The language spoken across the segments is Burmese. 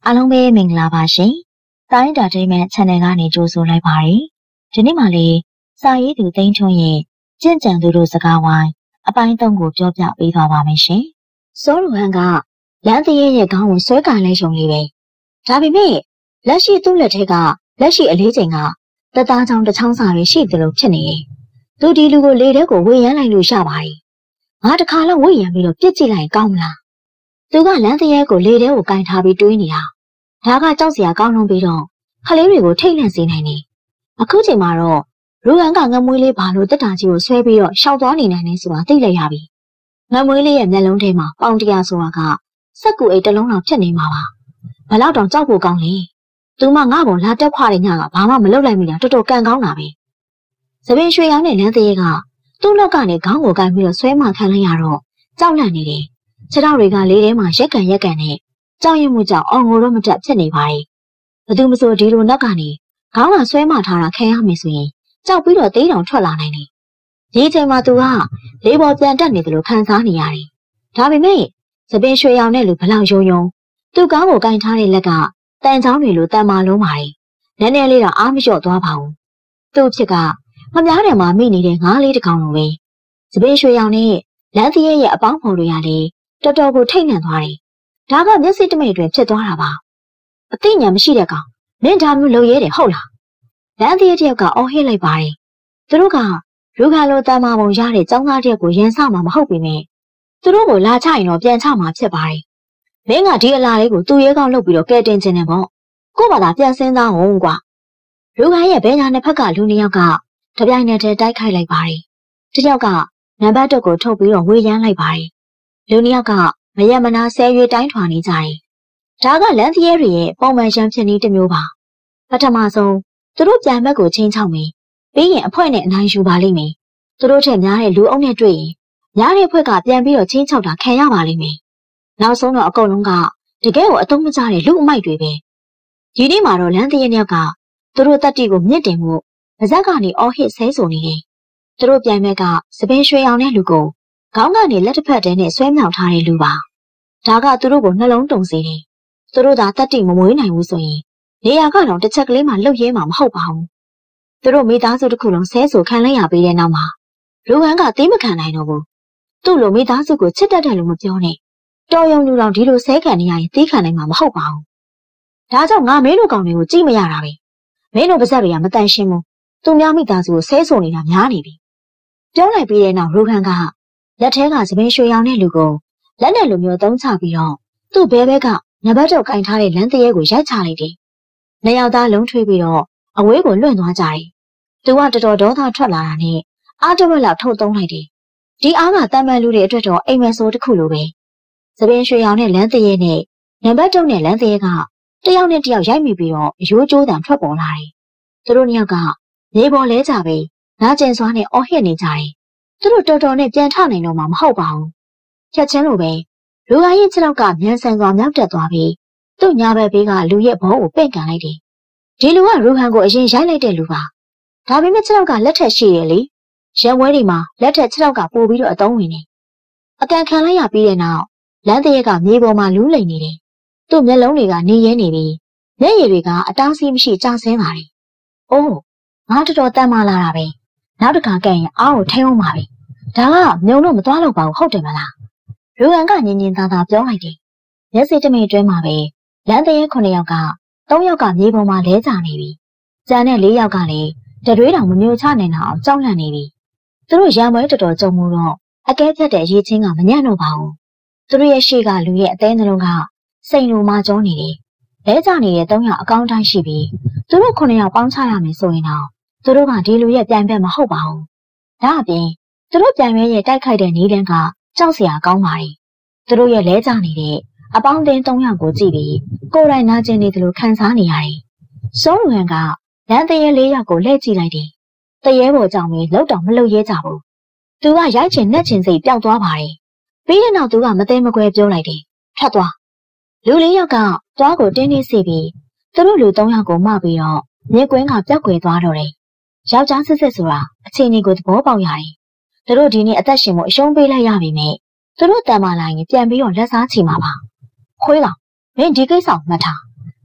အားလုံးပဲမင်္ဂလာပါရှင်။တိုင်းတာတိတ်မဲ့ channel ကနေကြိုဆိုလိုက်ပါရစေ။ဒီနေ့မှလေးစာရေးသူသိန်းထွန်းရဲ့ကြင်ကြံသူတို့စကားဝိုင်းအပိုင်း3ကိုပြောပြပေးသွားပါမယ်ရှင်။စောလူဟန်ကလမ်းတရဲရဲ့ခေါင်းကိုဆွဲကင်လိုက်ရုံလေးပဲ။ဒါပေမဲ့လက်ရှိသူ့လက်ထက်ကလက်ရှိအလေးချိန်ကတသားချောင်းတစ်ချောင်းစာတွေရှိတယ်လို့ဖြစ်နေတယ်။သူဒီလူကိုလေထဲကိုဝေယမ်းလိုက်လို့ရပါတယ်။ငါတခါလောက်ဝေယမ်းပြီးတော့ပြစ်ကြည့်လိုက်ကောင်းမလား။သူကလမ်းတရဲကိုလေထဲကိုကင်ထားပြီးတွေးနေတာ။ဒါကကြောက်စရာကောင်းလုံးပြီးတော့ခလေးတွေကိုထိတ်လန့်စေနိုင်တယ်။အခုချိန်မှာတော့ရူဟန်ကငမွေးလေးဘာလို့တက်တာကြီးကိုဆွဲပြီးတော့ရှောက်သွားနေနိုင်လဲဆိုတာသိလိုက်ရပြီ။ငမွေးလေးရဲ့မျက်လုံးထဲမှာပေါင်တရားဆိုတာကစက်ကူအိတ်တစ်လုံးလောက်ဖြစ်နေမှာပါ။ဘလောက်တောင်ကြောက်ဖို့ကောင်းလဲ။သူမငါ့ကိုလာတက်ခွာတဲ့ညကဘာမှမလုပ်လိုက်မိတာတော်တော်ကန်ကောင်းတာပဲ။သပင်ရွှေရောင်နဲ့လမ်းတရဲကသူ့လက်ကနေခေါင်းကိုကိုင်ပြီးတော့ဆွဲမှခံလိုက်ရတော့ကြောက်လန့်နေတယ်။ခြေထောက်တွေကလေးထဲမှာရက်ကန်နဲ့ကြောက်ရွံ့မှုကြောင့်အော်ငိုတော့မတက်ဖြစ်နေပါတယ်။ဘသူမဆိုဒီလိုနောက်ကနေခေါင်းကဆွဲမှထားတာခံရမယ်ဆိုရင်ကြောက်ပြီးတော့တေးတောင်ထွက်လာနိုင်တယ်။ဒီအချိန်မှာသူကလေးပေါ်ပြန်တက်နေတယ်လို့ခံစားနေရတယ်။ဒါပေမဲ့သပင်ရွှေရောင်နဲ့လူဘလောက်ယုံသူ့ကောင်းကိုကင်ထားတဲ့လက်ကတန်ချောင်းတွေလိုတန်မာလုံးပါတယ်။နည်းနည်းလေးတော့အားမလျော့သွားပါဘူး။သူ့ဖြစ်ကမများတယ်မှာမိနေတဲ့ငါးလေးတစ်ကောင်လိုပဲ။သပင်ရွှေရောင်နဲ့လမ်းသရဲရဲ့အပေါင်းဖော်တွေကလည်းတော်တော်ကိုထိတ်လန့်သွားတယ်။ဒါကမျက်စိတမိတ်တွင်ဖြစ်သွားတာပါ။အသိဉာဏ်မရှိတဲ့ကောင်မင်းဒါမျိုးလုပ်ရဲတယ်ဟုတ်လား။လမ်းသရဲတယောက်ကအော်ဟစ်လိုက်ပါတယ်။သူတို့ကရူခါလိုတန်မာပုံရတဲ့ចောင်းသားတယောက်ကိုရန်ဆမှာမဟုတ်ပေမဲ့သူတို့ကိုလာချရင်တော့ပြန်ချမှာဖြစ်ပါတယ်။မင်းကဒီအလားလေးကိုသူ့ရဲကောင်းလုပ်ပြီးတော့ကဲတင်ခြင်းနဲ့ပေါ့။ကို့ဘာသာပြန်စင်းသားဟုတ်ကွာ။ရူခါရဲ့ဘဲညာနှစ်ဖက်ကလူနှစ်ယောက်ကတပြိုင်နက်တည်းတိုက်ခိုက်လိုက်ပါတယ်။တစ်ယောက်ကနံပါတ်1ကိုထုတ်ပြီးတော့ဝေယမ်းလိုက်ပါတယ်။လူနှစ်ယောက်ကမရမနာဆဲရွေးတိုင်းထွာနေကြတယ်။ဒါကလမ်းသရဲတွေရဲ့ပုံမှန်ရန်ဖြစ်နည်းတစ်မျိုးပါ။ပထမဆုံးသူတို့ပြန်ဘက်ကိုချင်းချောက်မယ်။ပြီးရင်အဖွဲ့နဲ့အနိုင်ယူပါလိမ့်မယ်။သူတို့ထက်များတဲ့လူအုပ်နဲ့တွေ့ရင်များတဲ့အဖွဲ့ကပြန်ပြီးတော့ချင်းချောက်တာခံရပါလိမ့်မယ်။နောက်ဆုံးတော့အကုန်လုံးကတကယ်ကိုအသုံးမကျတဲ့လူအမိုက်တွေပဲ။ဒီနေ့မှာတော့လမ်းသရဲနှစ်ယောက်ကသူတို့တက်တီကိုမြင့်တင်မှုပါဇက်ကနေအော်ဟစ်ဆဲဆိုနေတယ်။သူတို့ပြန်ဘက်ကစပင်းရွှေအောင်တဲ့လူကိုခေါင်းကနေလက်တစ်ဖက်တည်းနဲ့ဆွဲမြောက်ထားတဲ့လူပါ။ဒါကသူတို့ကိုနှလုံးတုန်စေတယ်။သူတို့သာတက်တိမမွေးနိုင်ဘူးဆိုရင်နေရာကတော့တစ်ချက်ကလေးမှလှုပ်ရဲမှာမဟုတ်ပါဘူး။သူတို့မိသားစုတစ်ခုလုံးဆဲဆိုခံလိုက်ရပြီးတဲ့နောက်မှာရူဟန်ကသိမခံနိုင်တော့ဘူး။သူ့လိုမိသားစုကိုချစ်တတ်တယ်လို့မပြောနဲ့။တော်ရုံလူတော်ဒီလိုဆဲခံနေရရင်သိခံနိုင်မှာမဟုတ်ပါဘူး။ဒါကြောင့်ငါမင်းတို့ကောင်တွေကိုကြည့်မရတာပဲ။မင်းတို့ပါဇက်တွေကမတန်ရှင်းဘူး။သူများမိသားစုကိုဆဲဆိုနေတာများနေပြီ။ပြောလိုက်ပြီးတဲ့နောက်ရူဟန်ကလက်ထဲကစပင်းရွှေရောင်တဲ့လူကိုလက်နဲ့လိုမျိုးသုံးချပြီးတော့သူ့ဘဲဘက်ကနံပါတ်တော့ကင်ထားတဲ့လမ်းတရဲကိုရိုက်ချလိုက်တယ်။နှစ်ယောက်သားလုံးထွေးပြီးတော့အဝေးကိုလွင့်သွားကြတယ်။သူကတော်တော်ဒေါသထွက်လာတာနဲ့အားတဝက်လောက်ထုတ်သုံးလိုက်တယ်။ဒီအားကတန်ပန်လူတွေအတွက်တော့အိမ်မက်ဆိုးတစ်ခုလိုပဲ။စပင်းရွှေရောင်တဲ့လမ်းတရဲနဲ့နံပါတ်တုံးတဲ့လမ်းတရဲကတယောက်နဲ့တယောက်ရိုက်မိပြီးတော့ရိုးကျိုးတံထွက်ပေါ်လာတယ်။သူတို့နှစ်ယောက်ကမြေပေါ်လဲကြပဲနာကျင်စွာနဲ့အော်ဟစ်နေကြတယ်။သူတို့တော်တော်နဲ့ပြန်ထနိုင်တော့မှမဟုတ်ပါဘူး။ချက်ချင်းလိုပဲလူကရဲ့ခြေထောက်ကမြန်ဆန်စွာမြောက်တက်သွားပြီးသူ့ညာဘက်ဘေးကလူရဲ့ဘောကိုပင့်ကန်လိုက်တယ်။ဒီလူကရူဟန်ကိုအရင်ရိုက်လိုက်တဲ့လူပါ။ဒါပေမဲ့ခြေထောက်ကလက်ထက်ရှိရလေ။ရံဝဲတွေမှာလက်ထက်ခြေထောက်ကပို့ပြီးတော့အသုံးဝင်နေ။အကန်ခံလိုက်ရပြီးတဲ့နောက်လမ်းတရက်ကမြေပေါ်မှာလူးလိမ်နေတယ်။သူ့မျက်လုံးတွေကနေရဲနေပြီးမျက်ရည်တွေကအတားဆီးမရှိကျဆင်းလာတယ်။အိုးငါတော်တော်တမ်းမာလာတာပဲ။နောက်တစ်ခါကဲရင်အားကိုထိအောင်ပါပဲ။ဒါကမြုံတော့မသွားတော့ပါဘူးဟုတ်တယ်မလား။ရူဟန်ကညင်ညင်သာသာပြောလိုက်တယ်။မျက်စိတမိတ်တွဲမှာပဲလမ်းတရဲ9ယောက်က3ယောက်ကမြေပေါ်မှာလဲကျနေပြီ။ကျန်တဲ့4ယောက်ကလည်းတတွေးတောင်မမျိုးချနိုင်အောင်ကြောက်လန့်နေပြီ။သူတို့ရံပွဲတော်တော်ကြုံမှုတော့အကဲဖြတ်တဲ့ရေးချင်းကမညံ့တော့ပါဘူး။သူတို့ရဲ့ရှေ့ကလူရဲ့အသေးနှလုံးကစိတ်လိုမှကျုံနေတယ်။လဲကျနေတဲ့3ယောက်အကောင်းတိုင်းရှိပြီးသူတို့9ယောက်ပေါင်းချရမယ်ဆိုရင်တော့သူတို့ကဒီလူရဲ့ပြိုင်ဘက်မဟုတ်ပါဘူး။ဒါအပြင်သူတို့ပြိုင်ရဲရဲ့တိုက်ခိုက်တဲ့နေတန်းကကြောက်စရာကောင်းပါတယ်။သူတို့ရဲ့လဲကျနေတဲ့အပေါင်းအသင်း3ယောက်ကိုကြည့်ပြီးကိုယ်တိုင်နာကျင်နေတယ်လို့ခံစားနေရတယ်။စောရဟန်ကလမ်းတရဲ4ယောက်ကိုလှည့်ကြည့်လိုက်တယ်။တရဲပေါ်ကြောင့်ပဲလောက်တော့မလုပ်ရဲကြဘူး။သူကရိုက်ချင်နှက်ချင်စိတ်ပျောက်သွားပါတယ်။ပြီးတဲ့နောက်သူကမသိမကွဲပြောလိုက်တယ်။ထပ်သွား။လူ4ယောက်ကသွားကိုတင်းတင်းစီပြီးသူတို့လူ3ယောက်ကိုမှပြီးတော့မြေကွင်းကပျောက်ကွယ်သွားတော့တယ်။ယောက်ျားစစ်ဆိုတာအခြေအနေကိုသဘောပေါက်ရတယ်။သူတို့ဒီနေ့အသက်ရှင်မှုအရှုံးပေးလိုက်ရပြီမဲ့သူတို့တန်မာလာရင်ပြန်ပြီးတော့လက်စားချီမှာပါ။ခွေးကောင်မင်းဒီကိစ္စကိုမှတ်ထား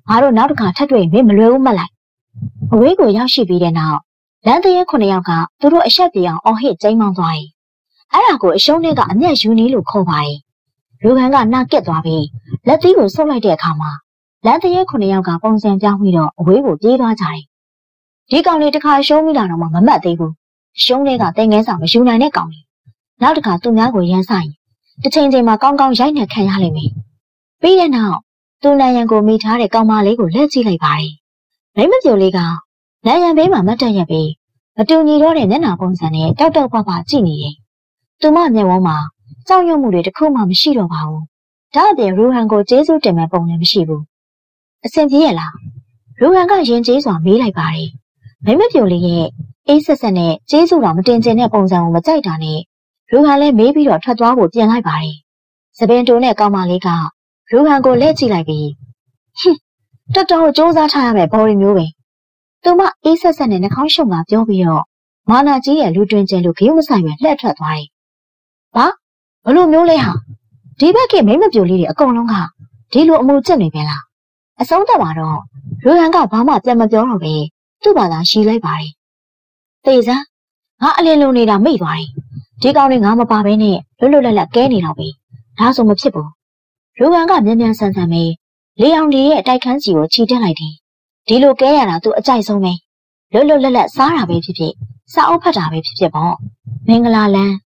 ငါတို့နောက်တစ်ခါထပ်တွေ့မင်းမလွယ်ဘူးမှတ်လိုက်အဝေးကိုရောက်ရှိပြီးတဲ့နောက်လမ်းတရဲ9ယောက်ကသူတို့အဆက်ပြေအောင်အော်ဟစ်ကျိမ်းမောင်းသွားတယ်အဲ့ဒါကိုအရှုံးနဲ့ကအမျက်ယူနီးလို့ခေါ်ပါတယ်လူခန်ကနာကက်သွားပြီးလက်သီးကိုဆုပ်လိုက်တဲ့အခါမှာလမ်းတရဲ9ယောက်ကပုံစံပြောင်းပြီးတော့အဝေးကိုပြေးသွားကြတယ်ဒီကောင်လေးတစ်ခါရှုံးမိလာတော့မှမမှတ်သေးဘူးရှုံးတဲ့ကတင်ငန်းဆောင်မယူနိုင်တဲ့ကောင်လေးနောက်တစ်ခါသူများကိုရမ်းဆိုင်တစ်ချိန်ချိန်မှာကောင်းကောင်းရိုက်နှက်ခံရလိမ့်မယ်ပြီးတဲ့နောက်သူ့နိုင်ရန်ကိုမိထားတဲ့ကောင်မလေးကိုလက်ကြည့်လိုက်ပါတယ်မိမပြိုလေးကနိုင်ရန်ဘေးမှာမတ်တက်ရက်ပြီးမတူညီတော့တဲ့မျက်နှာပုံစံနဲ့တောက်တောက်ပပကြည့်နေတယ်သူမမျက်ဝန်းမှာကြောက်ရွံ့မှုတွေတစ်ခုမှမရှိတော့ပါဘူးဒါအပြင်ရူဟန်ကိုကျေးဇူးတင်မဲ့ပုံလည်းမရှိဘူးအဆင်ပြေရလားရူဟန်ကရင်ကျေးစွာမေးလိုက်ပါတယ်မိမပြိုလေးရဲ့အေးဆက်ဆက်နဲ့ကျေးဇူးတော်မတင်ကျင်တဲ့ပုံစံကိုမကြိုက်တာနဲ့ရူဟန်လည်းမေးပြီးတော့ထွက်သွားဖို့ပြင်လိုက်ပါတယ်စပင်တိုးနဲ့ကောင်မလေးကရူဟန်ကိုလက်ကြည့်လိုက်ပြီးတော်တော်စူးစမ်းထားရမယ်ဘော်ရီမျိုးပဲသူမအေးဆက်ဆက်နဲ့နှာခေါင်းရှုံကပြောပြီးတော့မာနာကြီးရဲ့လူတွင်ကျင်လူခရုမဆိုင်ပဲလှည့်ထွက်သွားတယ်ဘာဘလို့မျိုးလဲဟာဒီဘက်ကမိမပြိုလေးတွေအကုန်လုံးကဒီလိုအမှုကျင့်နေပဲလားအဆုံးသတ်မှာတော့ရူဟန်ကဘာမှပြန်မပြောတော့ပဲသူ့ဘာသာရှီလိုက်ပါတယ်တေစမ်းငါအလင်းလုံးနေတာမိတ်သွားတယ်ဒီကောင်တွေငါမပါဘဲနဲ့လွတ်လွတ်လပ်လပ်ကဲနေတော့ပြီဒါဆိုမဖြစ်ဘူးရူဟန်ကမြန်မြန်ဆန်ဆန်ပဲလေအောင်ဒီရဲ့အတိုက်ခန်းစီကိုခြိတက်လိုက်တယ်ဒီလိုကဲရတာသူအကြိုက်ဆုံးပဲလွတ်လွတ်လပ်လပ်စားတာပဲဖြစ်ဖြစ်စားအုပ်ဖတ်တာပဲဖြစ်ဖြစ်ပေါ့မင်္ဂလာလန်း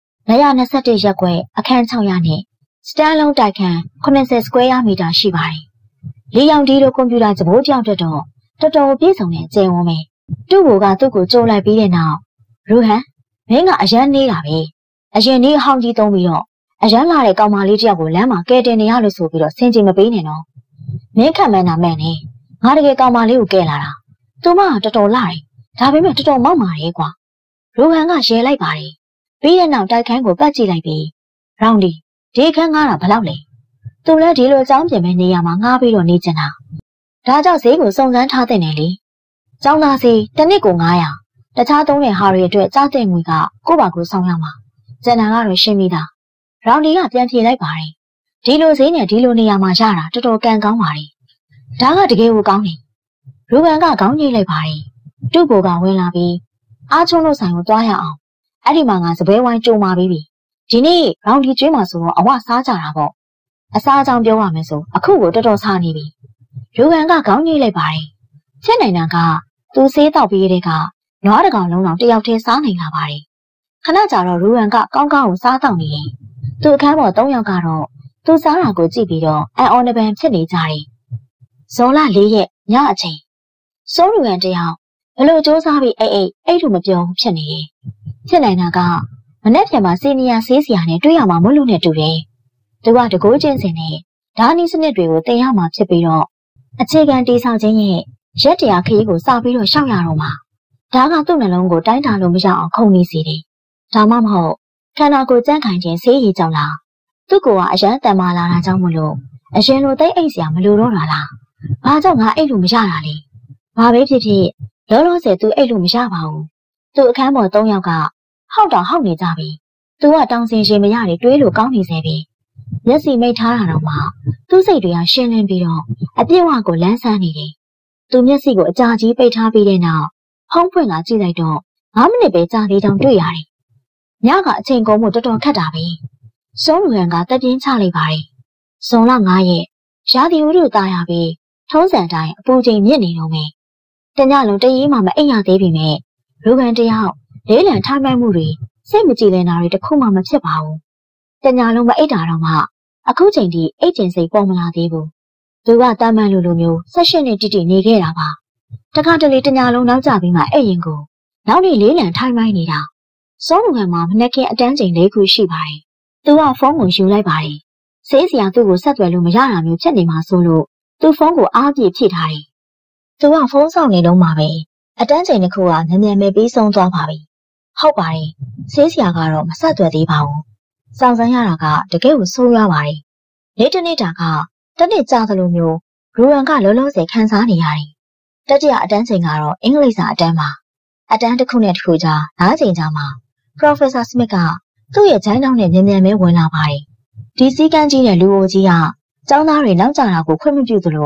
921ရက်ကွယ်အခန်း600နဲ့စတန်လုံးတိုက်ခန်း80 square meter ရှိပါတယ်လေအောင်ဒီလိုကွန်ပျူတာသဘောကြောက်တော့တော်တော်ပြည့်စုံတဲ့ကျယ်ဝန်းပဲသူ့ဘောကသူ့ကိုကြိုးလိုက်ပြီးတဲ့နောက်ရူဟန်မင်းကအရန်နေတာပဲအရင်နေ့အဟောင်းကြီးသုံးပြီးတော့အရန်လာတဲ့ကောင်မလေးတယောက်ကိုလမ်းမှာကဲတင်နေရလို့ဆိုပြီးတော့ဆင်ခြင်မပေးနဲ့နော်မင်းခံမန်းတာမဲ့နေငါတကယ်ကောင်မလေးကိုကဲလာတာသူမကတော်တော်လာတယ်ဒါပေမဲ့တော်တော်မောက်မာတယ်ကွာရူဟန်ကရဲလိုက်ပါတယ်ပြီးတဲ့နောက်တိုက်ခန်းကိုပတ်ကြည့်လိုက်ပြီးရောင်ဒီခန်းငားတာဘယ်လောက်လဲသူလည်းဒီလိုအကြောင်းပြင်မဲ့နေရမှာငားပြီးတော့နေချင်တာဒါကြောင့်ဈေးကိုစုံစမ်းထားတဲ့နေလေကျောင်းသားစီတစ်နှစ်ကို900တခြားသုံးတဲ့ဟာတွေအတွက်ကြားတဲ့ငွေကကိုယ့်ဘာကိုဆောင်ရမှာကျန်တာကတော့ရှင်းပြီးသားရောင်ဒီကပြန်ပြေးလိုက်ပါတယ်ဒီလိုဈေးနဲ့ဒီလိုနေရာမှာရတာတော်တော်ကန်ကောင်းပါတယ်ဒါကတကယ်ကိုကောင်းတယ်ရူဘန်ကခေါင်းညှိလိုက်ပါတယ်သူ့ဘောကဝင်လာပြီးအားချုံလို့ဆိုင်ကိုတွားရအောင်အဲ့ဒီမှာငါစပွဲဝိုင်းကြုံมาပြီးပြီဒီနေ့ရောင်ဒီကျွေးမှာဆိုတော့အဝစားကြတာပေါ့အစားအကြောင်းပြောရမယ်ဆိုအခုကိုတော်တော်စားနေပြီရူဘန်ကခေါင်းညှိလိုက်ပါတယ်ချက်နိုင်တာကသူဆေးတောက်ပြီးတဲ့ကနွားတကောင်လုံးတော့တယောက်တည်းစားနိုင်လာပါတယ်ခဏကြာတော့ရူဟန်ကကောင်းကောင်းကိုစားတော့နေတယ်သူအခန်းပေါ်3ယောက်ကတော့သူစားတာကိုကြည့်ပြီးတော့အန်အော်နဘန်ဖြစ်နေကြတယ်ဇော်လ4ရက်ညအချိန်စိုးရူဟန်တယောက်ဘလို့စူးစမ်းပြီးအဲ့လိုမပြောဘူးဖြစ်နေတယ်ဖြစ်နိုင်တာကမနေ့ပြန်မှာစီနီယာဆေးဆရာနဲ့တွေ့ရမှာမလို့နဲ့တူတယ်သူကတကိုးချင်းစင်နဲ့ဓာနီစနစ်တွေကိုတင်ရမှာဖြစ်ပြီးတော့အခြေခံတိဆောက်ခြင်းရဲ့ရက်တရားခရီးကိုစပြီးတော့ရှောက်ရတော့မှာဒါကသူ့နှလုံးကိုတိုင်းတာလို့မရအောင်ခုန်နေစေတယ်ဒါမှမဟုတ်ခန္ဓာကိုယ်ကြမ်းခိုင်ခြင်းဆေးရည်ကြောင့်လားသူ့ကိုကအရန်တန်မာလာတာကြောင့်မလို့အရင်လိုတိတ်အိတ်စရာမလိုတော့တာလားဘာကြောင့်ငါအိတ်လို့မရတာလဲဘာပဲဖြစ်ဖြစ်လောလောဆယ်သူအိတ်လို့မရပါဘူးသူအခန်းပေါ်3ယောက်ကဟောက်တော့ဟောက်နေကြပြီသူကတောင်စင်ရှင်မရတွေတွေးလို့ကောင်းနေစေပြီမျက်စိမိတ်ထားတာတော့မှသူ့စိတ်တွေကရှင်းလင်းပြီးတော့အပြည့်အဝကိုလန်းဆန်းနေတယ်သူမျက်စိကိုအကြာကြီးပိတ်ထားပြီးတဲ့နောက်ဖုံးဖွင့်လာကြည့်လိုက်တော့9မိနစ်ပဲကြာသေးတောင်တွေ့ရတယ်ညကအချိန်ကုန်မှုတော်တော်ခက်တာပဲစိုးလူရန်ကတက်ပြင်းချလိုက်ပါတယ်ဇွန်လ9ရက်ရာသီဥတုသားရပြီးထုံးစံတိုင်းအပူချိန်မြင့်နေတော့မယ်တညလုံးတရေးမှမအိပ်ရသေးပြီမဲ့ရူဟန်တယောက်လေးလံထိုင်မှန်မှုတွေစိတ်မကြည်လင်တာတွေတခုမှမဖြစ်ပါဘူးတညလုံးမအိပ်တာတော့မှအခုချိန်ထိအိတ်ကျင်စိတ်ပေါ်မလာသေးဘူးသူကတာမန်လူမျိုး18နှစ်တိတိနေခဲ့တာပါတခါတလေတညလုံးနောက်ကျပြီးမှအိပ်ရင်ကိုနောက်နေ့လေးလံထိုင်မှိုင်းနေတာစိုးလူဟန်မှာမနေ့ကအတန်းချိန်4ခုရှိပါတယ်သူကဖုန်းကိုယူလိုက်ပါတယ်ဆေးစရာသူ့ကိုဆက်သွယ်လို့မရတာမျိုးဖြစ်နေမှာဆိုလို့သူဖုန်းကိုအားပြည့်ဖြည့်ထားတယ်သူကဖုန်းဆောင်နေတော့မှပဲအတန်းချိန်တစ်ခုကမြန်မြန်ပဲပြီးဆုံးသွားပါပြီဟုတ်ပါတယ်ဆေးစရာကတော့မဆက်သွယ်သေးပါဘူးစောင့်စမ်းရတာကတကယ်ကိုဆိုးရွားပါတယ်နေ့တစ်နေ့တာကတစ်နေ့ကြာသလိုမျိုးရူဟန်ကလောလောဆယ်ခံစားနေရတယ်တတိယအတန်းချိန်ကတော့အင်္ဂလိပ်စာအတန်းပါအတန်းတစ်ခုနဲ့တစ်ခုကြားနားချိန်ကြားမှာ Professor Smith ကသူ့ရဲ့ဂျိုင်းတောင်းနဲ့မြန်မြန်ပဲဝင်လာပါတယ်ဒီစည်းကမ်းကြီးတဲ့လူအိုကြီးကကျောင်းသားတွေနောက်ကျတာကိုခွင့်မပြုသလိုသူ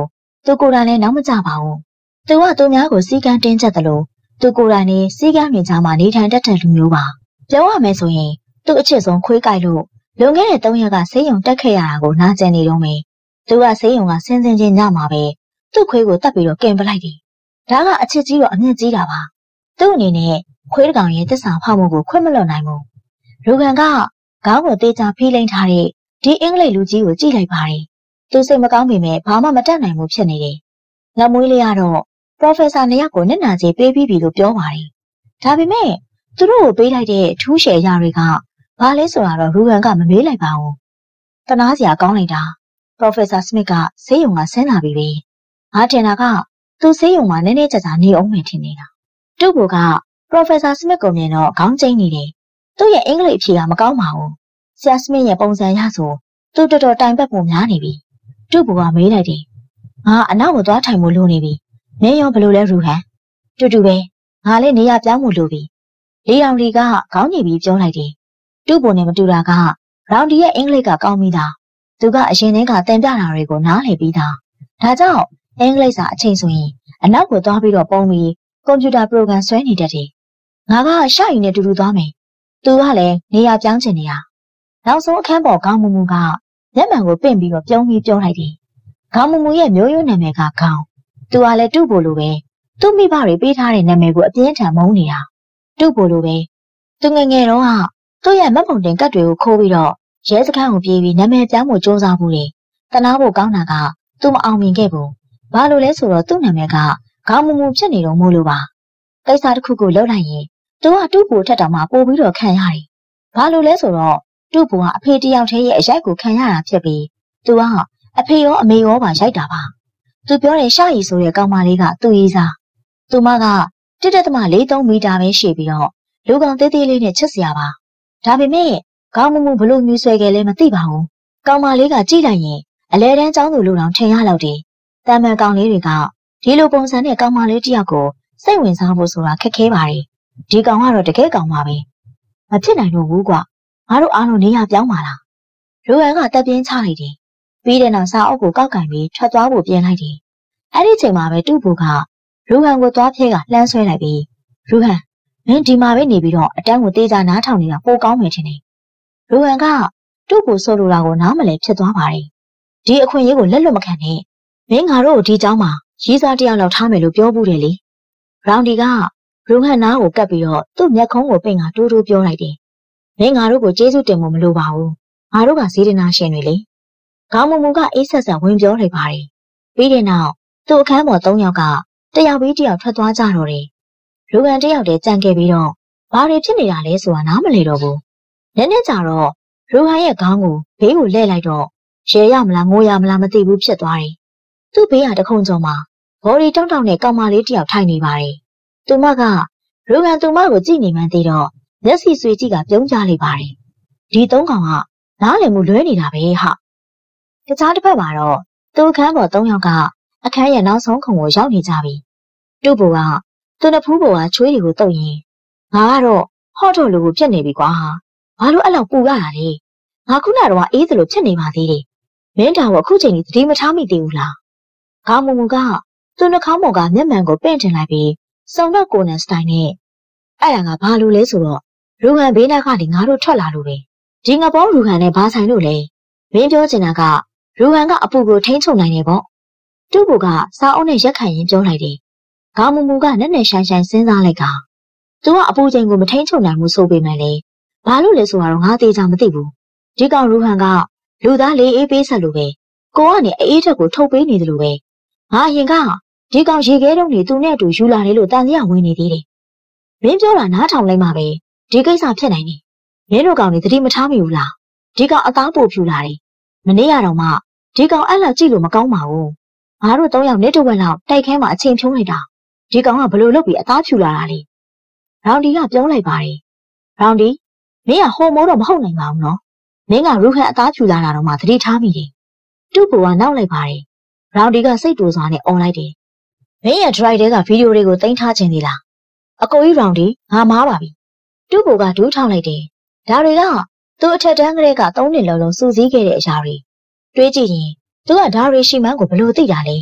သူကိုယ်တိုင်လည်းနောက်မကြပါဘူးသူကသူများကိုစီကံတင်းချက်တယ်လို့သူကိုယ်တိုင်လည်းစီကံမြင်ချမှာနေထိုင်တတ်တဲ့လူမျိုးပါပြောရမယ်ဆိုရင်သူ့အချစ်ဆုံးခွေးကြိုက်လို့လွန်ခဲ့တဲ့3ရက်ကဆေးရုံတက်ခဲ့ရတာကိုနားကျင်နေတော့မယ်သူကဆေးရုံကဆင်းချင်းညမှာပဲသူ့ခွေးကိုတတ်ပြီးတော့ကင်ပလိုက်တယ်ဒါကအချစ်ကြီးတော့အမြင့်ကြီးတာပါသူ့အနေနဲ့ခွေးတကောင်ရဲ့တစ္ဆာဖောက်မှုကိုခွင့်မလွတ်နိုင်ဘူးလူကန်ကခေါင်းကိုတေးချဖိလိမ့်ထားတဲ့ဒီအင်္ဂလိပ်လူကြီးကိုကြည့်လိုက်ပါတယ်သူစိတ်မကောင်းပေမဲ့ဘာမှမတတ်နိုင်ဘူးဖြစ်နေတယ်လက်မွေးလေးကတော့ Professor 2ယောက်ကိုနစ်နာကြေးပေးပြီးပြီလို့ပြောပါတယ်ဒါပေမဲ့သူတို့ကိုပေးလိုက်တဲ့ထူးရှယ်ရတွေကဘာလဲဆိုတာတော့လူကန်ကမမေးလိုက်ပါဘူးတနာစရာကောင်းလိုက်တာ Professor Smith ကဆေးရုံကဆင်းလာပြီပဲငါထင်တာကသူဆေးရုံမှာနည်းနည်းကြာကြာနေအောင်မယ်ထင်နေတာသူ့ဘောက Professor Smith ကိုမြင်တော့ခေါင်းကျိန်းနေတယ်သူ့ရဲ့အင်္ဂလိပ်အဖြေကမကောင်းပါဘူးဆရာ Smith ရဲ့ပုံစံရဆိုသူတော်တော်တိုင်ပတ်ဖို့များနေပြီသူ့ဘောကမေးလိုက်တယ်ငါအနောက်ကိုသွားထိုင်ဖို့လိုနေပြီမင်းရောဘယ်လိုလဲရူဟန်တူတူပဲငါလည်းနေရာပြောင်းဖို့လိုပြီလီအောင်လီကခေါင်းညိပြီးပြောလိုက်တယ်သူ့ဘောနဲ့မတူတာကရောင်ဒီရဲ့အင်္ဂလိပ်ကကောင်းပြီးသားသူကအရင်တည်းကတင်ပြတာတွေကိုနားလည်ပြီးသားဒါကြောင့်အင်္ဂလိပ်စာအချိန်ဆိုရင်အနောက်ကိုသွားပြီးတော့ပုံပြီးကွန်ပျူတာပရိုဂရမ်ဆွဲနေတတ်တယ်ငါကရှာရင်နဲ့တူတူသွားမယ်သူကလည်းနေရာပြောင်းချင်နေတာနောက်ဆုံးအခန်းပေါ်ခေါင်းမူမူကမျက်မှန်ကိုပင့်ပြီးတော့ပြုံးပြီးပြောလိုက်တယ်ခေါင်းမူမူရဲ့မျိုးရိုးနာမည်ကခေါင်းသူကလည်းတူ့ဖို့လိုပဲသူ့မိဘတွေပေးထားတဲ့နာမည်ကိုအပြင်းထန်မုန်းနေတာတူ့ဖို့လိုပဲသူငယ်ငယ်တော့သူ့ရဲ့မက်ပုံတင်ကတ်တွေကိုခိုးပြီးတော့ရဲစခန်းကိုပြေးပြီးနာမည်ပြောင်းဖို့စူးစမ်းဘူးလေတနာဖို့ကောင်းတာကသူမအောင်မြင်ခဲ့ဘူးဘာလို့လဲဆိုတော့သူ့နာမည်ကခေါင်းမူမူဖြစ်နေတော့မို့လို့ပါကိစ္စတစ်ခုကိုလုပ်လိုက်ရင်သူကတူ့ဖို့ထက်တောင်မှပို့ပြီးတော့ခံရတယ်ဘာလို့လဲဆိုတော့တူ့ဖို့ကအဖေတယောက်တည်းရဲ့အရိုက်ကိုခံရတာဖြစ်ပြီးသူကအဖေရောအမေရောပါရိုက်တာပါသူပြောတဲ့ရှာရီဆိုတဲ့ကောင်မလေးကသူ့ရေးစားသူမက1.43 မီတာပဲရှည်ပြီးတော့လူကောင်သေးသေးလေးနဲ့ချစ်စရာပါဒါပေမဲ့ခေါင်းမမှုဘလို့မြူးဆွဲခဲ့လဲမသိပါဘူးကောင်မလေးကကြည့်လိုက်ရင်အလဲတန်းចောင်းသူလူတော်ထင်ရလောက်တယ်တမ်းမှန်ကောင်လေးတွေကဒီလိုပုံစံနဲ့ကောင်မလေးတယောက်ကိုစိတ်ဝင်စားဖို့ဆိုတာခက်ခဲပါတယ်ဒီကောင်ကတော့တကယ်ကောင်ပါပဲမဖြစ်နိုင်တော့ဘူးကွာငါတို့အားလုံးနေရပြောင်းပါလားလူရန်ကတက်ပြင်းချလိုက်တယ်ပြီးတဲ့နောက်စာအုပ်ကိုကောက်ကင်ပြီးထွက်သွားဖို့ပြင်လိုက်တယ်အဲ့ဒီချိန်မှာပဲတူ့ဘူကလူဟန်ကိုသွားဖြဲကလှမ်းဆွဲလိုက်ပြီးလူဟန်မင်းဒီမှာပဲနေပြီးတော့အတန်းကိုတေးကြနားထောင်နေတာပိုကောင်းမယ်ထင်တယ်လူဟန်ကတူ့ဘူဆိုလိုတာကိုနားမလည်ဖြစ်သွားပါတယ်ဒီအခွင့်အရေးကိုလက်လွတ်မခံနဲ့မင်းငါတို့ကိုဒီเจ้าမှာရေးစားတယောက်လောက်ထားမယ်လို့ပြောဘူးတယ်လေရောင်ဒီကလူဟန်နားကိုကပ်ပြီးတော့သူ့မျက်ခုံးကိုပိတ်ငါတိုးတိုးပြောလိုက်တယ်မင်းငါတို့ကိုကျေးဇူးတင်ဖို့မလိုပါဘူးငါတို့ကစေတနာရှင်တွေလေခေါင်းမမူကအေးဆက်ဆက်ဝင်ပြောလိုက်ပါတယ်ပြီးတဲ့နောက်သူ့အခန်းပေါ်3ယောက်ကတယောက်ပြီးတယောက်ထွက်သွားကြတော့တယ်လူကန်တယောက်တည်းကြံခဲ့ပြီးတော့ဘာတွေဖြစ်နေတာလဲဆိုတာနားမလည်တော့ဘူးနည်းနည်းကြာတော့လူကန်ရဲ့ခေါင်းကိုဘေးကိုလှည့်လိုက်တော့ရေရမလားငိုရမလားမသိဘူးဖြစ်သွားတယ်သူ့ဘေးကတခုံကျော်မှာဘော်ဒီတောင်းတောင်းနဲ့ကောင်မလေးတယောက်ထိုင်နေပါတယ်သူမကလူကန်သူမကိုကြည့်နေမှန်းသိတော့မျက်စိဆွေကြည့်ကပြုံးကြလိုက်ပါတယ်ဒီ3ကောင်ကနားလည်မှုလွဲနေတာပဲဟာတခြားတစ်ဖက်မှာတော့သူ့အခန်းပေါ်3ယောက်ကအခန်းရဲ့နောက်ဆုံးခုံကိုရောက်နေကြပြီတူဘူကသူ့နှဖူးပေါ်ကချွေးတွေကိုတုပ်ရင်ငါကတော့ဟော့တော့လူကိုဖြစ်နေပြီကွာဘာလို့အဲ့လောက်ပူရတာလဲငါခုနကတော့အေးသလိုဖြစ်နေပါသေးတယ်မင်းတောင်အခုချိန်ကြီးသတိမထားမိသေးဘူးလားခေါင်းမမူကသူ့နှာခေါင်းပေါ်ကမျက်မှန်ကိုပင့်တင်လိုက်ပြီးစုံတော့ကိုနန်စတိုင်နဲ့အဲ့ဒါကဘာလို့လဲဆိုတော့ရူဟန်ဘေးနားကနေငါတို့ထွက်လာလို့ပဲဒီငပေါင်းရူဟန်နဲ့ဘာဆိုင်လို့လဲမင်းပြောချင်တာကရူဟန်ကအပူကိုထိန်းချုပ်နိုင်တယ်ပေါ့တူဘူကစာအုပ်နဲ့ရက်ခံရင်ပြောလိုက်တယ်ခေါင်းမမူကနက်နက်ရှိုင်းရှိုင်းစဉ်းစားလိုက်ကသူကအပူချိန်ကိုမထိန်းချုပ်နိုင်ဘူးဆိုပေမဲ့လေဘာလို့လဲဆိုတော့ငါသေးချာမသိဘူးဒီကောင်ရူဟန်ကလူသားလေးအေးပေးဆက်လို့ပဲကိုကနေအေးထက်ကိုထုတ်ပေးနေတယ်လို့ပဲငါရင်ကဒီကောင်ရေခဲတုံးနေသူနဲ့အတူယူလာတယ်လို့တန်စရာဝင်နေသေးတယ်မင်းပြောတာနားထောင်လိုက်မှပဲဒီကိစ္စဖြစ်နိုင်တယ်မင်းတို့ကောင်တွေသတိမထားမိဘူးလားဒီကောင်အသားပို့ဖြူလာတယ်မနေ့ကတော့မှဒီကောင်အဲ့လောက်ကြည့်လို့မကောင်းပါဘူးငါတို့3ယောက်နေတဝက်လောက်တိုက်ခဲမှာအချိန်ဖြုံးလိုက်တာဒီကောင်ကဘလို့လုပ်ပြီးအသားဖြူလာတာလဲရောင်ဒီကပြောလိုက်ပါတယ်ရောင်ဒီမင်းကဟိုမိုးတော့မဟုတ်နိုင်ပါဘူးနော်မင်းကရူခန်အသားဖြူလာတာတော့မှသတိထားမိတယ်တူဘူကနောက်လိုက်ပါတယ်ရောင်ဒီကစိတ်တူစွာနဲ့អော်လိုက်တယ်မင်းရဲ့ drive ထဲကဗီဒီယိုတွေကိုတင်ထားခြင်းသေးလားအကိုကြီးရောင်ဒီငါမားပါပြီတူဘူကဒူးထောက်လိုက်တယ်ဒါတွေကသူ့အထက်တန်းကလေးက3နှစ်လုံးလုံးစူးစီးခဲ့တဲ့အရာတွေတွေးကြည့်ရင်သူကဒါတွေရှိမှန်းကိုဘလို့သိတာလဲ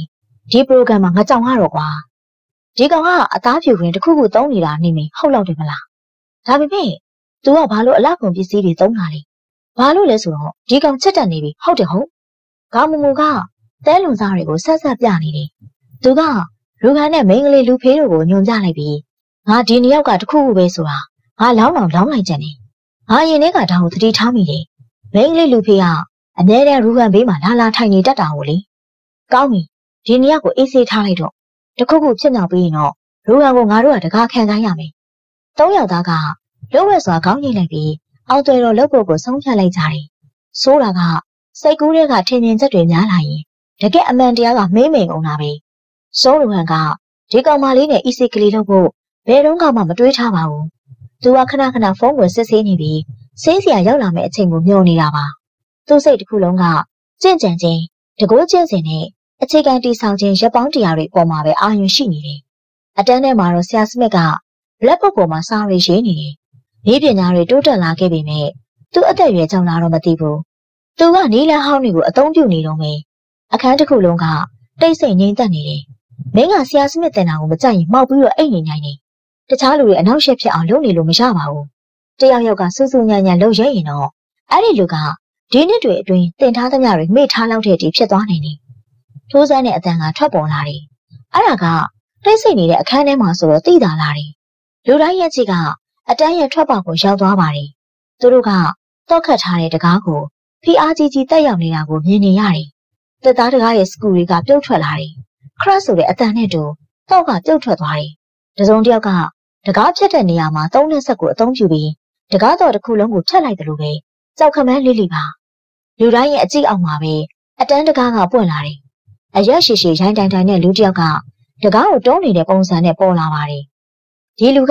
ဒီပရိုဂရမ်မှာငါကြောင်ရတော့ကွာဒီကောင်ကအသားဖြူဝင်တစ်ခုခုသုံးနေတာနေမင်းဟုတ်လောက်တယ်မလားဒါပေမဲ့ तू ကဘာလို့အလောက်ကုန်ပစ္စည်းတွေသုံးတာလဲဘာလို့လဲဆိုတော့ဒီကောင်ချက်တက်နေပြီဟုတ်တယ်ဟုတ်ခေါင်းမမူကတဲလွန်စားတွေကိုဆက်ဆက်ပြနေတယ်သူကရူခန်နဲ့မိန်းကလေးလူဖေးတို့ကိုညွန်ပြလိုက်ပြီးငါဒီနှစ်ယောက်ကတခုခုပဲဆိုတာငါလောင်းလိုက်ကြတယ်ငါရင်ထဲကတောင်သတိထားမိတယ်မိန်းကလေးလူဖေးကအမြဲတမ်းရူခန်ဘေးမှာလာထိုင်နေတတ်တာကိုလေကောင်းပြီဒီနှစ်ယောက်ကိုအေးဆေးထားလိုက်တော့တခုခုဖြစ်နောက်ပြီးရင်တော့ရူခန်ကိုငါတို့ကတကားခံခိုင်းရမယ်၃ယောက်သားကလွတ်ဝဲစွာခေါင်းရိပ်လိုက်ပြီးအောက်သွဲတော်လုပ်ဖို့ကိုဆုံးဖြတ်လိုက်ကြတယ်ဆိုးတာကစိတ်ကူးတွေကထင်မြင်ချက်တွေများလာရင်တကယ်အမှန်တရားကမေးမိန်ကုန်တာပဲစိုးလူဟန်ကဒီကောင်မလေးနဲ့အီစီကလေးလုပ်ဖို့ဘယ်တော့မှမတွေးထားပါဘူးသူကခဏခဏဖုန်းကိုစစ်ဆေးနေပြီးဆေးစရာရောက်လာမယ့်အချိန်ကိုမျှော်နေတာပါသူ့စိတ်တစ်ခုလုံးကကြင့်ကြံခြင်းတကိုးကျင့်စဉ်နဲ့အခြေခံတည်ဆောက်ခြင်းရပ်ပေါင်းတရားတွေပေါ်မှာပဲအာရုံရှိနေတယ်အတန်းထဲမှာတော့ဆရာစမစ်ကလက်ပုတ်ပေါ်မှာစာရေးရေးနေတယ်ဒီပညာတွေတိုးတက်လာခဲ့ပေမဲ့သူ့အသက်အရွယ်ကြောင့်လားတော့မသိဘူးသူကနီးလန်းဟောင်းတွေကိုအသုံးပြုနေတော့မယ်အခန်းတစ်ခုလုံးကတိတ်ဆိတ်ငြိမ်သက်နေတယ်မင်းကဆရာစမစ်တင်တာကိုမကြိုက်ရင်မှောက်ပြီးတော့အိတ်နေနိုင်တယ်တခြားလူတွေအနောက်ရှက်ဖြစ်အောင်လုပ်နေလို့မရပါဘူးတယောက်ယောက်ကစူးစူးညံ့ညံ့လုပ်ရဲရင်တော့အဲ့ဒီလူကဒီနှစ်တွေအတွင်းတင်ထားသမျှတွေမေ့ထားလောက်တဲ့တီဖြစ်သွားနိုင်တယ်ထိုးစမ်းတဲ့အတန်ကထွက်ပေါ်လာတယ်အဲ့ဒါကတိတ်ဆိတ်နေတဲ့အခန်းထဲမှာဆိုတော့သိတာလာတယ်လူတိုင်းရဲ့ချစ်ကအတန်းရဲ့ထွက်ပေါက်ကိုရောက်သွားပါတယ်သူတို့ကတော့ခတ်ထားတဲ့တကားကိုဖိအားကြီးကြီးတက်ရောက်နေတာကိုမြင်နေရတယ်တက်သားတကားရဲ့စကူတွေကပြုတ်ထွက်လာတယ်ခရတ်ဆိုတဲ့အတန်နဲ့တူတော့ကပြုတ်ထွက်သွားတယ်တစုံတစ်ယောက်ကတကားဖြတ်တဲ့နေရာမှာသုံးလက်ဆက်ကိုအသုံးပြုပြီးတကားတော်တစ်ခုလုံးကိုဖြတ်လိုက်တယ်လို့ပဲကြောက်ခမန်းလေးပါလူတိုင်းရဲ့အကြည့်အောက်မှာပဲအတန်းတကားကပွင့်လာတယ်အရက်ရှိရှိရိုင်းတိုင်တိုင်နဲ့လူတစ်ယောက်ကတကားကိုတုံးနေတဲ့ပုံစံနဲ့ပေါ်လာပါတယ်ဒီလူက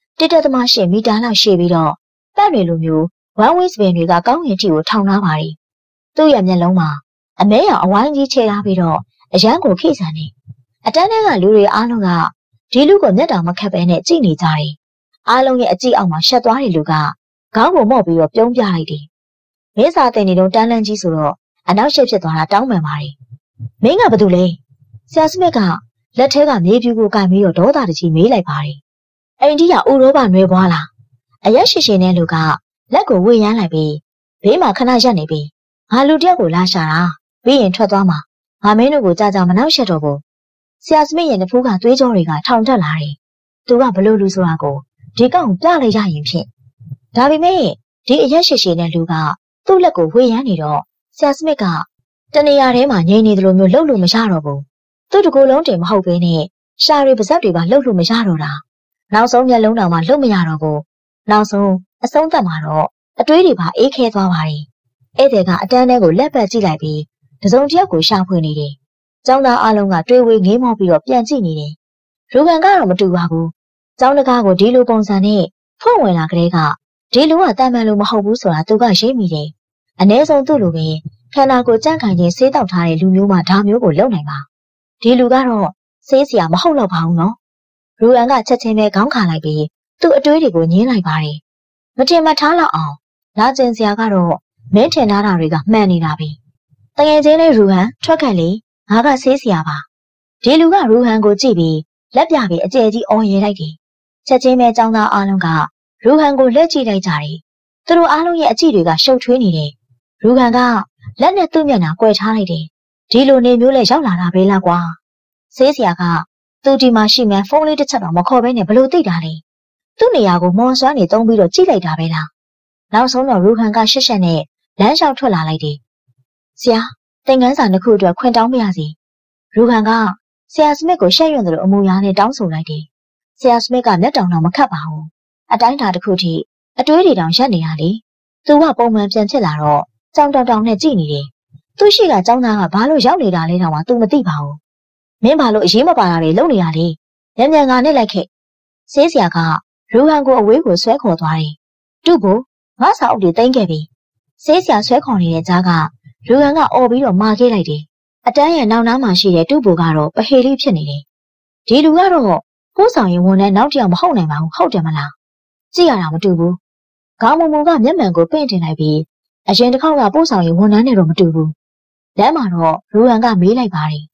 1.8 မီတာလောက်ရှည်ပြီးတော့ပတ်တွေလိုမျိုးone way spin တွေကကောင်းကင်ထိကိုထောင်ထားပါတယ်သူ့ရဲ့မျက်လုံးမှာအမဲရောင်အဝိုင်းကြီးချဲထားပြီးတော့အရန်ကိုခိဆန်နေအတန်းထဲကလူတွေအားလုံးကဒီလူကိုမျက်တောင်မခတ်ပဲနဲ့ကြည့်နေကြတယ်အားလုံးရဲ့အကြည့်အောက်မှာရှက်သွားတဲ့လူကခေါင်းကိုမော့ပြီးတော့ပြုံးပြလိုက်တယ်မင်းစာတင်နေတော့တန်းလန်းကြီးဆိုတော့အနောက်ရှက်ဖြစ်သွားတာတောင်းပန်ပါတယ်မင်းကဘာလုပ်လဲဆရာစမစ်ကလက်ထဲကမြေပြူကိုကင်ပြီးတော့ဒေါသတကြီးမေးလိုက်ပါတယ်အိန္ဒိယဥရောပနွယ်ပွားလာအရက်ရှိရှိနဲ့လူကလက်ကိုဝေရမ်းလိုက်ပြီးဘေးမှာခဏရက်နေပြီးငါလူတယောက်ကိုလာရှာတာပြီးရင်ထွက်သွားမှာငါမင်းတို့ကိုကြာမနှောက်ရှက်တော့ဘူးဆရာစမစ်ရဲ့နှဖူးကသွေးကြောတွေကထောင်တက်လာတယ်သူကဘလို့လူဆိုတာကိုဒီကောင်ပြလိုက်ရရင်ဖြင့်ဒါပေမဲ့ဒီအရက်ရှိရှိနဲ့လူကသူ့လက်ကိုဝေရမ်းနေတော့ဆရာစမစ်ကတနေရာထဲမှာငြိမ်နေတယ်လို့မျိုးလှုပ်လို့မရတော့ဘူးသူ့တကူလုံးတင်မဟုတ်ဘဲနဲ့ရှာတွေပါဇက်တွေပါလှုပ်လို့မရတော့တာနောက်ဆုံးမျက်လုံးတောင်မှလှုပ်မရတော့ဘူးနောက်ဆုံးအဆုံးသတ်မှာတော့အတွေးတွေပါအေးခဲသွားပါတယ်ဧည့်သည်ကအတန်းထဲကိုလက်ပတ်ကြည့်လိုက်ပြီးတစုံတစ်ယောက်ကိုရှာဖွေနေတယ်ကျောင်းသားအလုံးကတွေးဝေးငေးမောပြီးတော့ပြန်ကြည့်နေတယ်ရူကန်ကတော့မတူပါဘူးကျောင်းတကားကိုဒီလိုပုံစံနဲ့ဖွင့်ဝင်လာကလေးကဒီလူကတန်မှန်လို့မဟုတ်ဘူးဆိုတာသူကရိပ်မိတယ်အ ਨੇ ဆုံးသူ့လိုပဲခန္ဓာကိုယ်ကြန့်ခိုင်ခြင်းဆေးတောက်ထားတဲ့လူမျိုးမှဒါမျိုးကိုလုပ်နိုင်ပါဒီလူကတော့ဆေးစရာမဟုတ်တော့ပါဘူးနော်ရူကန်ကချက်ချင်းပဲခေါင်းခါလိုက်ပြီးသူ့အတွေးတွေကိုညှင်းလိုက်ပါတယ်မထင်မှတ်ထားလောက်အောင်လာကျင်စရာကတော့မင်းထင်ထားတာတွေကမှန်နေတာပဲတကယ်ချင်းလေးရူဟန်ထွက်ခဲ့လေငါကဆေးစရာပါဒီလူကရူဟန်ကိုကြည့်ပြီးလက်ပြပြီးအကျယ်ကြီးအော်ရလိုက်တယ်ချက်ချင်းပဲចောင်းသားအားလုံးကရူဟန်ကိုလက်ကြည့်လိုက်ကြတယ်သူတို့အားလုံးရဲ့အကြည့်တွေကရှုပ်ထွေးနေတယ်ရူဟန်ကလက်နဲ့သူ့မျက်နှာကွယ်ထားလိုက်တယ်ဒီလိုနေမျိုးလဲရောက်လာတာပဲလားကွာဆေးစရာကသူဒီမှာရှိမှန်းဖုန်းလေးတစ်ချက်တော့မခေါ်ဘဲနဲ့ဘလို့သိတာလဲသူ့နေရာကိုမော်စွမ်းနေတုံးပြီးတော့ကြည့်လိုက်တာပဲလားနောက်ဆုံးတော့ရူဟန်ကရှက်ရှက်နဲ့လမ်းလျှောက်ထွက်လာလိုက်တယ်ဆရာသင်ခန်းစာနှစ်ခုအတွက်ခွင့်တောင်းပါရစေရူဟန်ကဆရာစမစ်ကိုရှက်ရွံ့တယ်လို့အမူအရာနဲ့တောင်းဆိုလိုက်တယ်ဆရာစမစ်ကမျက်တောင်တော့မခတ်ပါဘူးအတိုင်းတာတစ်ခုထိအတွေးတွေတောင်ရက်နေတာလေသူကပုံမှန်ပြန်ဖြစ်လာတော့ကြောင်တောင်နဲ့ကြည့်နေတယ်သူရှိကကျောင်းသားကဘာလို့ရောက်နေတာလဲတော့မှ तू မသိပါဘူးမင်းဘာလို့အရေးမပါတာတွေလုပ်နေရလဲညံ့ညံ့ကနဲ့လိုက်ခဲ့ဆေးစရာကရူဟန်ကိုအဝေးကိုဆွဲခေါ်သွားတယ်သူ့ကိုငါစာအုပ်တွေတင်ခဲ့ပြီဆေးစရာဆွဲခေါ်နေတဲ့ကြားကရူဟန်ကအော်ပြီးတော့မာခဲ့လိုက်တယ်အတန်းရဲ့နောက်နားမှာရှိတဲ့တူ့ဘူကတော့ပဟေလေးဖြစ်နေတယ်ဒီလူကတော့ကိုးဆောင်ရင်ဝန်နဲ့နောက်တစ်ယောက်မဟုတ်နိုင်ပါဘူးဟုတ်တယ်မလားကြည့်ရတာမတူဘူးခေါင်းမမူကမျက်မှန်ကိုပင့်တင်လိုက်ပြီးအရင်တစ်ခေါက်ကပို့ဆောင်ရင်ဝန်ထမ်းနဲ့တော့မတူဘူးလမ်းမှာတော့ရူဟန်ကမေးလိုက်ပါတယ်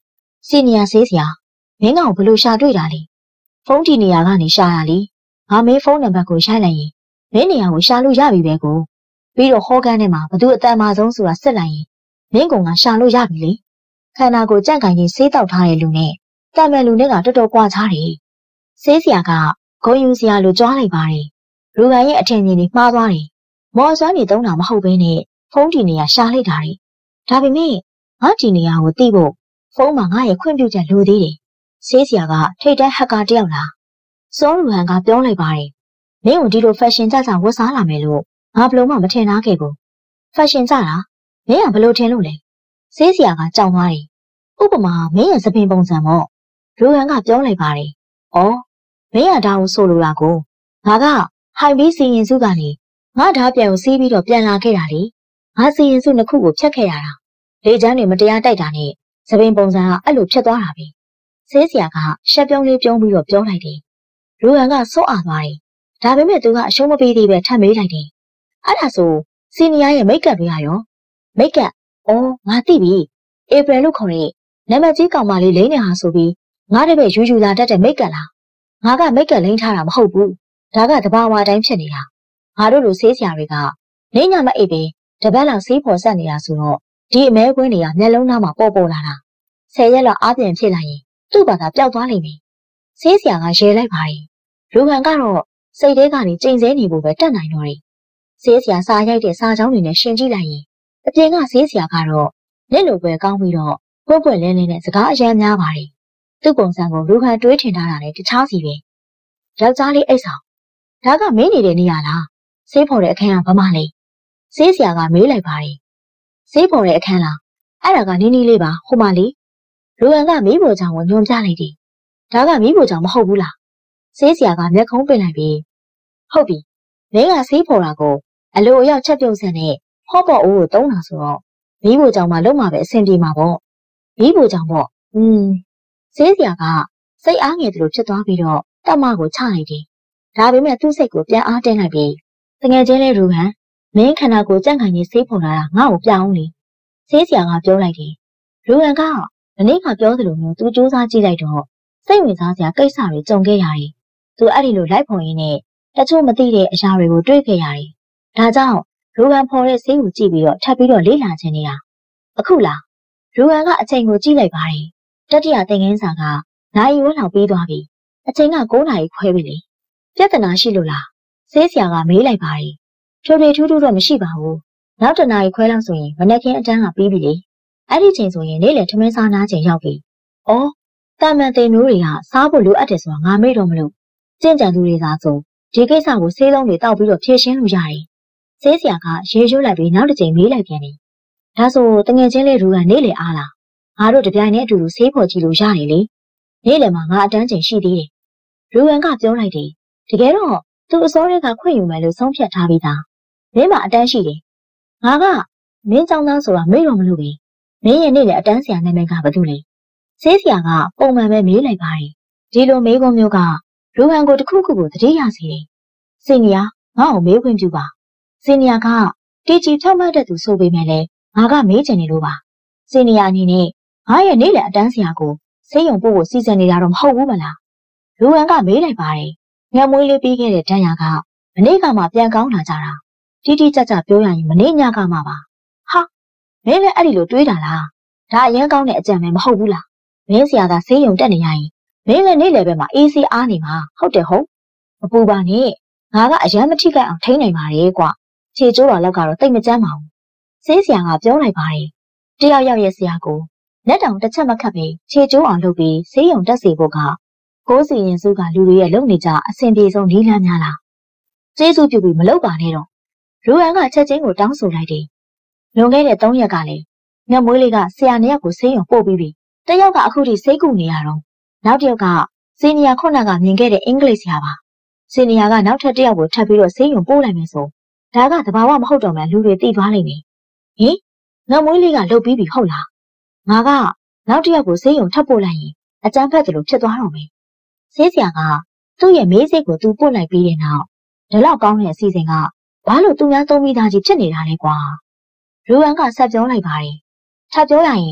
စီနီယာဆေးဆရာမင်းကောင်ဘလို့ရှာတွေ့တာလဲဖုန်းဒီနေရာကနေရှာရလေငါမင်းဖုန်းနံပါတ်ကိုရိုက်လိုက်ရင်မင်းနေရာကိုရှာလို့ရပြီပဲကိုပြီးတော့ဟောကန်းထဲမှာဘသူအတန်မာဆုံးဆိုတာစစ်လိုက်ရင်မင်းကောင်ကရှာလို့ရပြီလေခန္ဓာကိုယ်ကြန့်ခိုင်ခြင်းဆေးတောက်ထားတဲ့လူနဲ့တံမယ်လူနဲ့ကတော်တော်ကွာခြားတယ်ဆေးဆရာကဂုံယူဆရာလိုကြွားလိုက်ပါတယ်လူကန်ရဲ့အထင်မြင်တွေမှားသွားတယ်မော်စွမ်းနေသုံးတာမဟုတ်ဘဲနဲ့ဖုန်းဒီနေရာရှာလိုက်တာဒါပေမဲ့ငါဒီနေရာကိုသိဖို့ဖုန်းမှာငါရဲ့ခွင့်ပြုချက်လိုသေးတယ်ဆေးဆရာကထိတ်တန်းဟက်ကာတယောက်လားစောရူဟန်ကပြောလိုက်ပါတယ်မင်းတို့ဒီလိုဖက်ရှင်ကြကြဝတ်စားလာမယ်လို့ငါဘလို့မှမထင်သားခဲ့ဘူးဖက်ရှင်ကြတာမင်းကဘလို့ထင်လို့လဲဆေးဆရာကကြောက်သွားတယ်ဥပမာမင်းရဲ့သပင်ပုံစံပေါ့ရူဟန်ကပြောလိုက်ပါတယ်ဩမင်းကဒါကိုဆိုလိုတာကိုငါကဟိုင်ဘီစီရင်စုကနေငါဓာတ်ပြန်ကိုစီးပြီးတော့ပြန်လာခဲ့တာလေငါစီရင်စုနှစ်ခုကိုဖြတ်ခဲ့ရတာလေချမ်းတွေမတရားတိုက်တာနဲ့သပင်ပုံစံကအဲ့လိုဖြစ်သွားတာပဲဆေးဆရာကရှက်ပြုံးလေးပြုံးပြီးတော့ပြောလိုက်တယ်ရူဟန်ကစော့အားသွားတယ်ဒါပေမဲ့သူကအရှုံးမပေးသေးပဲထပ်မေးလိုက်တယ်အဲ့ဒါဆိုစီနီယာရဲ့မိတ်ကပ်တွေကရောမိတ်ကပ်ဩငါသိပြီဧပြီလို့ခေါ်တဲ့နာမည်ကြီးကောင်မလေးလိမ့်နေဟာဆိုပြီးငါတပည့်ယူလာတတ်တဲ့မိတ်ကပ်လားငါကမိတ်ကပ်လိမ့်ထားတာမဟုတ်ဘူးဒါကတဘာဝတိုင်းဖြစ်နေတာငါတို့လိုဆေးဆရာတွေကလိမ့်ညမအိပ်ပဲတပတ်လောက်ဆေးဖော်ဆက်နေတာဆိုတော့ဒီအမဲကွင်းတွေကမျက်လုံးသားမှာပေါ်လာတာ10ရက်လောက်အားပြန်ဖြစ်လာရင်သူ့ဘာသာပျောက်သွားလိမ့်မယ်ဆေးဆရာကရေလိုက်ပါတယ်လူဟန်ကတော့စိတ်ထဲကနေကျိန်ဆဲနေဖို့ပဲတတ်နိုင်တော့တယ်ဆေးဆရာစားရိုက်တဲ့စားချောင်းတွေနဲ့ရှင်းကြည့်လိုက်ရင်အပြင်ကဆေးဆရာကတော့လက်လိုပဲကောင်းပြီးတော့ပွက်လင်းလင်းနဲ့စကားအယမ်းများပါတယ်သူ့ပုံစံကိုလူဟန်တွေးထင်ထားတာလည်းတခြားစီပဲယောက်ျားလေးအိတ်ဆောင်ဒါကမင်းနေတဲ့နေရာလားဆေးဖော်တဲ့အခန်းကဘာမှလဲဆေးဆရာကမေးလိုက်ပါတယ်ဆေးဖော်တဲ့အခန်းလားအဲ့ဒါကနီးနီးလေးပါဟိုမလေးလူဟန်ကမီးဖိုချောင်ကိုညွန်ပြလိုက်တယ်ဒါကမီးဖိုချောင်မဟုတ်ဘူးလားဆေးဆရာကမျက်ခုံးပင်လိုက်ပြီးဟုတ်ပြီမင်းကဆေးဖော်တာကိုအလိုအရောက်ချက်ပြုတ်စက်နဲ့ဟော့ပေါ့အိုးကိုတုံးတာဆိုတော့မီးဖိုချောင်မှလုံးမှာပဲအဆင်ပြေမှာပေါ့မီးဖိုချောင်ပေါ့ဆေးဆရာကစိတ်အားငယ်တယ်လို့ဖြစ်သွားပြီးတော့တမကိုချလိုက်တယ်ဒါပေမဲ့သူ့စိတ်ကိုပြန်အားတင်းလိုက်ပြီးတငယ်ချင်းလေးရူဟန်မင်းခန္ဓာကိုယ်ကြန့်ခိုင်ကြီးဆေးဖော်လာတာငါ့ကိုပြအောင်လေဆေးဆရာကပြောလိုက်တယ်ရူဟန်ကမနေ့ကပြောသလိုမျိုးသူစူးစမ်းကြည့်လိုက်တော့စိတ်ဝင်စားစရာကိစ္စတွေကြုံခဲ့ရတယ်သူအဲ့ဒီလိုလိုက်ဖော်ရင်းနဲ့တချို့မသိတဲ့အရာတွေကိုတွေ့ခဲ့ရတယ်ဒါကြောင့်ရူဟန်ဖော်တဲ့ဆေးကိုကြည့်ပြီးတော့ထပ်ပြီးတော့လေ့လာခြင်းနေတာအခုလားရူဟန်ကအချိန်ကိုကြည့်လိုက်ပါတယ်တတိယသင်ခန်းစာကနိုင်ဝန်းလောက်ပြီးသွားပြီအချိန်က9 နာရီခွဲပြီလေပြဿနာရှိလို့လားဆေးဆရာကမေးလိုက်ပါတယ်ဖြိုဖြေထူးထူးတော့မရှိပါဘူးနောက်1 နာရီခွဲလောက်ဆိုရင်မနက်ခင်းအတန်းကပြီးပြီလေအဲ့ဒီချိန်ဆိုရင်နေ့လယ်ထမင်းစားနားချိန်ရောက်ပြီ။အော်တာမန်တင်နိုးတွေကစားဖို့လိုအပ်တယ်ဆိုတာငါမေ့တော့မလို့ကြင်ကြံသူတွေကဆိုဒီကိစ္စကိုဆေးလုံးတွေတောက်ပြီးတော့ဖြည့်ရှင်းလို့ရတယ်။ဆေးဆရာကရေရွှတ်လိုက်ပြီးနောက်တစ်ချိန်မေးလိုက်ပြန်တယ်။ဒါဆိုတငယ်ချင်းလေးရူကနေ့လယ်အားလား။ငါတို့တပြိုင်တည်းအတူတူဆေးဖော်ကြည့်လို့ရတယ်လေ။နေ့လယ်မှာငါအတန်းချိန်ရှိသေးတယ်။ရူဝန်ကပြောလိုက်တယ်။တကယ်တော့သူအစောတွေကခွင့်ယူမယ်လို့ဆုံးဖြတ်ထားပြီးသား။မင်းမအတန်းရှိတယ်။ငါကမင်းကြောင့်သားဆိုတာမေ့တော့မလို့ပဲ။မင်းရဲ့နေ့လယ်အတန်းဆရာနာမည်ကဘာလို့လဲဆေးဆရာကပုံမှန်ပဲမေးလိုက်ပါတယ်ဒီလိုမေးခွန်းမျိုးကရူဟန်ကိုတစ်ခုခုကိုသတိရစေတယ်စင်နီယာငါ့ကိုမေးခွင့်ပြုပါစင်နီယာကတီချီဖြောက်မှတ်တဲ့သူဆိုပေမဲ့လည်းငါကမေးချင်နေလို့ပါစင်နီယာအနေနဲ့ငါရဲ့နေ့လယ်အတန်းဆရာကိုဆေးရုံပို့ဖို့စီစဉ်နေတာတော့မဟုတ်ဘူးမလားရူဟန်ကမေးလိုက်ပါတယ်ညမွေးလေးပြီးခဲ့တဲ့တန်းရကမနေ့ကမှပြန်ကောင်းလာကြတာတိတိကျကျပြောရရင်မနေ့ညကမှပါဟာမင်းလည်းအဲ့ဒီလိုတွေးတာလားဒါအရင်ကောင်းတဲ့အကြံပဲမဟုတ်ဘူးလားမင်းဆရာသာဆေးရုံတက်နေရရင်မင်းလည်းနေ့လယ်ဘက်မှာအေးဆေးအားနေမှာဟုတ်တယ်ဟုတ်မပူပါနဲ့ငါကအရန်မထိခိုက်အောင်ထိန်းနိုင်ပါရဲ့ကွာခြေကျိုးတော်လောက်ကတော့တိတ်မကြမ်းပါဘူးဆေးဆရာကပြောလိုက်ပါတယ်တယောက်ယောက်ရဲ့ဆရာကိုလက်တောင်တစ်ချက်မခတ်ပြီးခြေကျိုးအောင်လုပ်ပြီးဆေးရုံတက်စေဖို့ကကိုးစီရင်စုကလူတွေရဲ့လုပ်နေကြအဆင်ပြေဆုံးနည်းလမ်းများလားကျေးဇူးပြုပြီးမလုပ်ပါနဲ့တော့ရူဟန်ကချက်ချင်းကိုတောင်းဆိုလိုက်တယ်လွန်ခဲ့တဲ့3 ရက်ကလည်းငတ်မွေးလေးကဆရာ2 ယောက်ကိုဆေးရုံပို့ပြီးပြီတယောက်ကအခုထိဆေးကုနေရတော့နောက်တစ်ယောက်ကစီနီယာခုနကမြင်ခဲ့တဲ့အင်္ဂလိပ်ဆရာပါစီနီယာကနောက်ထပ်1 ယောက်ကိုထပ်ပြီးတော့ဆေးရုံပို့လိုက်မယ်ဆိုဒါကသဘာဝမဟုတ်တော့မှလူတွေသိသွားလိမ့်မယ်ဟင်ငတ်မွေးလေးကလုတ်ပြီးပြီဟုတ်လားငါကနောက်1 ယောက်ကိုဆေးရုံထပ်ပို့လိုက်ရင်အကြမ်းဖက်တယ်လို့ဖြစ်သွားတော့မယ်ဆေးဆရာကသူ့ရဲ့မေးစိတ်ကိုသူပို့လိုက်ပြီးတဲ့နောက်ဒီလောက်ကောင်းတဲ့အစီအစဉ်ကဘာလို့သူများသုံးမိသားကြီးဖြစ်နေတာလဲကွာရူဟန်ကဆက်ပြောလိုက်ပါတယ်ထပ်ပြောရရင်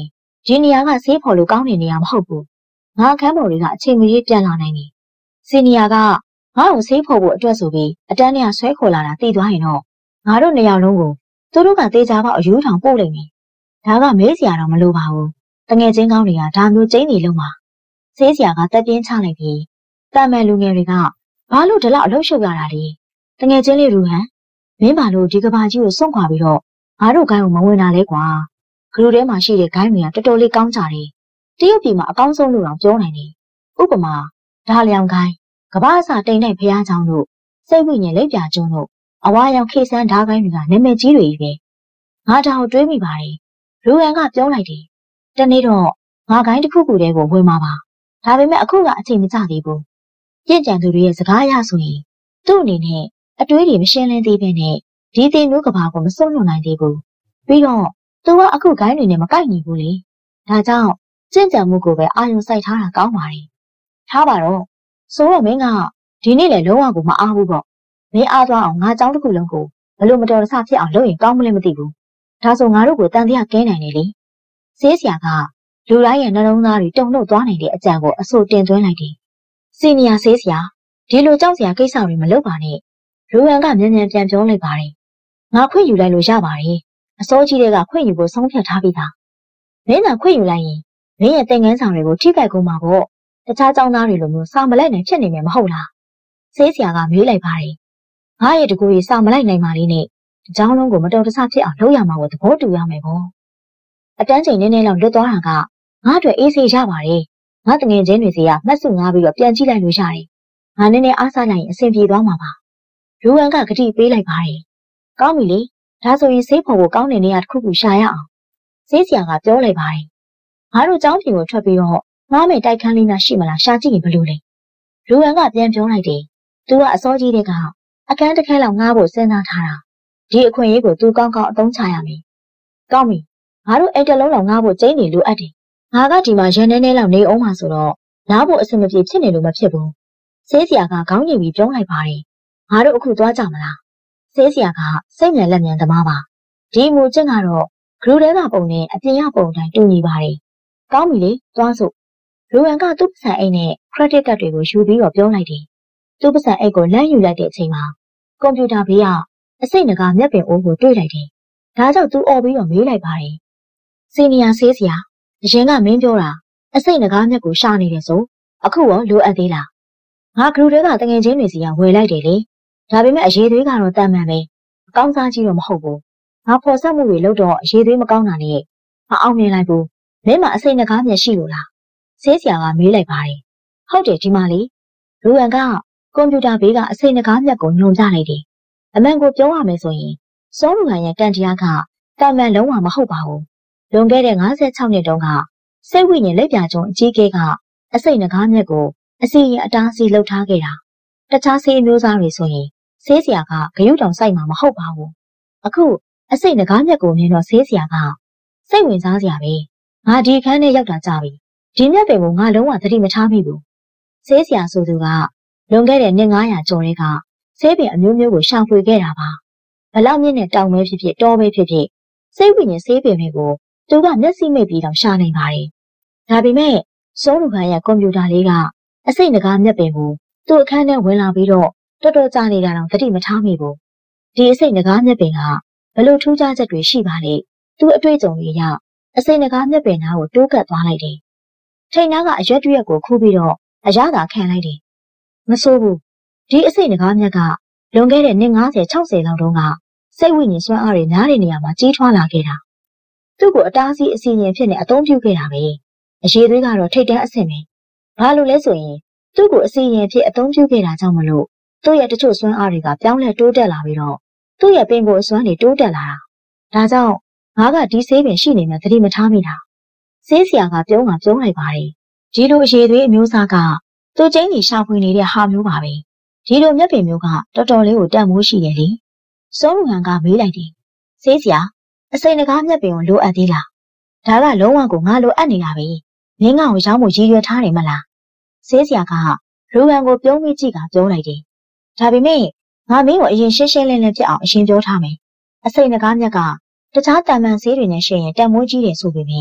ဒီနေရာကဆေးဖော်လို့ကောင်းတဲ့နေရာမဟုတ်ဘူးငါခန်းပေါ်တွေကအချိန်မရွေးပြန်လာနိုင်တယ်စီနီယာကငါ့ကိုဆေးဖော်ဖို့အတွက်ဆိုပြီးအတန်းထဲကဆွဲခေါ်လာတာသိသွားရင်တော့ငါတို့နှစ်ယောက်လုံးကိုသူတို့ကတေချာပေါက်အယူထောင်ပို့လိုက်မယ်ဒါကမေးစရာတော့မလိုပါဘူးတငယ်ချင်းကောင်းတွေကဒါမျိုးကျင်းနေလုံးပါဆေးစရာကတက်ပြင်းချလိုက်ပြီးတန်မဲ့လူငယ်တွေကဘာလို့ဒီလောက်အလုပ်ရှုပ်ရတာလဲတငယ်ချင်းလေးရူဟန်မင်းဘာလို့ဒီကဘာကြီးကိုစွန့်ခွာပြီးတော့ငါတို့ဂိုင်းကိုမဝင်တာလဲကွာဂရုထဲမှာရှိတဲ့ဂိုင်းတွေကတော်တော်လေးကောင်းကြတယ်တရုတ်ပြည်မှာအကောင်းဆုံးလို့တော့ပြောနိုင်တယ်ဥပမာဒါလျောင်ဂိုင်းကဘာအစတိမ်တဲ့ဖျားချောင်းတို့စိတ်ဝိညာဉ်လက်ပြကျွန်းတို့အဝါရောင်ခေဆန်းဓားဂိုင်းတွေကနာမည်ကြီးတွေကြီးပဲငါတောင်တွေးမိပါတယ်ရူဟန်ကပြောလိုက်တယ်တနေ့တော့ငါဂိုင်းတစ်ခုခုတည်းကိုဝင်มาပါဒါပေမဲ့အခုကအချိန်မကျသေးဘူးပြင့်ကြံသူတွေရဲ့စကားအရဆိုရင်သူ့အနေနဲ့အတွေးတွေမရှင်းလင်းသေးဘဲနဲ့ဒီတင်မျိုးကဘာကိုမစွန့်လွတ်နိုင်သေးဘူးပြီးတော့သူကအခုဂိုင်းတွေနဲ့မကိုက်ညီဘူးလေဒါကြောင့်ကြင့်ကြံမှုကိုပဲအာရုံစိုက်ထားတာကောင်းပါတယ်ထားပါတော့ဆိုတော့မင်းကဒီနေ့လည်းလုံးဝကိုမအားဘူးပေါ့မင်းအားသွားအောင်ငါเจ้าတစ်ခုလုံးကိုဘလို့မတော်တဆဖြစ်အောင်လုပ်ရင်ကောင်းမလဲမသိဘူးဒါဆိုငါတို့ကိုတန်တရားကင်းနိုင်နေလေဆေးဆရာကလူတိုင်းရဲ့နှလုံးသားတွေတုန်လှုပ်သွားနိုင်တဲ့အကြံကိုအဆိုတင်သွင်းလိုက်တယ်စီနီယာဆေးဆရာဒီလိုကြောက်စရာကိစ္စတွေမလုပ်ပါနဲ့ရူဟန်ကမြန်မြန်ပြန်ပြောလိုက်ပါတယ်ငါခွင့်ယူလိုက်လို့ရပါတယ်အစိုးကြီးတွေကခွင့်ယူဖို့ဆုံးဖြတ်ထားပြီးသားမင်းကခွင့်ယူလိုက်ရင်မင်းရဲ့သင်ခန်းဆောင်တွေကိုထိခိုက်ကုန်မှာပေါ့တခြားကျောင်းသားတွေလိုမျိုးစာမလိုက်နိုင်ဖြစ်နေမယ်မဟုတ်လားဆေးဆရာကမေးလိုက်ပါတယ်ငါရဲ့တကူကြီးစာမလိုက်နိုင်ပါလေနဲ့ဒီကျောင်းလုံးကိုမတော်တဆဖြစ်အောင်လုပ်ရမှာကိုသဘောတူရမယ်ပေါ့အတန်းချိန်နည်းနည်းလောက်လွတ်သွားတာကငါ့အတွက်အေးဆေးရပါတယ်ငါတငယ်ချင်းတွေစီကမှတ်စုငါပြီးတော့ပြန်ကြည့်လိုက်လို့ရတယ်ငါနည်းနည်းအားစားလိုက်ရင်အဆင်ပြေသွားမှာပါရူဟန်ကဂတိပေးလိုက်ပါတယ်ကောင်းပြီလေဒါဆိုရင်ဆေးဖော်ဖို့ကောင်းတဲ့နေရာတစ်ခုခုရှာရအောင်ဆေးဆရာကပြောလိုက်ပါတယ်ငါတို့ကျောင်းပြင်ကိုထွက်ပြီးတော့ငားမယ်တိုက်ခန်းလေးများရှိမလားရှာကြည့်ရင်ဘလို့လဲရူဟန်ကပြန်ပြောလိုက်တယ်သူကအစောကြီးတဲ့ကအခန်းတစ်ခန်းလောက်ငားဖို့စဉ်းစားထားတာဒီအခွင့်အရေးကိုသူကောင်းကောင်းအသုံးချရမယ်ကောင်းပြီငါတို့အိမ်တစ်လုံးလောက်ငားဖို့ကျင်းနေလိုအပ်တယ်ငါကဒီမှာရန်နေနေလောက်နေအောင်မှာဆိုတော့နားဖို့အဆင်မပြေဖြစ်နေလို့မဖြစ်ဘူးဆေးဆရာကခေါင်းညိပြီးပြောလိုက်ပါတယ်ငါတို့အခုသွားကြမလားဆေးဆရာကစိတ်မြန်လက်မြန်သမားပါဒီမူချက်ကတော့ဂရုထဲကပုံနဲ့အပြင်ရပုံတိုင်းတူညီပါတယ်ကောင်းပြီလေသွားစို့ရူဟန်ကသူ့ပစံအိတ်နဲ့ credit card တွေကိုယူပြီးတော့ပြောလိုက်တယ်သူ့ပစံအိတ်ကိုလမ်းယူလိုက်တဲ့အချိန်မှာကွန်ပျူတာဘေးကအစိတ်နဂါမျက်ပင်အိုးကိုတွေ့လိုက်တယ်ဒါကြောင့်သူအော်ပြီးတော့မေးလိုက်ပါတယ်စီနီယာဆေးဆရာအရင်ကမင်းပြောတာအစိတ်နဂါမျက်ကိုရှာနေတယ်ဆိုအခုရောလိုအပ်သေးလားငါဂရုတွေကတငယ်ချင်းတွေစီကဝယ်လိုက်တယ်လေဒါပေမဲ့အရေးသွေးကတော့တန်မှန်ပဲအကောင်းစားကြီးတော့မဟုတ်ဘူးငါဖော်ဆက်မှုတွေလုပ်တော့အရေးသွေးမကောင်းတာနဲ့မအောင်မြင်လိုက်ဘူးမင်းမအစိတ်နဂါမျက်ရှိလို့လားဆေးဆရာကမေးလိုက်ပါတယ်ဟုတ်တယ်ဒီမှာလေရူဟန်ကကွန်ပျူတာဘေးကအစိတ်နဂါမျက်ကိုညွှန်ပြလိုက်တယ်အမှန်ကိုပြောရမယ်ဆိုရင်စောရူဟန်ရဲ့တန်တရားကတန်မှန်လုံးဝမဟုတ်ပါဘူးလွန်ခဲ့တဲ့56နှစ်တုန်းကစိတ်ဝိညာဉ်လက်ပြကျွန်းအကြီးအကဲကအစိတ်နဂါမျက်ကိုအစီရင်အတားအဆီးလှုပ်ထားခဲ့တာတခြားဆေးအမျိုးသားတွေဆိုရင်ဆေးဆရာကဂရုတောင်စိုက်မှာမဟုတ်ပါဘူးအခုအစိတ်နဂါမျက်ကိုမြင်တော့ဆေးဆရာကစိတ်ဝင်စားစရာပဲငါဒီအခန်းထဲရောက်တာကြပြီဒီမျက်ပင်ကိုငါလုံးဝသတိမထားမိဘူးဆေးဆရာဆိုသူကလွန်ခဲ့တဲ့နှစ်900ကျော်တဲ့ကဆေးပင်အမျိုးမျိုးကိုရှာဖွေခဲ့တာပါဘလောက်မြင့်တဲ့တောင်ပဲဖြစ်ဖြစ်တောပဲဖြစ်ဖြစ်စိတ်ဝိညာဉ်ဆေးပင်တွေကိုသူကမျက်စိမိတ်ပြီးတော့ရှာနိုင်ပါတယ်ဒါပေမဲ့စိုးလူခန်ရဲ့ကွန်ပျူတာလေးကအစိတ်နဂါမျက်ပင်ကိုသူ့အခန်းထဲဝင်လာပြီးတော့တော်တော်ကြာနေတာတော့သတိမထားမိဘူးဒီအစိတ်နဂါမျက်ပင်ကဘလို့ထူးခြားချက်တွေရှိပါလဲသူ့အတွေ့အကြုံတွေအရအစိတ်နဂါမျက်ပင်သားကိုတိုးကပ်သွားလိုက်တယ်ထိန်နာကအရွက်တရက်ကိုခူးပြီးတော့အရသာခံလိုက်တယ်မဆိုးဘူးဒီအစိတ်နဂါမျက်ကလွန်ခဲ့တဲ့နှစ်50 60လောက်တုန်းကစိတ်ဝိညာဉ်စွမ်းအားတွေများတဲ့နေရာမှာကြီးထွားလာခဲ့တာသူ့ကိုအတားအဆီးအစီအရင်ဖြစ်နေအသုံးပြုခဲ့တာပဲအရေးသွေးကတော့ထိတ်တန်းအဆင့်ပဲဘာလို့လဲဆိုရင်သူ့ကိုအစီအရင်ဖြစ်အသုံးပြုခဲ့တာကြောင့်မလို့သူ့ရဲ့တချို့စွမ်းအားတွေကပြောင်းလဲတိုးတက်လာပြီးတော့သူ့ရဲ့ပင်ကိုယ်အစွမ်းတွေတိုးတက်လာတာဒါကြောင့်ငါကဒီဆေးပင်ရှိနေမှသတိမထားမိတာဆေးဆရာကပြောလိုက်ပါတယ်ဒီလိုအရေးသွေးအမျိုးအစားကသူ့ချင်းကြီးရှာဖွေနေတဲ့ဟာမျိုးပါပဲဒီလိုမျက်ပင်မျိုးကတော်တော်လေးကိုတန်မိုးရှိတယ်လေစောရူဟန်ကမေးလိုက်တယ်ဆေးဆရာအစိတ်နဂါမျက်ပင်ကိုလိုအပ်သေးလားဒါကလုံးဝကိုငါလိုအပ်နေတာပဲမင်းကကိုရောင်းဖို့ရည်ရွယ်ထားတယ်မလားဆေးဆရာကရူဟန်ကိုပြုံးပြီးကြည့်ကပြောလိုက်တယ်ဒါပေမဲ့ငါမင်းကိုအရင်ရှင်းရှင်းလင်းလင်းဖြစ်အောင်အရင်ပြောထားမယ်အစိတ်နဂါမျက်ကတခြားတန်မှန်ဆေးတွေနဲ့ရှင်ရင်တန်မိုးကြီးတယ်ဆိုပေမဲ့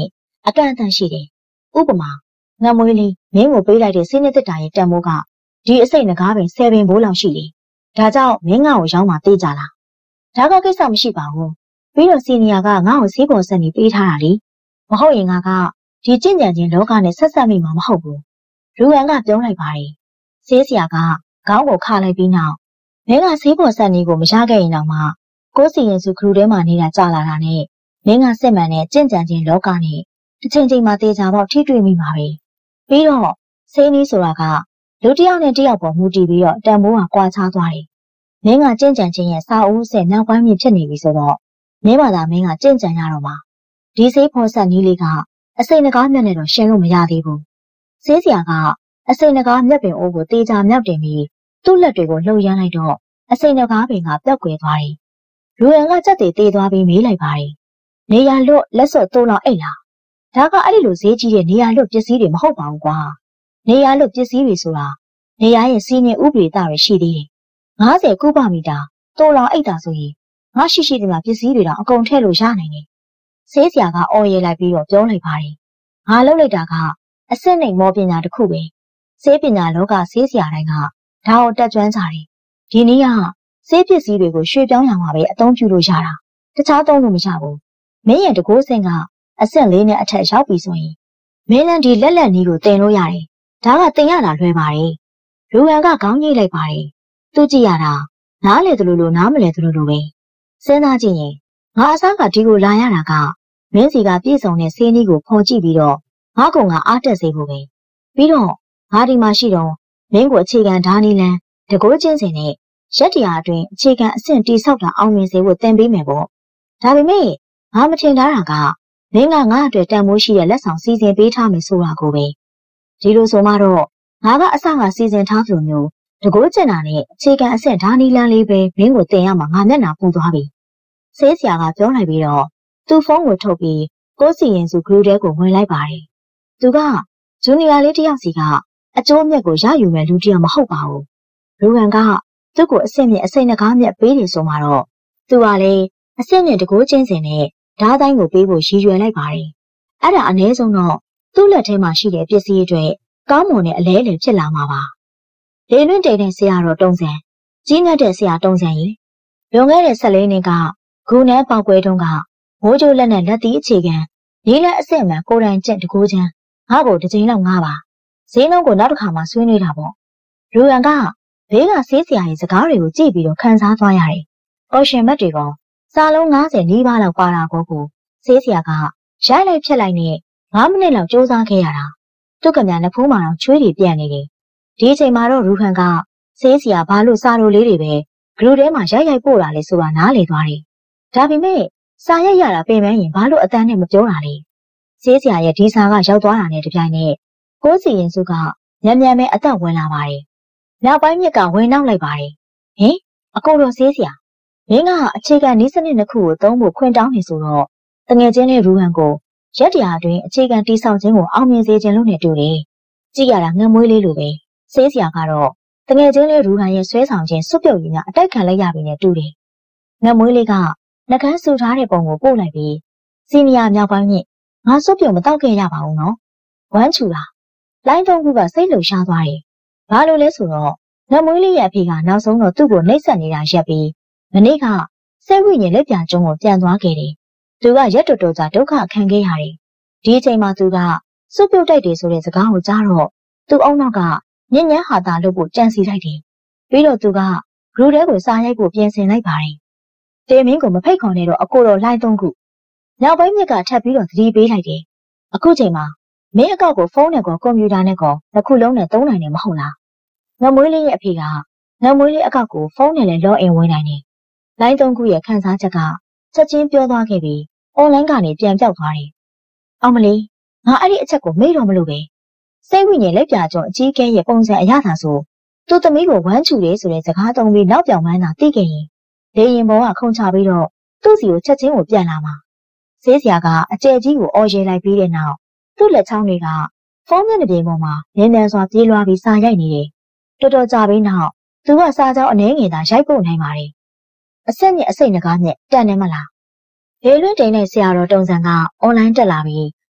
အကန့်အသတ်ရှိတယ်။ဥပမာငမွေးလေးမင်းကိုပေးလိုက်တဲ့စိနေသက်တာရဲ့တန်မိုးကဒီအစိတ်ငကားပင်10ပင်ဘိုးလောက်ရှိတယ်။ဒါကြောင့်မင်းငါ့ကိုရောင်းမှသေးကြလား။ဒါကကိစ္စမရှိပါဘူး။ပြီးတော့စီနီယာကငါ့ကိုဈေးပေါ်ဆက်နေပေးထားတာလေ။မဟုတ်ရင်ငါကဒီကြင်ကြံချင်းလောကနဲ့ဆက်ဆက်မိမှာမဟုတ်ဘူး။လူဟန်ကပြောလိုက်ပါတယ်။ဆေးဆရာကခေါင်းကိုခါလိုက်ပြီးနောက်မင်းကဈေးပေါ်ဆက်နေကိုမရခဲ့ရင်တော့မှကိုစီရင်စုခရူထဲမှာနေတာကြာလာတာနဲ့မင်းကစစ်မှန်တဲ့ကြင်ကြံချင်းလောကနဲ့တစ်ချိန်ချိန်မှာတေချာပေါက်ထိတွေ့မိမှာပဲ။ပြီးတော့ဆေးနီးဆိုတာကလူတစ်ယောက်နဲ့တစ်ယောက်ပေါ်မူတည်ပြီးတော့တန်ဖိုးကကွာခြားသွားတယ်။မင်းကကြင်ကြံချင်းရဲ့စာအုပ်ဆက်နောက်ပိုင်းမြင့်ဖြစ်နေပြီဆိုတော့မင်းဘာသာမင်းကကြင်ကြံရတော့မှာဒီဆေးဖော်ဆက်နီးလေးကအစိမ့်နဂါးမြက်နဲ့တော့ရှင်းလို့မရသေးဘူး။ဆေးဆရာကအစိမ့်နဂါးမြက်ပင်အိုးကိုတေချာမြောက်တင်ပြီးသူ့လက်တွေကိုလှုပ်ရမ်းလိုက်တော့အစိမ့်နဂါးပင်ကပျောက်ကွယ်သွားတယ်။လူရန်ကကြက်တွေတေးသွားပြီးမေးလိုက်ပါတယ်။နေရလွတ်လက်စွပ်တိုးလောက်အိတ်လား။ဒါကအဲ့ဒီလိုဈေးကြီးတဲ့နေရလွတ်ပစ္စည်းတွေမဟုတ်ပါဘူးကွာ။နေရလွတ်ပစ္စည်းတွေဆိုတာနေရရဲ့စီးနေဥပဒေသားတွေရှိသေးတယ်။50ကုဗမီတာတိုးလောက်အိတ်တာဆိုရင်ငါရှိဒီမှာပစ္စည်းတွေတော့အကုန်ထည့်လို့ရနိုင်တယ်။ဆေးဆရာကအော်ရဲလိုက်ပြီးတော့ပြောလိုက်ပါတယ်။ငါလုပ်လိုက်တာကအစစ်နှိမ်မောပညာတစ်ခုပဲ။ဆေးပညာလောကဆေးဆရာတိုင်းကဒါကိုတက်ကျွမ်းကြတယ်။ဒီနည်းကဆေးပစ္စည်းတွေကိုရွှေ့ပြောင်းရမှာပဲအသုံးပြုလို့ရတာ။တခြားသုံးလို့မရဘူး။မင်းရဲ့တကိုးစင်ကအဆင့်4နဲ့အထက်ရောက်ပြီဆိုရင်မင်းလည်းဒီလက်လက်နည်းကိုတင်လို့ရတယ်။ဒါကတင်ရတာလွယ်ပါတယ်။လူဟန်ကခေါင်းကြီးလိုက်ပါတယ်။သူကြည့်ရတာနားလေသလိုလိုနားမလဲသလိုလိုပဲ။စဉ်းစားကြည့်ရင်ငါအစားကဒီကိုလာရတာကမင်းစီကပြည့်စုံတဲ့ဆေးနည်းကိုဖော်ကြည့်ပြီးတော့ငါကောင်ကအားတက်စေဖို့ပဲ။ပြီးတော့ငါဒီမှာရှိတော့မင်းကိုအခြေခံဓာနီလန်တကိုးချင်းစင်နဲ့ရက်တရားအတွင်းအခြေခံအဆင့်တိဆောက်တာအောင်မြင်စေဖို့သင်ပေးမယ်ပေါ့။ဒါပေမဲ့ငါမထင်တာကမင်းကငါ့အတွက်တန်မိုးရှိတဲ့လက်ဆောင်စီစဉ်ပေးထားမယ်ဆိုတာကိုပဲ။ဒီလိုဆိုမှတော့ငါကအစကစီစဉ်ထားသလိုမျိုးတကိုးကျင်တာနဲ့အခြေခံအဆင့်ဓာနီလန်လေးပဲမင်းကိုသင်ရမှာငါမျက်နှာပူသွားပြီ။ဆေးဆရာကပြောလိုက်ပြီးတော့သူ့ဖုန်းကိုထုတ်ပြီးကိုစီရင်စုဂရုထဲကိုဝင်လိုက်ပါတယ်။သူကဂျူနီယာလေးတစ်ယောက်စီကအကျိုးအမြတ်ကိုရယူမဲ့လူတစ်ယောက်မဟုတ်ပါဘူး။လူဟန်ကသူ့ကိုအဆင့်မြင့်အစိမ့်နှကားမြတ်ပေးတယ်ဆိုမှတော့သူကလည်းအဆင့်မြင့်တကိုးချင်းစင်နဲ့ဓာတ်တိုင်းကိုပေးဖို့ရည်ရွယ်လိုက်ပါတယ်။အဲ့ဒါအနည်းဆုံးတော့သူ့လက်ထဲမှာရှိတဲ့ပစ္စည်းတွေကောင်းမွန်တဲ့အလဲအလှယ်ဖြစ်လာမှာပါ။လေလွင့်တိတ်တဲ့ဆရာတော်တုံးစံကြီးမြတ်တဲ့ဆရာတုံးစံကြီးလွန်ခဲ့တဲ့14နှစ်ကဂူနဲပေါက်ကွဲတုန်းကမိုးကြိုးလက်နဲ့လက်သီးအခြေခံလေးလက်အဆင့်မှန်ကိုယ်တိုင်ကျင့်တကိုးချမ်းငါ့ကိုတစ်ချိန်လောက်ငါပါဈေးနှုန်းကိုနောက်တစ်ခါမှဆွေးနွေးတာပေါ့လူရန်ကဘေးကဆေးဆရာရဲ့စကားတွေကိုကြည့်ပြီးတော့ခန်းစားသွားရတယ်။အော်ရှင်မတ်တွေကစာလုံး90နီးပါးလောက်ပါတာကိုဆေးဆရာကရိုက်လိုက်ဖြတ်လိုက်နဲ့9မိနစ်လောက်စူးစမ်းခဲ့ရတာ။သူ့ကမြန်နှဖူးမှာတော့ချွေးတွေပြန့်နေတယ်။ဒီအချိန်မှာတော့ရူဟန်ကဆေးဆရာဘာလို့စာလိုလေးတွေပဲဂရုထဲမှာရိုက်ပို့တာလဲဆိုတာနားလေသွားတယ်။ဒါပေမဲ့စာရိုက်ရတာပင်ပန်းရင်ဘာလို့အတန်းနဲ့မပြောတာလဲ။ဆေးဆရာရဲ့ဒီစာကရောက်သွားတာနဲ့တပြိုင်နက်ကိုစီရင်စုကမြန်မြန်ပဲအသက်ဝင်လာပါတယ်။နောက်ပိုင်းမြက်ကဝင်နောက်လိုက်ပါတယ်။ဟင်အကိုတော်ဆေးဆရာမင်းကအခြေခံနည်းစနစ်တစ်ခုကိုသုံးဖို့ခွင့်တောင်းနေဆိုတော့တငယ်ချင်းနဲ့ရူဟန်ကိုရက်တရားအတွင်းအခြေခံတိဆောက်ခြင်းကိုအောင်မြင်စေခြင်းလို့နဲ့တူတယ်။ကြည့်ရတာငမွေးလေးလိုပဲဆေးဆရာကတော့တငယ်ချင်းလေးရူဟန်ရဲ့ဆွဲဆောင်ခြင်းစွတ်ပြုတ်ရင်းကအတိုက်ခံလိုက်ရပြီနဲ့တူတယ်။ငမွေးလေးကနှကန်းဆူထားတဲ့ပုံကိုပို့လိုက်ပြီးစီနီယာမြောက်ပိုင်းမြင့်ငါစွတ်ပြုတ်မတော့ခဲ့ရပါဘူးနော်။ဝမ်းချူတာလိုင်းသုံးခုကစိတ်လှုပ်ရှားသွားတယ်။ဘာလို့လဲဆိုတော့ငမွေးလေးရဲ့အဖေကနောက်ဆုံးတော့သူ့ကိုနှိပ်စက်နေတာရက်ပြီးမနေ့ကစိတ်ဝိညာဉ်လက်ပြကျုံးကိုပြန်သွားခဲ့တယ်။သူကရက်တော်တော်ကြာဒုက္ခခံခဲ့ရတယ်။ဒီအချိန်မှာသူကစွတ်ပြုတ်တိုက်တယ်ဆိုတဲ့စကားကိုကြားတော့သူ့အုံနောက်ကညဉ့်ညမ်းဟာတာလုပ်ဖို့ကြံစီလိုက်တယ်။ပြီးတော့သူကဂရုထဲကိုစာရိုက်ဖို့ပြင်ဆင်လိုက်ပါတယ်။တေမင်းကိုမဖိတ်ခေါ်နဲ့တော့အကိုတော်လှိုင်းသုံးခုညောင်ပိုင်းမြက်ကထပ်ပြီးတော့သတိပေးလိုက်တယ်။အခုချိန်မှာမင်းအကောက်ကိုဖုန်းနဲ့ကောကွန်ပျူတာနဲ့ကောတစ်ခုလုံးနဲ့သုံးနိုင်တယ်မဟုတ်လား။ငမွေးလေးရဲ့အဖေကငမွေးလေးအကောက်ကိုဖုန်းနဲ့လည်းလော့အင်ဝင်နိုင်တယ်။လိုင်းသုံးခုရဲ့ခန်းစားချက်ကချက်ချင်းပြောသွားခဲ့ပြီးအွန်လိုင်းကနေပြန်ပြောက်သွားတယ်။အောင်မလေးငါအဲ့ဒီအချက်ကိုမေ့တော့မလို့ပဲ။စိတ်ဝိညာဉ်လက်ပြကျုံအကြီးကဲရဲ့ပုံစံအရသာဆိုသူ့သမီးကိုဝမ်းချူတယ်ဆိုတဲ့စကားသုံးပြီးနောက်ပြောင်မှန်းသာသိခဲ့ရင်လေရင်ဘောကခုန်ချပြီးတော့သူ့စီကိုချက်ချင်းကိုပြန်လာမှာ။ဆေးဆရာကအကျဲကြီးကိုအော်ရဲလိုက်ပြီးတဲ့နောက်သူ့လက်ချောင်းတွေကဖုန်းမျက်နှာပြင်ပေါ်မှာမြန်မြန်စွာပြေးလွှားပြီးစာရိုက်နေတယ်။တော်တော်ကြာပြီးနောက်သူကစာကြောင်းအနှဲငယ်သာရိုက်ပို့နိုင်ပါတယ်။အဆက်မြက်အစိတ်နှကားမြက်တန်နေမလား။လေလွင့်တိန်တဲ့ဆရာတော်တုံစံကအွန်လိုင်းတက်လာပြီး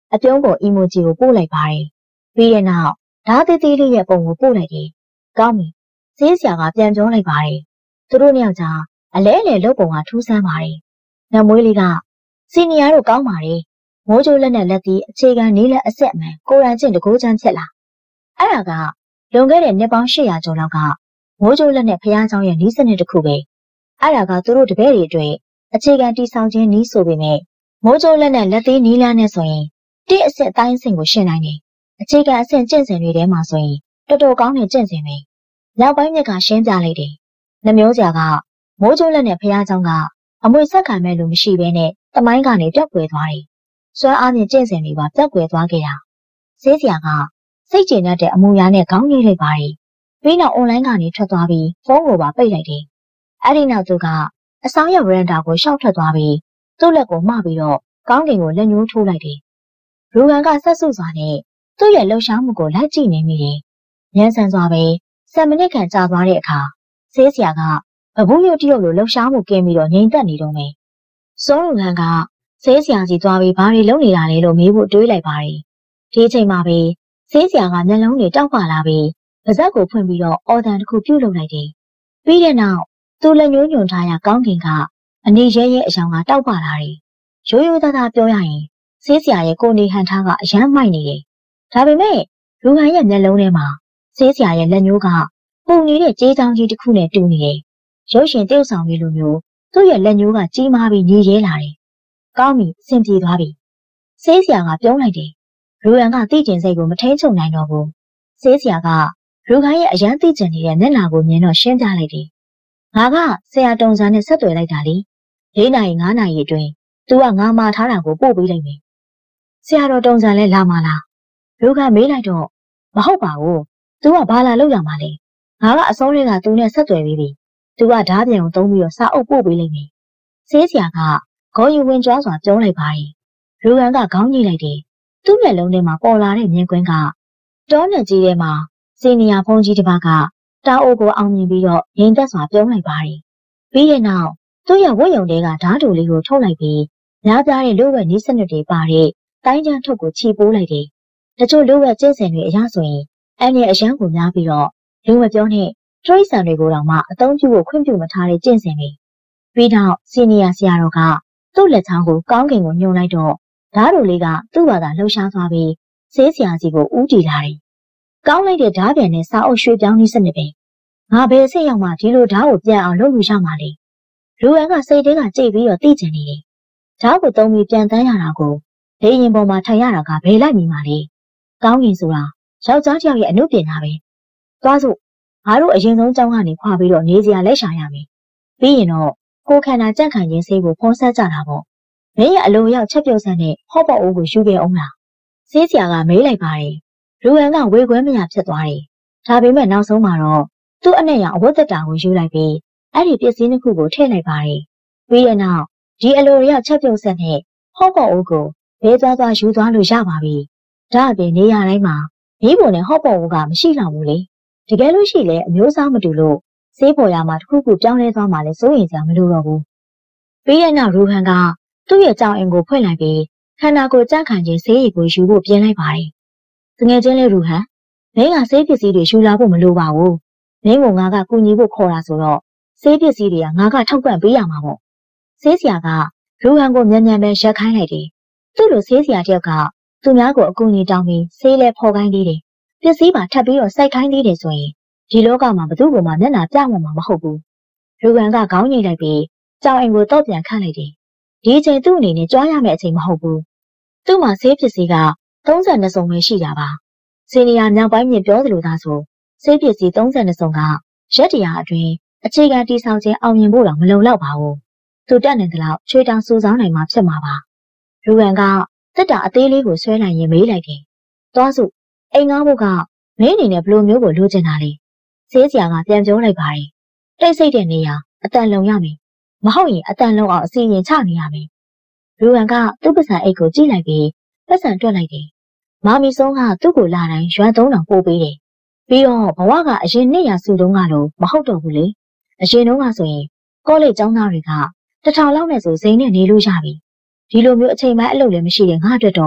အပြုံးပေါ်အီမိုဂျီကိုပို့လိုက်ပါတယ်။ပြီးတဲ့နောက်ဓာတ်သေးသေးလေးရဲ့ပုံကိုပို့လိုက်တယ်။ကောင်းပြီ။ဆေးဆရာကပြန်ပြောလိုက်ပါတယ်။သူတို့နှစ်ယောက်ကြားအလဲအလဲလုပ်ပုံကထူးဆန်းပါတယ်။နတ်မွေးလေးကစီနီယာတို့ကောင်းပါတယ်။မိုးကြိုးလက်နဲ့လက်သည်အခြေခံနည်းလက်အဆက်အမှန်ကိုရန်ကျင့်တကိုးချမ်းဖြစ်လာ။အဲ့ဒါကလွန်ခဲ့တဲ့နှစ်ပေါင်း800ကျော်လောက်ကမိုးကြိုးလက်နဲ့ဖျားเจ้าရဲ့နီးစနစ်တစ်ခုပဲ။အဲ့ဒါကသူတို့တပည့်တွေအတွက်အခြေခံတိဆောက်ခြင်းနီးဆိုပေမဲ့မိုးကြိုးလက်နဲ့လက်သေးနီးလန်းနဲ့ဆိုရင်တစ်အစစ်အတိုင်းအဆင့်ကိုရှင်းနိုင်တယ်။အခြေခံအဆင့်ကျင့်စဉ်တွေထဲမှာဆိုရင်တော်တော်ကောင်းတဲ့ကျင့်စဉ်ပဲ။နောက်ပိုင်းမြက်ကရှင်းပြလိုက်တယ်။နှမျိုးစရာကမိုးကြိုးလက်နဲ့ဖျားเจ้าကအမွေဆက်ခံမဲ့လူမရှိဘဲနဲ့တမိုင်းကနေပြောက်ကွယ်သွားတယ်။စွမ်းအားဖြင့်ကျင့်စဉ်တွေပါပြောက်ကွယ်သွားခဲ့တာ။ဆေးဆရာကစိတ်ကျေနပ်တဲ့အမူအရာနဲ့ခေါင်းကြီးလိုက်ပါတယ်။ပြီးနောက်အွန်လိုင်းကနေထွက်သွားပြီးဖုန်းကိုပါပိတ်လိုက်တယ်။အဲ့ဒီနောက်သူကအဆောင်ရဝရန်တာကိုရှောက်ထွက်သွားပြီးသူ့လက်ကိုမှပြီးတော့ကောင်းကင်ကိုလက်ညှိုးထိုးလိုက်တယ်။ရူဂန်ကဆက်စုစွာနဲ့သူ့ရဲ့လှုပ်ရှားမှုကိုလိုက်ကြည့်နေမိတယ်။ညံဆန်စွာပဲ10မိနစ်ခန့်ကြာသွားတဲ့အခါဆေးဆရာကဘဘူးရုပ်တရုပ်လိုလှုပ်ရှားမှုကင်းပြီးတော့ငြိမ်သက်နေတော့မယ်။စောရူဂန်ကဆေးဆရာကြီးသွားပြီးဘာတွေလုပ်နေတာလဲလို့မေးဖို့တွေးလိုက်ပါတယ်။ဒီအချိန်မှာပဲဆေးဆရာကမျက်လုံးတွေတောက်ပလာပြီးပါးစပ်ကိုဖွင့်ပြီးတော့အော်တန်တစ်ခုပြုတ်လုပ်လိုက်တယ်။ပြီးတဲ့နောက်သူ့လက်ညှိုးညွှန်ထားရကောင်းကင်ကအနီရဲရဲအယောင်ကတောက်ပလာတယ်။ရိုးရိုးသားသားပြောရရင်ဆေးဆရာရဲ့ကိုနေဟန်ထားကအယမ်းမိုက်နေတယ်။ဒါပေမဲ့လူဟန်ရဲ့မျက်လုံးထဲမှာဆေးဆရာရဲ့လက်ညှိုးကပုံနေတဲ့ကြေးချောင်းကြီးတစ်ခုနဲ့တူနေတယ်။ရုပ်ရှင်တရုပ်ဆောင်လေးလိုမျိုးသူ့ရဲ့လက်ညှိုးကကြီးမားပြီးညီရဲလာတယ်။ကောင်းပြီအဆင်ပြေသွားပြီ။ဆေးဆရာကပြောလိုက်တယ်။လူဟန်ကသိကျင်စိတ်ကိုမထိန်ချုပ်နိုင်တော့ဘူး။ဆေးဆရာကလူဟန်ရဲ့အယမ်းသိကျင်နေတဲ့မျက်နှာကိုမြင်တော့ရှင်းပြလိုက်တယ်။ငါကဆရာတုံစံနဲ့ဆက်သွယ်လိုက်တာလေ။၄နာရီ၅နာရီအတွင်းသူကငါမှာထားတာကိုပို့ပေးလိုက်မယ်။ဆရာတော်တုံစံလဲလာမလား။လူဟန်မေးလိုက်တော့မဟုတ်ပါဘူး။ तू ကဘာလာလောက်ရမှာလဲ။ငါကအစောလေးကသူနဲ့ဆက်သွယ်ပြီးပြီ။ तू ကဓာတ်ပြန်ကိုသုံးပြီးတော့စာအုပ်ပို့ပေးလိုက်မယ်။ဆေးဆရာကခေါင်းယူဝင်ကြွားစွာပြောလိုက်ပါတယ်။လူဟန်ကခေါင်းကြီးလိုက်တယ်။သူ့မျက်လုံးထဲမှာပေါ်လာတဲ့မြင်ကွင်းကတောနဲ့ကြီးထဲမှာစီနီယာဖုန်းကြီးတစ်ပါးကတာအိုကိုအောင်မြင်ပြီးတော့ငိမ်သက်စွာပြောလိုက်ပါတယ်။ပြီးတဲ့နောက်သူ့ရဲ့ဝတ်ရုံတွေကဓာတ်တူလေးကိုထုတ်လိုက်ပြီးများပြားတဲ့လူ့ဝက်နီးစနစ်တွေပါတဲ့တိုင်းချမ်းထုတ်ကိုချီပိုးလိုက်တယ်။တချို့လူ့ဝက်ကျင့်စဉ်တွေအရဆိုရင်အဲ့ဒီအရန်ကိုများပြီးတော့လူမပြောနဲ့တရိတ်ဆန်တွေကိုတောင်မှအသုံးပြုဖို့ခွင့်ပြုမထားတဲ့ကျင့်စဉ်တွေပြီးတော့စီနီယာဆရာတော်ကသူ့လက်ချောင်းကိုကောင်းကင်ကိုညှို့လိုက်တော့ဓာတ်တူလေးကသူ့ဘာသာလှုပ်ရှားသွားပြီးဆေးဆရာကြီးကိုဦးတည်လာတယ်။ကောင်းလိုက်တဲ့ဓာတ်ပြန်နဲ့စာအုပ်ရွှေ့ပြောင်းနည်းစနစ်ပဲ။ငါဘယ်အဆင့်ရောက်မှဒီလိုဓာတ်ကိုပြန်အောင်လုပ်လို့ရမှာလဲ။လူဟန်ကစိတ်ထဲကကြိတ်ပြီးတော့သိကျင်နေတယ်။ဓာတ်ကိုသုံးပြီးပြန်တန်းရတာကိုလေရင်ပေါ်မှာထိုင်ရတာကဘယ်လိုက်မိမှာလဲ။ကောင်းကင်ဆိုတာယောက်ျားတစ်ယောက်ရဲ့အမှုပြင်တာပဲ။သွားစို့ငါတို့အရင်ဆုံးကျောင်းကနေခွာပြီးတော့နေစရာလက်ရှာရမယ်။ပြီးရင်တော့ကိုခန္ဓာကြန့်ခိုင်ခြင်းဆေးကိုဖော်ဆက်ကြတာပေါ့။မင်းရဲ့အလိုရောက်ချက်ပြုတ်ဆန်းတဲ့ဟော့ပေါ့အိုးကိုယူခဲ့အောင်လား။ဆေးဆရာကမေးလိုက်ပါတယ်။လူဟန်ကဝေခွဲမရဖြစ်သွားတယ်။ဒါပေမဲ့နောက်ဆုံးမှာတော့သူ့အနဲ့ရအဝတ်သက်တာကိုယူလိုက်ပြီးအဲ့ဒီပစ္စည်းတစ်ခုကိုထည့်လိုက်ပါတယ်။ပြီးတဲ့နောက်ဒီအလိုရောက်ချက်ပြုတ်ဆန်းတဲ့ဟော့ပေါ့အိုးကိုဘဲသွားယူသွားလို့ရပါပြီ။ဒါအပြင်နေရာတိုင်းမှာမိဖို့နဲ့ဟော့ပေါ့အိုးကမရှိတော့ဘူးလေ။တကယ်လို့ရှိလဲအမျိုးအစားမတူလို့ဆေးပေါ်ရမှာတစ်ခုခုပြောင်းလဲသွားမှလည်းစိုးရင်စရာမလိုတော့ဘူး။ပြီးတဲ့နောက်ရူဟန်ကသူ့ရဲ့ကြောင်အိမ်ကိုဖွင့်လိုက်ပြီးခန္ဓာကိုယ်ကြန့်ခိုင်ခြင်းဆေးရည်ကိုယူဖို့ပြင်လိုက်ပါတယ်။တကယ်ချင်းလဲရူဟန်မင်းကဆေးပစ္စည်းတွေယူလာဖို့မလိုပါဘူး။မင်းကငါကကူညီဖို့ခေါ်တာဆိုတော့ဆေးပစ္စည်းတွေကငါကထောက်ပံ့ပေးရမှာပေါ့။ဆေးဆရာကရူဟန်ကိုမြန်မြန်ပဲရက်ခိုင်းလိုက်တယ်။သူ့လိုဆေးဆရာတယောက်ကသူများကိုအကူအညီတောင်းပြီးဆေးလဲဖော်ခိုင်းသေးတယ်။ပစ္စည်းပါထပ်ပြီးတော့စိုက်ခိုင်းသေးတယ်ဆိုရင်ဒီလောကမှာဘသူ့ကိုမှမျက်နှာပြမှာမဟုတ်ဘူး။ရူဟန်ကခေါင်းငိတ်လိုက်ပြီးကြောင်အိမ်ကိုတော့ပြန်ခန့်လိုက်တယ်။ဒီအချိန်သူ့အနေနဲ့ကြွားရမယ့်အချိန်မဟုတ်ဘူး။သူ့မှာဆေးပစ္စည်းက32စုံပဲရှိတာပါ။စီနီယာမြောက်ပိုင်းမြင်ပြောသလိုသာဆိုဆေးပစ္စည်း32စုံကရက်တရာအတွင်းအခြေခံတိဆောက်ခြင်းအောင်မြင်ဖို့တော့မလုံလောက်ပါဘူး။သူတက်နေသလောက်ချွေတောင်စူဆောင်းနိုင်မှာဖြစ်မှာပါ။ရူဟန်ကတက်တာအသေးလေးကိုဆွဲလိုက်ရင်မေးလိုက်တယ်။သွားစုအိမ်ငါးဖို့ကမင်းအနေနဲ့ဘလိုမျိုးကိုလိုချင်တာလဲ။ဆေးဆရာကပြန်ပြောလိုက်ပါတယ်။တိတ်ဆိတ်တဲ့နေရာအတန်လုံရမယ်။မဟုတ်ရင်အတန်လုံအောင်အစီရင်ချနေရမယ်။ရူဟန်ကသူ့ပစံအိတ်ကိုကြည့်လိုက်ပြီးပတ်စံတွက်လိုက်တယ်။မာမီဆုံးကသူ့ကိုလာတိုင်းရွှမ်း3000ပို့ပေးတယ်။ပြီးတော့ဘဝကအရင်200စုတုံးကလို့မဟုတ်တော့ဘူးလေ။အရင်တုန်းကဆိုရင်ကောလိပ်ကျောင်းသားတွေက1000လောက်နဲ့ဆိုစိန်နဲ့နေလို့ရပြီ။ဒီလိုမျိုးအချိန်ပိုင်းအလုပ်လည်းမရှိတဲ့ငါအတွက်တော့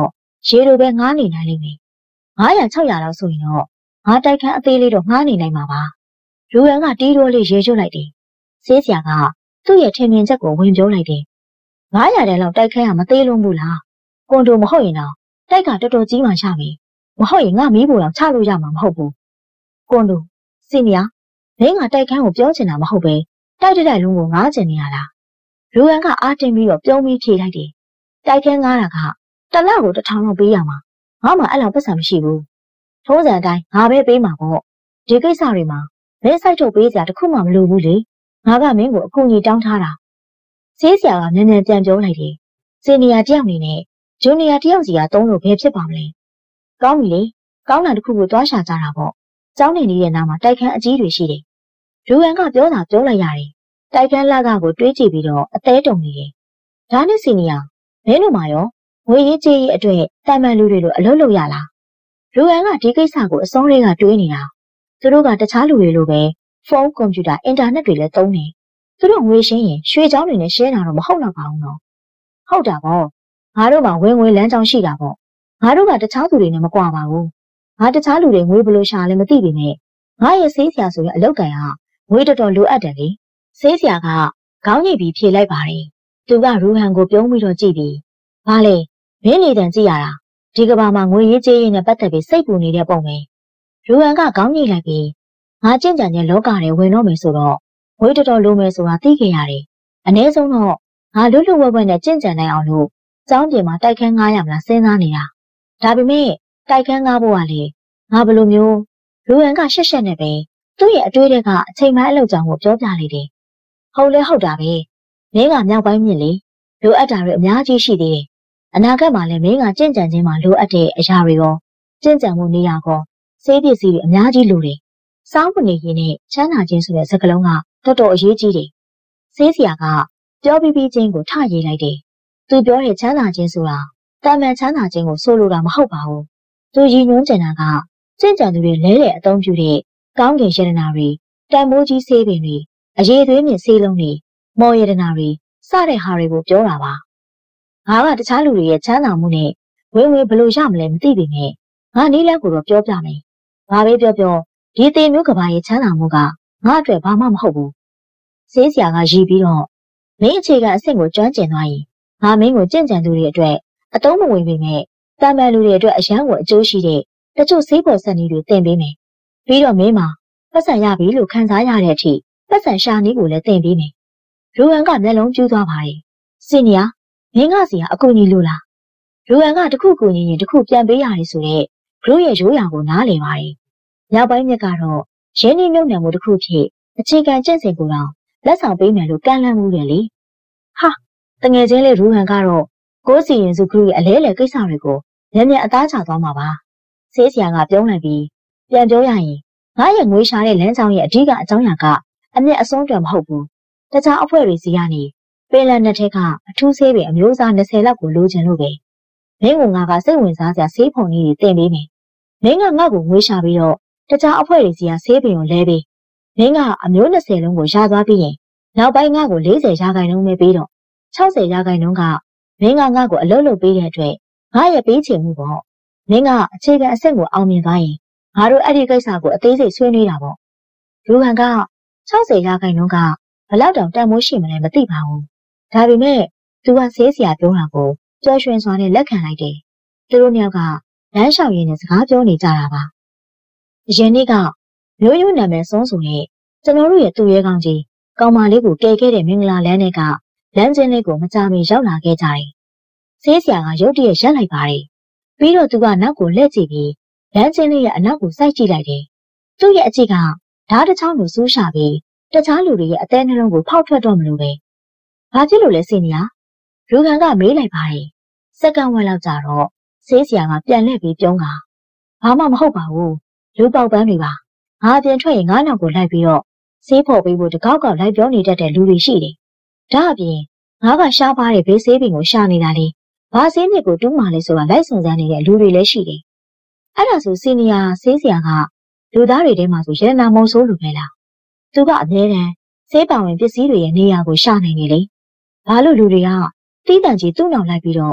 ရေလိုပဲငားနေနိုင်လိမ့်မယ်900 600လောက်ဆိုရင်တော့ငါတိုက်ခန်းအသေးလေးတော့ငားနေနိုင်မှာပါလူရန်ကတီးတိုးလေးရေကျွတ်လိုက်တယ်ဆေးဆရာကသူ့ရဲ့ထင်မြင်ချက်ကိုဝင်ပြောလိုက်တယ်900တန်းလောက်တိုက်ခန်းကမသေးလုံးဘူးလားကွန်ဒိုမဟုတ်ရင်တော့တိုက်ကတော်တော်ကြီးမှရှာပြီမဟုတ်ရင်ငါမီးဖို့တော့ချလို့ရမှာမဟုတ်ဘူးကွန်ဒိုစီနီယာမင်းကတိုက်ခန်းကိုပြောချင်တာမဟုတ်ပဲတိုက်တိုက်လုံးကိုငားချင်နေရလားလူရန်ကအားတင်းပြီးတော့ပြုံးပြီးဖြေလိုက်တယ်တိုက်ခန်းငားတာကတစ်လကို1000လောက်ပေးရမှာငါမှအဲ့လောက်ပတ်စံမရှိဘူးထုံးစံအတိုင်းငါပဲပေးမှာပေါ့ဒီကိစ္စတွေမှာမင်းစိုက်ထုတ်ပေးစရာတခုမှမလိုဘူးလေငါကမင်းကိုအကူအညီတောင်းထားတာဆေးဆရာကမြန်မြန်ပြန်ပြောလိုက်တယ်စီနီယာတယောက်နေနဲ့ဂျူနီယာတယောက်စီကသုံးလို့ဘယ်ဖြစ်ပါမလဲကောင်းပြီလေကောင်းတာတစ်ခုကိုသွားရှာကြတာပေါ့ကျောင်းနေနေတဲ့နားမှာတိုက်ခန်းအကြီးတွေရှိတယ်လူရန်ကပြောတာပြောလိုက်ရတယ်တိုက်ခန်းလကကိုတွေးကြည့်ပြီးတော့အသေးတုံနေတယ်ဒါနဲ့စီနီယာမင်းတို့မှရောငွေရေးကြေးရေးအတွက်တာမန်လူတွေလိုအလုပ်လုပ်ရလားလူရန်ကဒီကိစ္စကိုအစောလေးကတွေးနေတာသူတို့ကတခြားလူတွေလိုပဲဖုန်းကွန်ပျူတာအင်တာနက်တွေလည်းသုံးနေသူတို့ငွေရှင်းရင်ရွှေချောင်းတွေနဲ့ရှင်းတာတော့မဟုတ်တော့ပါဘူးနော်ဟုတ်တာပေါ့ငါတို့ကဝင်ငွေလမ်းကြောင်းရှိတာပေါ့ငါတို့ကတခြားသူတွေနဲ့မကွာပါဘူးငါတခြားလူတွေငွေဘယ်လိုရှာလဲမသိပေမဲ့ငါရဲ့ဆေးဆရာဆိုရင်အလုပ်ကန်ဟာငွေတော်တော်လိုအပ်တယ်လေဆေးဆရာကခေါင်းညိတ်ပြီးဖြေလိုက်ပါတယ်သူကရူဟန်ကိုပြုံးပြီးတော့ကြည့်ပြီးဘာလဲမင်းနေတန်ကြည့်ရတာဒီကဘာမှာငွေရေးကြေးရေးနဲ့ပတ်သက်ပြီးစိတ်ပူနေတဲ့ပုံပဲရူဟန်ကခေါင်းညိတ်လိုက်ပြီးငါကြင်ကြံတဲ့လောကထဲဝင်တော့မယ်ဆိုတော့ငွေတော်တော်လိုမယ်ဆိုတာသိခဲ့ရတယ်အနည်းဆုံးတော့ငါလွတ်လွတ်ဝဲဝဲနဲ့ကြင်ကြံနိုင်အောင်လို့ကျောင်းပြင်မှာတိုက်ခန်း900မလားစဉ်းစားနေတာဒါပေမဲ့တိုက်ခန်း9ဖို့ကလေငါဘယ်လိုမျိုးရူဟန်ကရှက်ရှက်နဲ့ပဲသူ့ရဲ့အတွေးတွေကအချိန်မှအလုပ်ကြောင်ကိုပြောပြလိုက်တယ်ဟုတ်လဲဟုတ်တာပဲမင်းကမြောက်ပိုင်းမြင့်လေလိုအပ်တာတွေအများကြီးရှိသေးတယ်အနာဂတ်မှာလည်းမင်းကကြင်ကြံခြင်းမှာလိုအပ်တဲ့အရာတွေရောကြင်ကြံမှုနေရာကောဆေးပစ္စည်းတွေအများကြီးလိုတယ်စားဖို့နေရင်နဲ့ချမ်းသာခြင်းဆိုတဲ့စကားလုံးကတော်တော်အရေးကြီးတယ်ဆေးဆရာကပြောပြီးချင်းကိုထရေးလိုက်တယ်သူပြောတဲ့ချမ်းသာခြင်းဆိုတာတာမန်ချမ်းသာခြင်းကိုဆိုလိုတာမဟုတ်ပါဘူးသူရည်ညွှန်းချင်တာကကြင်ကြံသူတွေလဲတဲ့အသုံးပြုတဲ့ကောင်းကင်ရတနာတွေတန်မိုးကြီးဆေးပင်တွေအရေးသွေးမြင့်ဆေးလုံးတွေမော်ရတနာတွေစတဲ့ဟာတွေကိုပြောတာပါငါကတခြားလူတွေရဲ့ချမ်းသာမှုနဲ့ဝင်ဘယ်လိုရမလဲမသိပေမဲ့ငါနီးလန်းကိုတော့ပြောပြမယ်ဘာပဲပြောပြောဒီသေးမျိုးကဘာရဲ့ချမ်းသာမှုကငါအတွက်ဘာမှမဟုတ်ဘူးဆေးဆရာကရည်ပြီးတော့မင်းအခြေခံအဆင့်ကိုကျွမ်းကျင်သွားရင်ငါမင်းကိုကြင်ကြံသူတွေအတွက်အသုံးမဝင်ပေမဲ့တာမန်လူတွေအတွက်အရန်ကိုအကျိုးရှိတဲ့တချို့ဆေးပေါ်စံနည်းတွေသင်ပေးမယ်ပြီးတော့မင်းမှာပတ်စံရပြီလို့ခံစားရတဲ့အထိပတ်စံရှာနည်းကိုလည်းသင်ပေးမယ်ရူဟန်ကမျက်လုံးပြူးသွားပါတယ်စီနီယာမင်းကစီကအကူကြီးလို့လားရူဟန်ကတခုကူညီရင်တခုပြန်ပေးရတယ်ဆိုတော့ဂရုရဲ့ရိုးရာကိုနားလည်ပါတယ်မြောက်ပိုင်းမြက်ကတော့ရင်းနှီးမြှုပ်နှံမှုတစ်ခုဖြစ်အခြေခံကျင့်စဉ်ကိုတော့လက်ဆောင်ပေးမယ်လို့ကန့်လန့်မှုတယ်လေဟာတငယ်ချင်းလေးရူဟန်ကတော့ကိုစီရင်စုဂရုရဲ့အလဲလဲကိစ္စတွေကိုညံ့ညံ့အသားချသွားမှာပါဆေးဆရာကပြုံးလိုက်ပြီးပြန်ပြောရရင်ငါရဲ့ငွေရှာတဲ့လမ်းကြောင်းရဲ့အဓိကအကြောင်းအရာကအမျက်အဆုံးတွင်မဟုတ်ဘူးတခြားအဖွဲ့တွေစီကနေပင်လယ်နှစ်ထက်ကအထူးဆေးပင်အမျိုးအစား20လောက်ကိုလိုချင်လို့ပဲမင်းကငါကစိတ်ဝင်စားစရာဆေးဖုန်ကြီးတွေတင်ပေးမယ်မင်းကငါ့ကိုငွေရှာပြီးတော့တခြားအဖွဲ့တွေစီကဆေးပင်ကိုလဲပေးမင်းကအမျိုး20လုံးကိုရသွားပြီးရင်နောက်ပိုင်းငါ့ကို40ရာခိုင်နှုန်းပဲပေးတော့60ရာခိုင်နှုန်းကမင်းကငါ့ကိုအလုပ်လုပ်ပေးတဲ့အတွက်ငါရဲ့ပေးချင်မှုပေါ့မင်းကအခြေခံအဆင့်ကိုအောင်မြင်သွားရင်ငါတို့အဲ့ဒီကိစ္စကိုအသေးစိတ်ဆွေးနွေးတာပေါ့ရူဟန်က60ရာခိုင်နှုန်းကဘလောက်တောင်တန်မိုးရှိမလဲမသိပါဘူးဒါပေမဲ့သူကဆေးဆရာပြောတာကိုကြော်ရွှင်စွာနဲ့လက်ခံလိုက်တယ်သူတို့နှစ်ယောက်ကလမ်းလျှောက်ရင်းနဲ့စကားပြောနေကြတာပါအရင်နေ့ကမျိုးရိုးနာမည်ဆုံးဆိုနဲ့ကျွန်တော်တို့ရဲ့သူ့ရဲကောင်းကြီးကောင်မလေးကိုကယ်ခဲ့တဲ့မင်္ဂလာလမ်းထဲကလမ်းချင်းလေးကိုမကြမီရောက်လာခဲ့ကြတယ်ဆေးဆရာကရုတ်တရက်ရက်လိုက်ပါတယ်ပြီးတော့သူကနောက်ကိုလှည့်ကြည့်ပြီးလမ်းချင်းလေးရဲ့အနောက်ကိုစိုက်ကြည့်လိုက်တယ်သူ့ရဲ့အကြည့်ကဓာတ်တစ်ချောင်းကိုစူးရှာပြီးတခြားလူတွေရဲ့အသေးနှလုံးကိုဖောက်ထွက်တော့မလို့ပဲဘာဖြစ်လို့လဲစင်နီယာရူဟန်ကမေးလိုက်ပါတယ်စက္ကန့်ဝက်လောက်ကြာတော့ဆေးဆရာကပြန်လှည့်ပြီးပြုံးကဘာမှမဟုတ်ပါဘူးလူပေါက်ပန်းတွေပါငါပြန်ထွက်ရင်ငါနောက်ကိုလိုက်ပြီးတော့ဆေးဖော်ပေးဖို့တကောက်ကောက်လိုက်ပြောနေတတ်တဲ့လူတွေရှိတယ်ဒါအပြင်ငါကရှားပါတဲ့ဘေးဆေးပင်ကိုရှာနေတာလေဘာဆေးမြစ်ကိုတူးမှလဲဆိုတာလိုက်စုံစမ်းနေတဲ့လူတွေလည်းရှိတယ်အဲ့ဒါဆိုစီနီယာဆေးဆရာကလူသားတွေထဲမှာဆိုရတနာမုံဆိုးလူပဲလားသူကအမြဲတမ်းဆေးပောင်ဝင်ပစ္စည်းတွေရဲ့နေရာကိုရှာနိုင်နေလေဘာလို့လူတွေကတီးတန့်ကြီးသူ့နောက်လိုက်ပြီးတော့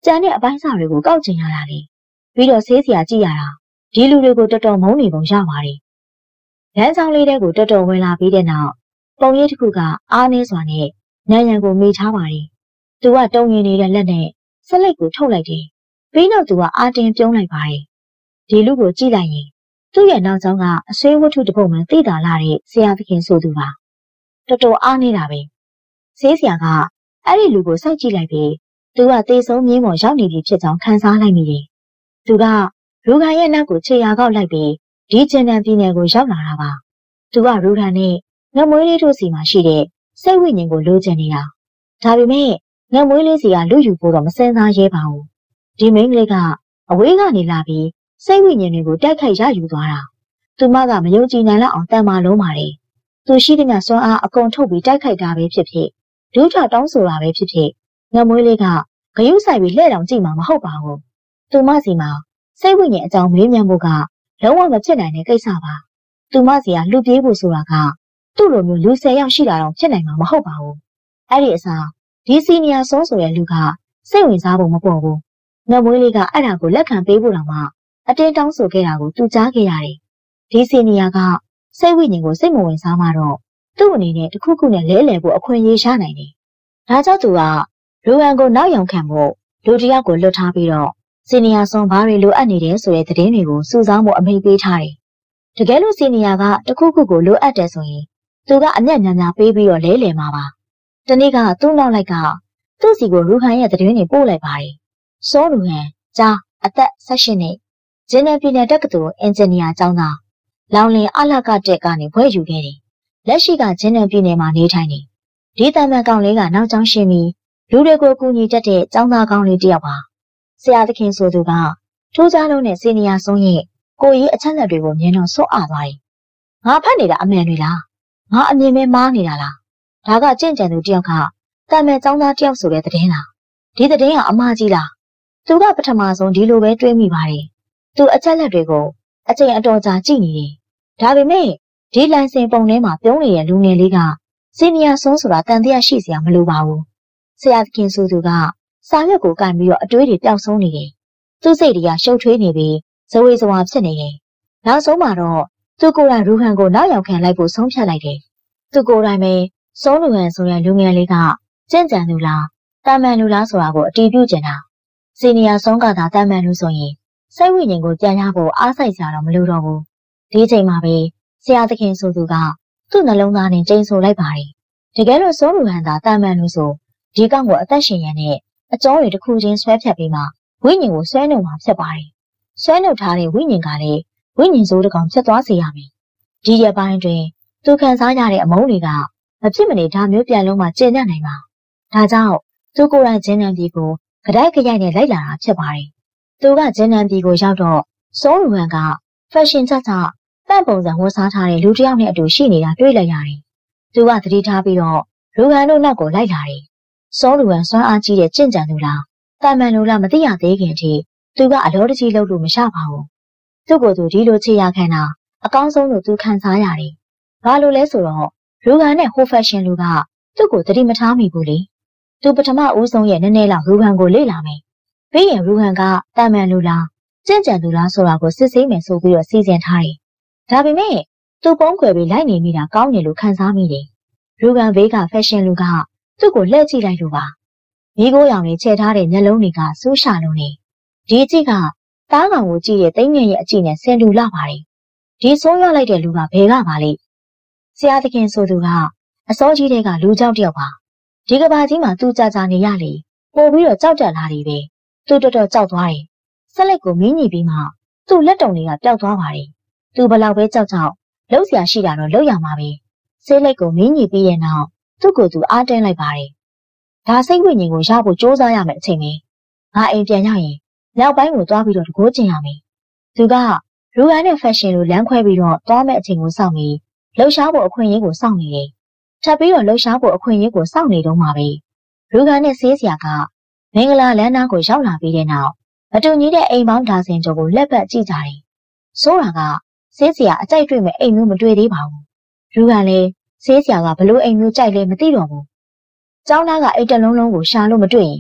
ကျန်တဲ့အပိုင်းစာတွေကိုကောက်ကျင်ရတာလေပြီးတော့ဆေးဆရာကြည့်ရတာဒီလူတွေကိုတော်တော်မုန်းနေပုံရပါတယ်လမ်းဆောင်လေးတွေကိုတော်တော်ဝင်လာပြီးတဲ့နောက်ပုံရိပ်တစ်ခုကအားနည်းစွာနဲ့နန်းရံကိုမိထားပါတယ်သူကတုံရင်နေတဲ့လက်နဲ့ဆက်လက်ကိုထုတ်လိုက်တယ်ပြီးတော့သူကအာတင်ပြုံးလိုက်ပါတယ်ဒီလူကိုကြည့်လိုက်ရင်သူ့ရဲ့နောက်ကျောင်းကအဆွေးဝတ္ထုတစ်ပုဒ်မှသိတာလာတဲ့ဆရာသခင်ဆိုသူပါတော်တော်အားနေတာပဲဆေးဆရာကအဲ့ဒီလူကိုစိုက်ကြည့်လိုက်ပြီးသူကသေဆုံးမြင်းပေါ်ရောက်နေပြီဖြစ်ကြောင်းခံစားလိုက်မိတယ်သူကရူခန်ရဲ့နောက်ကိုခြေရာကောက်လိုက်ပြီးဒီကျန်တန်ပြည်နယ်ကိုရောက်လာတာပါသူကရူခန်နဲ့ငမွေးလေးတို့စီမှာရှိတဲ့စိတ်ဝိညာဉ်ကိုလိုချင်နေတာဒါပေမဲ့ငမွေးလေးစီကလူယူဖို့တော့မစင်စားရဲပါဘူးဒီမိန်းကလေးကအဝေးကနေလာပြီးစိတ်ဝိညာဉ်တွေကိုတိုက်ခိုက်ရယူသွားတာသူမကမယုံကြည်နိုင်လောက်အောင်တန်မာလုံးပါတယ်သူရှိတဲ့မြစွမ်းအားအကုန်ထုတ်ပြီးတိုက်ခိုက်တာပဲဖြစ်ဖြစ်ဒုထတောင်းဆိုတာပဲဖြစ်ဖြစ်ငမွေးလေးကဂယုဆိုင်ပြီးလှဲ့တောင်ကြည့်မှာမဟုတ်ပါဘူးသူမစီမှာစိတ်ဝိညာဉ်အကြောင်းမေးမြန်းဖို့ကလုံးဝမဖြစ်နိုင်တဲ့ကိစ္စပါသူမစီကလူပြေးဖို့ဆိုတာကသူ့လိုမျိုးလူ10ယောက်ရှိတာတော့ဖြစ်နိုင်မှာမဟုတ်ပါဘူးအဲ့ဒီအစားဒီစီနီယာဆုံးဆိုတဲ့လူကစိတ်ဝင်စားဖို့မပေါ်ဘူးငမွေးလေးကအဲ့ဒါကိုလက်ခံပေးဖို့တော့မှအတင်းတောင်းဆိုခဲ့တာကိုသူကြားခဲ့ရတယ်ဒီစီနီယာကစိတ်ဝိညာဉ်ကိုစိတ်မဝင်စားမှတော့သူ့အနေနဲ့တစ်ခုခုနဲ့လဲလှယ်ဖို့အခွင့်အရေးရနိုင်တယ်ဒါကြောင့်သူကလူဟန်ကိုနောက်ယောင်ခံဖို့လူတစ်ယောက်ကိုလွတ်ထားပြီးတော့စီနီယာဆုံးဘာတွေလိုအပ်နေတယ်ဆိုတဲ့သတင်းတွေကိုစုဆောင်းဖို့အမိန့်ပေးထားတယ်တကယ်လို့စီနီယာကတစ်ခုခုကိုလိုအပ်တယ်ဆိုရင်သူကအမျက်များများပေးပြီးတော့လဲလှယ်မှာပါတနေ့ကသူ့နောက်လိုက်ကသူ့စီကိုရူခန်ရဲ့သတင်းတွေပို့လိုက်ပါတယ်စောလူဟန်ကြားအသက်18နှစ်ဂျင်းနယ်ပြည်နယ်တက္ကသိုလ်အင်ဂျင်နီယာကျောင်းသားလောင်လင်အလကတက်ကနေဘွဲ့ယူခဲ့တယ်လက်ရှိကဂျင်းနယ်ပြည်နယ်မှာနေထိုင်နေဒီတမန်ကောင်လေးကနောက်ကျောင်းရှင်းပြီးလူတွေကိုကူညီတတ်တဲ့ကျောင်းသားကောင်းလေးတစ်ယောက်ပါဆရာသခင်ဆိုသူကထိုးကြားလုံးနဲ့စီနီယာဆုံးရဲ့ကိုကြီးအချက်လက်တွေကိုမြင်တော့ဆော့အားသွားတယ်ငါဖတ်နေတာအမှန်တွေလားငါအမြင်ပဲမားနေတာလားဒါကကြင့်ကြံသူတစ်ယောက်ကတမန်ကျောင်းသားတစ်ယောက်ဆိုတဲ့သတင်းလားဒီသတင်းကအမှားကြီးလားသူကပထမဆုံးဒီလိုပဲတွေးမိပါတယ်သူအချက်လက်တွေကိုအချိန်အတော်ကြာကြည့်နေတယ်ဒါပေမဲ့ဒီလိုင်စင်ပုံထဲမှာပြုံးနေတဲ့လူငယ်လေးကစီနီယာဆုံးဆိုတာတန်တရားရှိစရာမလိုပါဘူးဆရာသခင်ဆိုသူကစာရွက်ကိုကန်ပြီးတော့အတွေးတွေပျောက်ဆုံးနေတယ်သူ့စိတ်တွေကရှုပ်ထွေးနေပြီးဇဝေဇဝါဖြစ်နေတယ်နောက်ဆုံးမှာတော့သူကိုယ်တိုင်ရူဟန်ကိုနောက်ရောက်ခံလိုက်ဖို့ဆုံးဖြတ်လိုက်တယ်သူကိုယ်တိုင်ပဲဆုံးလူဟန်ဆိုတဲ့လူငယ်လေးကကြင့်ကြံသူလားတာမန်လူလားဆိုတာကိုအတည်ပြုကျင်တာစီနီယာဆုံးကသာတာမန်လူဆိုရင်စိတ်ဝိညာဉ်ကိုပြန်ရဖို့အားစိုက်ကြတော့မလိုတော့ဘူးဒီချိန်မှာပဲဆရာသခင်ဆိုသူကသူ့နှလုံးသားနဲ့ကျိန်ဆိုလိုက်ပါတယ်တကယ်လို့ဆုံးလူဟန်သာတာမန်လူဆိုဒီကောင်ကိုအသက်ရှင်ရတဲ့ အကြောင်းတွေတစ်ခုချင်းဆွဲဖြတ်ပြီးမှဝိညာဉ်ကိုဆွဲနှုတ်မှာဖြစ်ပါတယ်။ဆွဲနှုတ်ထားတဲ့ဝိညာဉ်ကလည်းဝိညာဉ်စိုးတစ်ကောင်ဖြစ်သွားစေရမယ်။ဒီရက်ပိုင်းတွင်သူခံစားရတဲ့အမုန်းတွေကမဖြစ်မနေဒါမျိုးပြန်လုံးမှကျင့်တတ်နိုင်ပါ။ဒါကြောင့်သူကိုယ်တိုင်ဂျင်းနံပြည်ကိုကြိုက်ကြိုက်နဲ့လိုက်လာတာဖြစ်ပါတယ်။သူကဂျင်းနံပြည်ကိုရောက်တော့စိုးလူဟန်ကဖက်ရှင်ချပန့်ပုံစံဝတ်စားထားတဲ့လူတစ်ယောက်နဲ့အတူရှိနေတာတွေ့လိုက်ရတယ်။သူကသတိထားပြီးတော့လူဟန်တို့နောက်ကိုလိုက်လာတယ်။စိုးလူဟန်စွမ်းအားကြီးတဲ့ကြင့်ကြံသူလားတာမန်လူလားမသိရသေးခင်ထိသူကအလောတကြီးလုပ်လို့မရပါဘူး။သူ့ကိုယ်သူဒီလိုချေရခံတာအကောင်းဆုံးလို့သူခံစားရတယ်။ဘာလို့လဲဆိုတော့လူဟန်နဲ့ဟိုဖက်ရှင်လူကသူ့ကိုသတိမထားမိဘူးလေ။သူပထမဦးဆုံးရဲ့နည်းနည်းလောက်လူဟန်ကိုလေ့လာမယ်။ပြီးရင်လူဟန်ကတာမန်လူလားကြင့်ကြံသူလားဆိုတာကိုစစ်ဆေးမယ်ဆိုပြီးတော့စီစဉ်ထားတယ်။ဒါပေမဲ့သူပုံးခွဲပြီးလိုက်နေမိတာကောင်းတယ်လို့ခံစားမိတယ်။လူဟန်ဘေးကဖက်ရှင်လူကသူ့ကိုလှည့်ကြည့်လိုက်လို့ပါမိကိုရောင်နဲ့ချဲထားတဲ့မျက်လုံးတွေကစူးရှာလုံးနေဒီအကြည့်ကတားကောင်ကိုကြည့်တဲ့တိမ်ငယ်ရဲ့အကြည့်နဲ့ဆင်တူလာပါတယ်ဒီဆိုးရွားလိုက်တဲ့လူကဘယ်ကပါလိဆရာသခင်ဆိုသူကအစောကြီးတွေကလူကြောက်တယောက်ပါဒီကဘာကြီးမှာသူ့ကြာနေရလေပို့ပြီးတော့ကြောက်ကြလာတယ်ပဲသူတော်တော်ကြောက်သွားတယ်ဆက်လက်ကိုမင်းညီပြီးမှသူ့လက်တုံတွေကပျောက်သွားပါတယ်သူဘလောက်ပဲကြောက်လှုပ်ရှားရှိတာတော့လှုပ်ရမှာပဲဆေးလက်ကိုမင်းညီပြီးရဲ့နောက်သူ့ကိုယ်သူအားတင်းလိုက်ပါတယ်ဒါစိတ်ဝိညာဉ်ကိုရဖို့ကြိုးစားရမယ်အချိန်ပဲငါအိမ်ပြန်ရရင်နောက်ပိုင်းကိုသွားပြီးတော့တကိုးကျင်ရမယ်သူကလူရိုင်းနဲ့ဖက်ရှင်လိုလမ်းခွဲပြီးတော့သွားမဲ့အချိန်ကိုစောင့်ပြီးလှုပ်ရှားဖို့အခွင့်အရေးကိုစောင့်နေတယ်ထပ်ပြီးတော့လှုပ်ရှားဖို့အခွင့်အရေးကိုစောင့်နေတော့မှာပဲလူကနဲ့ဆေးဆရာကမင်္ဂလာလမ်းသားကိုရောက်လာပြီးတဲ့နောက်မတူညီတဲ့အိမ်ပေါင်းဒါဇင်ကျော်ကိုလက်ပတ်ကြည့်ကြတယ်ဆိုးတာကဆေးဆရာအကြိုက်တွေ့မဲ့အိမ်မျိုးမတွေ့သေးပါဘူးလူကလည်းဆေးဆရာကဘလို့အိမ်မျိုးကြိုက်လဲမသိတော့ဘူးကျောင်းသားကအိတ်တလုံးလုံးကိုရှာလို့မတွေ့ရင်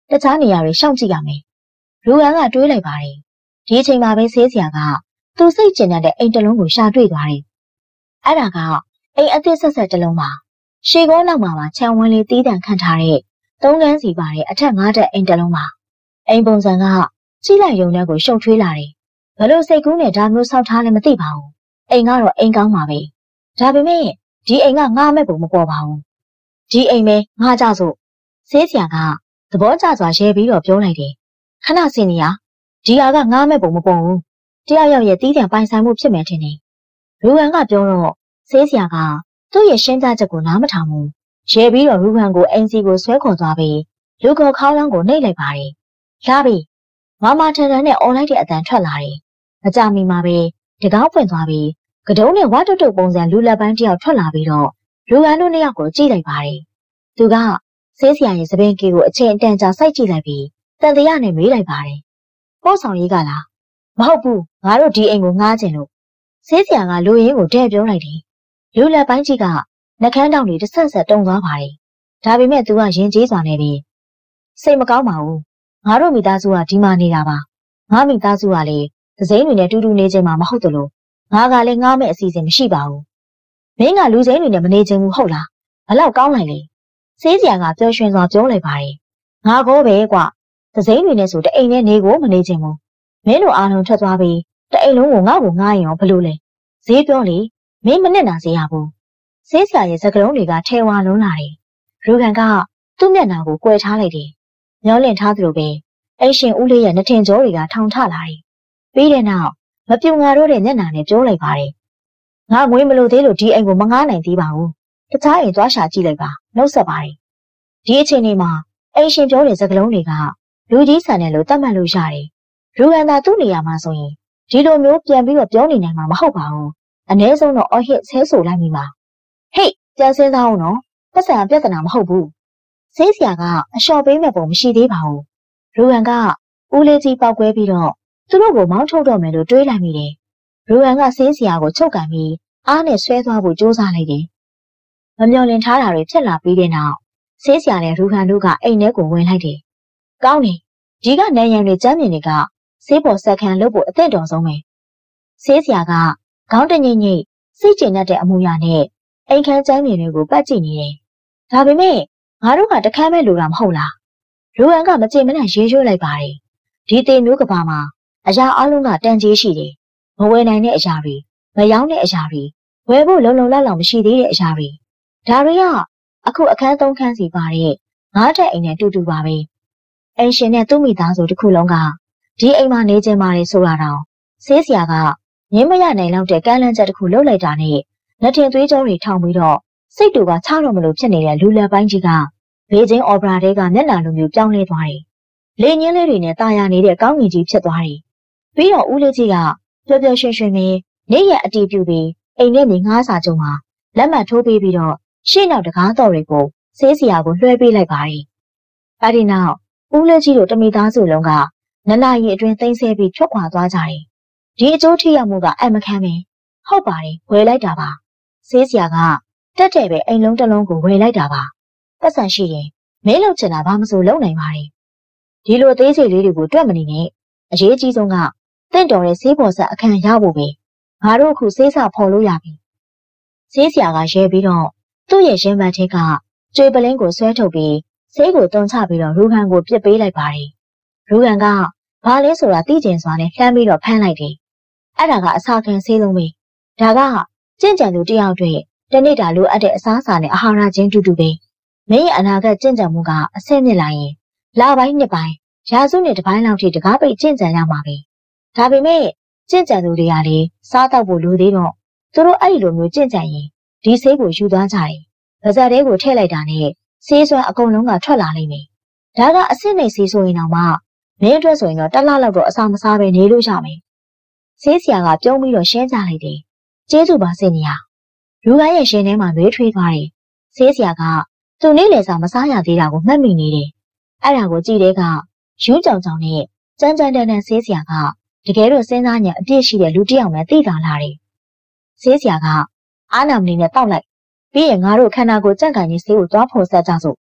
တခြားနေရာတွေရှောင်ကြည့်ရမယ်။ရူဟန်ကတွေးလိုက်ပါတယ်။ဒီအချိန်မှာပဲဆေးဆရာကသူစိတ်ကျဉ်တဲ့အိမ်တစ်လုံးကိုရှာတွေ့သွားတယ်။အဲ့ဒါကအိမ်အသစ်ဆက်ဆက်တစ်လုံးပါ။ရှေကောနောက်မှာခြံဝန်းလေးတီးတန့်ခန့်ထားတဲ့3ခန်းစီပါတဲ့အထက်5တက်အိမ်တစ်လုံးပါ။အိမ်ပုံစံကကြည့်လိုက်ရုံနဲ့ကိုရှုပ်ထွေးလာတယ်။ဘလို့စိတ်ကူးနဲ့ဒါမျိုးဆောက်ထားလဲမသိပါဘူး။အိမ်ကတော့အိမ်ကောင်းပါပဲ။ဒါပေမဲ့ဒီအိမ်ကငါမဲ့ပုံမပေါ်ပါဘူး။ဒီအိမ်ပဲငါကြစို့ဆေးဆရာကသဘောကျစွာရဲပြီးတော့ပြောလိုက်တယ်။ခဏစင်နေရဒီဟာကငါမဲ့ပုံမပေါ်ဘူး။တယောက်ရဲ့တီးတန့်ပိုင်ဆိုင်မှုဖြစ်မယ်ထင်တယ်။ရူဟန်ကပြောတော့ဆေးဆရာကသူ့ရဲ့ရှင်းပြချက်ကိုနားမထောင်ဘူး။ရဲပြီးတော့ရူဟန်ကိုအိမ်စီကိုဆွဲခေါ်သွားပြီးလူခေါ်ခေါင်းလောင်းကိုနှိပ်လိုက်ပါတယ်။လာပြီ။မထန်ထန်နဲ့អော်လိုက်တဲ့အတန်ထွက်လာတယ်။အကြမီမှာပဲတကောင်းဖွင့်သွားပြီးကတုံးနဲ့ဝါတုတ်တုတ်ပုံစံလူလက်ပိုင်းတယောက်ထွက်လာပြီးတော့ရူဟန်တို့နှစ်ယောက်ကိုကြည့်လိုက်ပါတယ်။သူကဆေးဆရာရဲ့သပင်ကီကိုအချိန်အတန်ကြာစိုက်ကြည့်လိုက်ပြီးတန်တရားနဲ့မေးလိုက်ပါတယ်။ပို့ဆောင်ရေးကလားမဟုတ်ဘူးငါတို့ဒီအိမ်ကိုငှားခြင်းလို့ဆေးဆရာကလူရင်းကိုတဲ့ပြောလိုက်တယ်။လူလက်ပိုင်းကြီးကနှကန်းတောင်တွေတစ်ဆက်ဆက်တုံသွားပါတယ်။ဒါပေမဲ့သူကရင်ကျေးစွာနေပြီးစိတ်မကောင်းပါဘူး။ငါတို့မိသားစုကဒီမှာနေတာပါ။ငါမိသားစုကလေသစိမ်းတွေနဲ့တူတူနေခြင်းမှာမဟုတ်တယ်လို့ငါကလည်းငားမဲ့အစီအစဉ်မရှိပါဘူး။မင်းကလူစိမ်းတွေနဲ့မနေခြင်းဘူးဟုတ်လား။ဘလောက်ကောင်းလိုက်လေ။ဆေးဆရာကပျော်ရွှင်စွာပြောလိုက်ပါတယ်။ငါကောပဲကွ။သစိမ်းတွေနဲ့ဆိုတအိမ်နဲ့နေကိုမနေခြင်းဘူး။မင်းတို့အားလုံးထွက်သွားပြီးတအိမ်လုံးကိုငါ့ကိုငားရင်ရောဘလို့လဲ။ဈေးပြောလေမင်းမနဲ့နာစေရဘူး။ဆေးဆရာရဲ့စကားလုံးတွေကထဲဝါလုံးလာတယ်။ရူခံကသူ့မျက်နှာကိုကွယ်ထားလိုက်တယ်။မျောလင့်ထားသလိုပဲအိမ်ရှင်ဦးလေးရဲ့နှထင်ကြောတွေကထောင်ထလာတယ်။ပြီးတဲ့နောက်မပြူငါတို့တဲ့မျက်နှာနဲ့ပြောလိုက်ပါတယ်။ငါငွေမလို့သေးလို့ဒီအိမ်ကိုမငားနိုင်သေးပါဘူး။တခြားအိမ်သွားရှာကြည့်လိုက်ပါနှုတ်ဆက်ပါတယ်။ဒီအချိန်လေးမှာအိမ်ရှင်ပြောတဲ့စကားလုံးတွေကလူကြီးဆန်တယ်လို့သတ်မှတ်လို့ရတယ်။ရူဟန်သာသူ့နေရာမှာဆိုရင်ဒီလိုမျိုးပြန်ပြီးတော့ပြောနေနိုင်မှာမဟုတ်ပါဘူး။အနည်းဆုံးတော့အော်ဟစ်ဆဲဆိုလိုက်မိပါ။ဟေ့ပြန်စင်းသားအောင်နော်။ပတ်စံပြဿနာမဟုတ်ဘူး။ဆေးဆရာကအလျှော်ပေးမဲ့ပုံမရှိသေးပါဘူး။ရူဟန်ကဦးလေးကြီးပောက်ကွဲပြီးတော့သူတို့ကိုမောင်းထုတ်တော့မယ်လို့တွေးလိုက်မိတယ်။ရူဟန်ကဆေးဆရာကိုချုပ်ကန်ပြီးအားနဲ့ဆွဲသွားဖို့ကြိုးစားလိုက်တယ်။မမျှော်လင့်ထားတာတွေဖြစ်လာပြီးတဲ့နောက်ဆေးဆရာနဲ့ရူဟန်တို့ကအိမ်ထဲကိုဝင်လိုက်တယ်။ကောင်းတယ်။ဒီကနိုင်ရန်တွေကျမ်းမြင်တွေကဆေးပေါ်ဆက်ခံလုပ်ဖို့အသင့်တော်ဆုံးပဲ။ဆေးဆရာကခေါင်းတငိမ့်ငိမ့်စိတ်ကျဉ်တတ်တဲ့အမူအရာနဲ့အိမ်ခန်းကျမ်းမြင်တွေကိုပတ်ကြည့်နေတယ်။ဒါပေမဲ့ငါတို့ကတခမ်းမဲ့လိုတာမဟုတ်လား။ရူဟန်ကမကြေမနက်ရေးရွှေ့လိုက်ပါတယ်။ဒီတင်မျိုးကဘာမှာအရာအလုံးကတန်ကြေးရှိတယ်။မဝယ်နိုင်တဲ့အရာတွေမရောင်းတဲ့အရာတွေဝယ်ဖို့လုံလုံလောက်လောက်မရှိသေးတဲ့အရာတွေဒါတွေကအခုအခန်း3ခန်းစီပါတဲ့9တက်အိမ်နဲ့တူတူပါပဲ။အိမ်ရှင်နဲ့သူ့မိသားစုတစ်ခုလုံးကဒီအိမ်မှာနေကြပါတယ်ဆိုတာတော့ဆေးဆရာကငင်းမရနိုင်လောက်တဲ့ကမ်းလှမ်းချက်တစ်ခုလုပ်လိုက်တာနဲ့လက်ထင်သွေးကြောတွေထောင်ပြီးတော့စိတ်တူကချတော့မလို့ဖြစ်နေတဲ့လူလက်ပိုင်းကြီးကဘေဂျင်းအော်ပရာတွေကမျက်နှာလိုမျိုးပြောင်းလဲသွားတယ်။လေညင်းလေးတွေနဲ့တာယာနေတဲ့ကောင်းကင်ကြီးဖြစ်သွားတယ်။ပြီးတော့ဦးလေးကြီးကပျော်ပျော်ရွှင်ရွှင်နဲ့နေ့ရက်အတီးပြုပြီးအိမ်ထဲမြေငှားစာချုပ်မှာလက်မှတ်ထိုးပေးပြီးတော့ရှေ့နောက်တကားတော်တွေကိုဆေးဆရာကိုလွှဲပေးလိုက်ပါတယ်။အဲဒီနောက်ဦးလေးကြီးတို့တမိသားစုလုံးကနနာရီအတွင်းသိမ်းဆဲပြီးထွက်ခွာသွားကြတယ်။ဒီအကျိုးထိရောက်မှုကအမခမ်းပဲ။ဟုတ်ပါတယ်ဝယ်လိုက်တာပါ။ဆေးဆရာကတက်တဲ့ပဲအိမ်လုံးတစ်လုံးကိုဝယ်လိုက်တာပါ။ပတ်စံရှိရင်မင်းလုပ်ချင်တာဘာမှမဆိုလုပ်နိုင်ပါတယ်။ဒီလိုသေးစိတ်လေးတွေကိုတွက်မနေနဲ့အရေးကြီးဆုံးကတင့်တော်တဲ့ဆေးပေါ်ဆက်အခန်းရဖို့ပဲငါတို့အခုဆေးစာဖော်လို့ရပြီဆေးဆရာကရဲပြီးတော့သူ့ရဲ့ရင်ဘတ်ထဲကကျွေပလင်းကိုဆွဲထုတ်ပြီးဆေးကိုတုံချပြီးတော့ရူဟန်ကိုပြစ်ပေးလိုက်ပါတယ်ရူဟန်ကဘာလဲဆိုတာသိကျင်စွာနဲ့လှမ်းပြီးတော့ဖမ်းလိုက်တယ်အဲ့ဒါကအစာခံဆေးလုံးပဲဒါကကြင့်ကြံသူတယောက်တွေတနေ့တာလိုအပ်တဲ့အစားအစာနဲ့အာဟာရချင်းတူတူပဲမင်းရဲ့အနာဂတ်ကြင့်ကြံမှုကအဆင့်မြင့်လာရင်လပိုင်းနှစ်ပိုင်းရာစုနှစ်တစ်ပိုင်းလောက်ထိတကားပိတ်ကြင့်ကြံရမှာပဲဒါပေမဲ့ကြင့်ကြံသူတွေကလေစားတော့ဖို့လိုသေးတော့သူတို့အဲ့ဒီလိုမျိုးကြင့်ကြံရင်ဒီဆေးကိုယူသွားကြတယ်။ဗဇက်တဲကိုထည့်လိုက်တာနဲ့ဆေးစွမ်းအကုန်လုံးကထွက်လာနိုင်တယ်။ဒါကအဆင့်နဲ့ဆေးဆိုရင်တော့မှမင်းအတွက်ဆိုရင်တော့တစ်လလောက်တော့အစာမစားပဲနေလို့ရမယ်။ဆေးဆရာကပြုံးပြီးတော့ရှင်းပြလိုက်တယ်။ကျေးဇူးပါစင်ကြီး။လူကရဲ့ရှင်ထဲမှာနှွေးထွေးသွားတယ်။ဆေးဆရာကသူ့နေ့လည်စာမစားရသေးတာကိုမှတ်မိနေတယ်။အဲ့ဒါကိုကြည့်တဲ့ကယူးကြောင်ကြောင်နဲ့ကြမ်းကြမ်းတမ်းတမ်းဆေးဆရာကတကယ်တော့စဉ်းစားဉာဏ်အပြည့်ရှိတဲ့လူတစ်ယောက်နဲ့သိတာလာတယ်။ဆေးဆရာကအားနာမနေနဲ့တောက်လိုက်ပြီးရင်ငါတို့ခန္ဓာကိုယ်ကြက်ကန်ကြီးဆေးကိုသွားဖို့ဆက်ကြစို့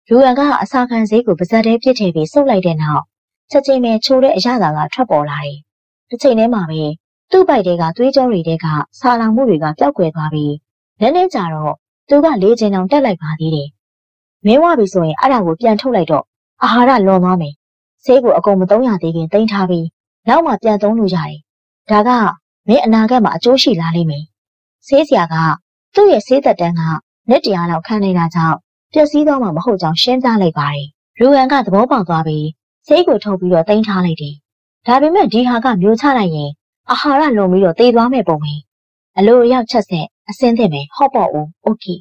လူရန်ကအစာခံဈေးကိုပါဇက်ထဲပစ်ထည့်ပြီးစုပ်လိုက်တဲ့နောက်ချက်ချင်းပဲချိုးတဲ့အရာသာကထွက်ပေါ်လာတယ်။တစ်ချိန်တည်းမှာပဲသူ့ဘိုက်တွေကသွေးကြောတွေကဆာလောင်မှုတွေကပျောက်ကွယ်သွားပြီးလက်နဲ့ကြတော့သူက၄ချိန်တောင်တက်လိုက်ပါသေးတယ်။မင်းဝပြီဆိုရင်အဲ့ဒါကိုပြန်ထုတ်လိုက်တော့အာဟာရလွန်သွားမယ်။ဆေးကိုအကုန်မသုံးရသေးခင်တင်ထားပြီးနောက်မှပြန်သုံးလို့ရတယ်။ဒါကမင်းအနာဂတ်မှာအကျိုးရှိလာလိမ့်မယ်။ဆေးဆရာကသူ့ရဲ့ဆေးသက်တမ်းကလက်တရားလောက်ခံနေတာကြောင့်ပျက်စီးသွားမှာမဟုတ်ကြောင်းရှင်းပြလိုက်ပါတယ်။လူရန်ကသဘောပေါက်သွားပြီးဆေးကိုထုတ်ပြီးတော့တင်ထားလိုက်တယ်။ဒါပေမဲ့ဒီဟာကမျိုးချလိုက်ရင်အာဟာရလွန်ပြီးတော့သေသွားမဲ့ပုံပဲ။အလိုအရောက်ချက်ဆက်အစင်းသင့်ပဲဟော့ပေါ့ဦးโอเค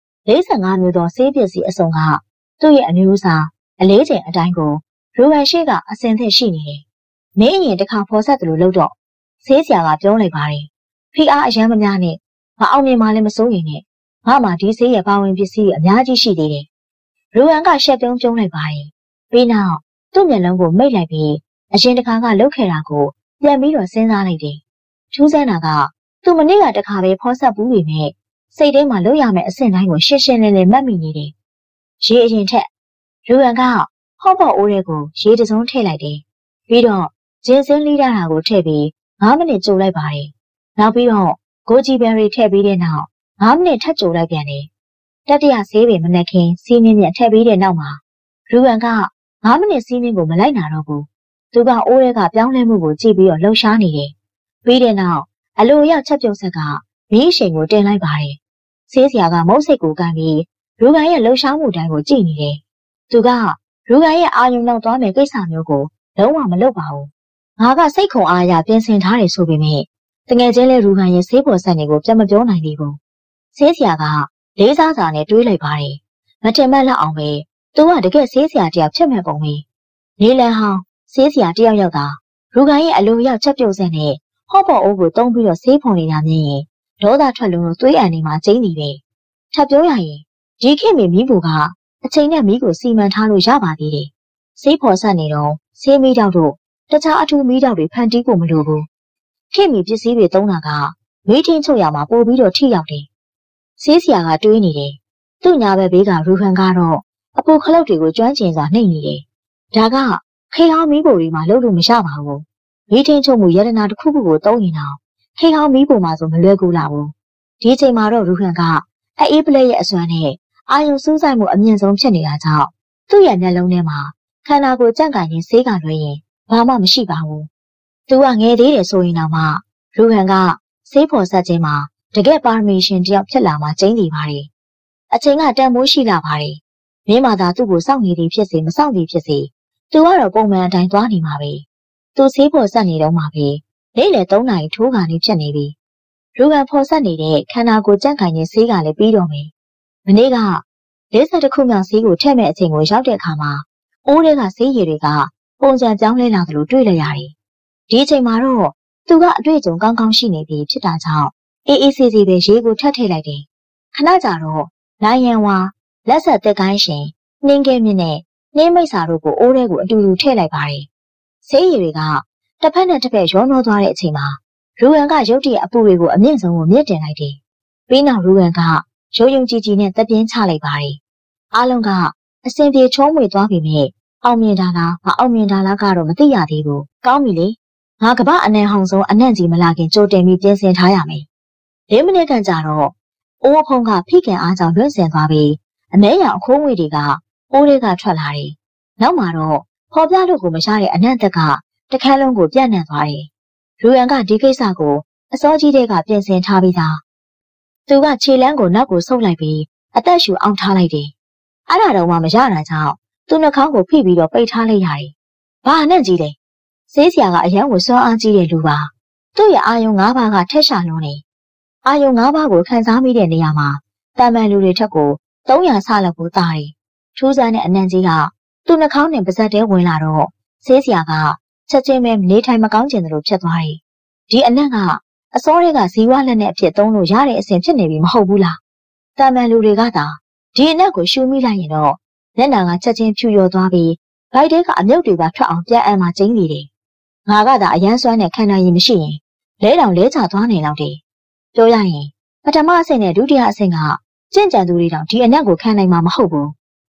45မျိုးသောဆေးပစ္စည်းအစုံကသူ့ရဲ့အမျိုးအစားအလေးချိန်အတိုင်းကိုလူရန်ရှိကအစင်းသင့်ရှိနေတယ်။မင်းအရင်တစ်ခါဖော်ဆက်တယ်လို့လုပ်တော့ဆေးဆရာကပြောလိုက်ပါတယ်။ဖိအားအယမ်းမများနဲ့မအောင်မြင်မှလည်းမစိုးရင်နဲ့ငါမှဒီဆေးရဲ့ပါဝင်ပစ္စည်းတွေအများကြီးရှိသေးတယ်။လူရန်ကရှက်ပြုံးလိုက်ပါတယ်။ပြီးနောက်သူ့မျက်လုံးကိုမိတ်လိုက်ပြီးအရင်တစ်ခါကလှုပ်ခဲ့တာကိုပြန်ပြီးတော့စဉ်းစားလိုက်တယ်။ထူးဆန်းတာကသူမနေ့ကတစ်ခါပဲဖော်ဆက်ဘူးပေမဲ့စိတ်ထဲမှာလွတ်ရမယ့်အဆင့်တိုင်းကိုရှင်းရှင်းလင်းလင်းမှတ်မိနေတယ်။ရေအရင်ထက်လူရန်ကဟော့ပေါ့အိုးတွေကိုရေတစုံထည့်လိုက်တယ်။ပြီးတော့ဂျင်းစင်းလီးထားတာကိုထည့်ပြီး9မိနစ်ကြိုလိုက်ပါတယ်။နောက်ပြီးတော့ဂိုဂျီဘယ်ရီထည့်ပြီးတဲ့နောက်9မိနစ်ထပ်ကြိုလိုက်ပြန်တယ်။တတိယဆေးပေမနှက်ခင်စီးမြင့်မြတ်ထည့်ပြီးတဲ့နောက်မှာလူရန်က9မိနစ်စီးမြင့်ကိုမလိုက်နာတော့ဘူး။သူကအိုးတွေကပြောင်းလဲမှုကိုကြည့်ပြီးတော့လှုပ်ရှားနေတယ်။ပြီးတဲ့နောက်အလိုရောက်ချက်ပြုတ်ဆက်ကမီးရှိန်ကိုတင်လိုက်ပါတယ်။ဆေးဆရာကမုတ်စိတ်ကိုကန်ပြီးလူကန်ရဲ့လှုပ်ရှားမှုတိုင်းကိုကြည့်နေတယ်။သူကလူကန်ရဲ့အာယုံလောက်သွားမယ့်ကိစ္စမျိုးကိုလုံးဝမလုပ်ပါဘူး။ငါကစိတ်ခုံအားရပြင်ဆင်ထားတယ်ဆိုပေမဲ့တကယ်ချင်းလဲလူကန်ရဲ့ဆေးပေါ်ဆက်တွေကိုပြန်မပြောနိုင်သေးဘူး။ဆေးဆရာကလေးစားစာနဲ့တွေးလိုက်ပါတယ်။မထင်မှတ်လောက်အောင်ပဲသူကတကယ်ဆေးဆရာတယောက်ဖြစ်မဲ့ပုံပဲ။နေလန်ဟောင်းဆေးဆရာတယောက်ရောက်တာလူကန်ရဲ့အလိုရောက်ချက်ပြုတ်ဆက်နဲ့ဟော့ပေါ့အိုးကိုတုံးပြီးတော့ဆေးဖုံနေတာမြင်ရင်ဒေါသထွက်လို့သွေးအန်နေမှာကျင်းနေပဲထပ်ပြောရရင်ဒီခေတ်မီမီးဘူကအချိန်နဲ့မီးကိုစီမံထားလို့ရပါသေးတယ်ဆေးဖော်ဆက်နေတော့ဆေးမီးတောက်တို့တခြားအထူးမီးတောက်တွေဖန်တီးဖို့မလိုဘူးခေတ်မီပစ္စည်းတွေသုံးတာကမီးထင်းချုပ်ရမှာပို့ပြီးတော့ထိရောက်တယ်ဆေးဆရာကတွေးနေတယ်သူ့ညာဘက်ဘေးကရူခန်ကတော့အပူခလုတ်တွေကိုကျွမ်းကျင်စွာနှိပ်နေတယ်ဒါကခေဟောင်းမီးဘူတွေမှာလုပ်လို့မရပါဘူးမီးထင်းချုပ်မှုယတနာတစ်ခုခုကိုသုံးရင်တော့ခေဟောင်းမီးပုံမှာဆိုမလွယ်ကူလာဘူးဒီအချိန်မှာတော့ရူခန်ကအေးပလက်ရဲ့အစွမ်းနဲ့အာယုံစူးစိုက်မှုအမြင့်ဆုံးဖြစ်နေတာကြောင့်သူ့ရဲ့မျက်လုံးထဲမှာခန္ဓာကိုယ်ကြန့်ကန်ရင်ဆေးကလွှဲရင်ဘာမှမရှိပါဘူးသူကငယ်သေးတယ်ဆိုရင်တော့မှရူခန်ကဆေးဖော်ဆက်ခြင်းမှာတကယ်ပါရမီရှင်တယောက်ဖြစ်လာမှကျင်းနေပါတယ်အချိန်ကတန်ဖိုးရှိလာပါတယ်မင်းမသာသူ့ကိုစောင့်နေသည်ဖြစ်စေမစောင့်သည်ဖြစ်စေသူကတော့ပုံမှန်အတိုင်းသွားနေမှာပဲသူဆေးဖော်ဆက်နေတော့မှပဲနေ့လယ်3နာရီထိုးခါနေဖြစ်နေပြီရူကန်ဖော်ဆက်နေတဲ့ခန္ဓာကိုယ်ကြန့်ခိုင်ခြင်းဆေးကလည်းပြီးတော့မယ်မနေ့က50ခုမြောက်ဆေးကိုထည့်မဲ့အချိန်ကိုရောက်တဲ့အခါမှာအိုးတွေကဆေးရည်တွေကပုံစံပြောင်းလဲလာသလိုတွေ့လိုက်ရတယ်ဒီအချိန်မှာတော့သူကအတွေ့အကြုံကောင်းကောင်းရှိနေပြီဖြစ်တာကြောင့်အေးအေးဆေးဆေးပဲရေကိုထပ်ထည့်လိုက်တယ်ခဏကြာတော့လိုင်ယန်ဝါလက်ဆက်သက်ကိုင်းရှင်နှင်းကဲမြင့်နဲ့နှင်းမိတ်စာတို့ကိုအိုးတွေကိုအတူတူထည့်လိုက်ပါတယ်ဆေးရည်တွေကတစ်ဖက်နဲ့တစ်ဖက်ရောနှောသွားတဲ့အချိန်မှာရူရန်ကရုတ်တရက်အပူတွေကိုအမြင့်ဆုံးကိုမြင့်တင်လိုက်တယ်။ပြီးနောက်ရူရန်ကရုံရုံကြည်ကြည်နဲ့တပ်ပြင်းချလိုက်ပါတယ်။အားလုံးကအစင်ပြေချုံးမွေသွားပြီမဲ့အောင်မြင်တာလားမအောင်မြင်တာလားကတော့မသိရသေးဘူး။ကောင်းပြီလေ။ငါကပအနံဟောင်ဆုံးအနံ့ကြီးမလာခင်ကြိုတင်ပြီးပြင်ဆင်ထားရမယ်။၄မိနစ်ခန့်ကြာတော့အိုးဖုံးကဖိကန်အားကြောင့်လွင့်စင်သွားပြီးအမဲရောင်အခိုးငွေတွေကအိုးတွေကထွက်လာတယ်။နောက်မှာတော့ဖော်ပြလို့ကိုမရတဲ့အနံ့သက်ကတခန်းလုံးကိုပြန့်နှံ့သွားတယ်။ရူရန်ကဒီကိစ္စကိုအစောကြီးတည်းကပြင်ဆင်ထားပြီးသား။သူကခြေလမ်းကိုနောက်ကိုဆုပ်လိုက်ပြီးအသက်ရှူအောင်ထားလိုက်တယ်။အဲ့ဒါတော့မှမရတာကြောင့်သူ့နှာခေါင်းကိုဖိပြီးတော့ပိတ်ထားလိုက်ရတယ်။ဘာနဲ့ကြီးလဲ။ဆေးဆရာကအရန်ကိုစွမ်းအားကြီးတဲ့လူပါ။သူ့ရဲ့အာယုံ၅ပါးကထက်ရှာလွန်းနေ။အာယုံ၅ပါးကိုခံစားမိတဲ့နေရာမှာတာမန်လူတွေထက်ကို300ဆလောက်ကိုတာတယ်။ထူးဆန်းတဲ့အနံ့ကြီးကသူ့နှာခေါင်းနဲ့ပါးစပ်ထဲဝင်လာတော့ဆေးဆရာကချက်ချင်းပဲနေထိုင်မကောင်းကျင်သလိုဖြစ်သွားတယ်။ဒီအနံ့ကအစောတွေကဇီဝလက်နဲ့အဖြစ်သုံးလို့ရတဲ့အဆင့်ဖြစ်နေပြီမဟုတ်ဘူးလား။တာမန်လူတွေကသာဒီအနံ့ကိုရှူမိလိုက်ရင်တော့လက်နာကချက်ချင်းဖြူရော်သွားပြီးဗိုက်တဲကအမြုပ်တွေပါထွက်အောင်ပြန်အမ်းမှကျင်းနေတယ်။ငါကသာအရန်စွမ်းနဲ့ခန္ဓာရည်မရှိရင်လဲတောင်လဲချသွားနေတော့တယ်။ပြောရရင်ပထမအဆင့်နဲ့ဒုတိယအဆင့်ကကျင့်ကြံသူတွေတောင်ဒီအနံ့ကိုခံနိုင်မှာမဟုတ်ဘူး။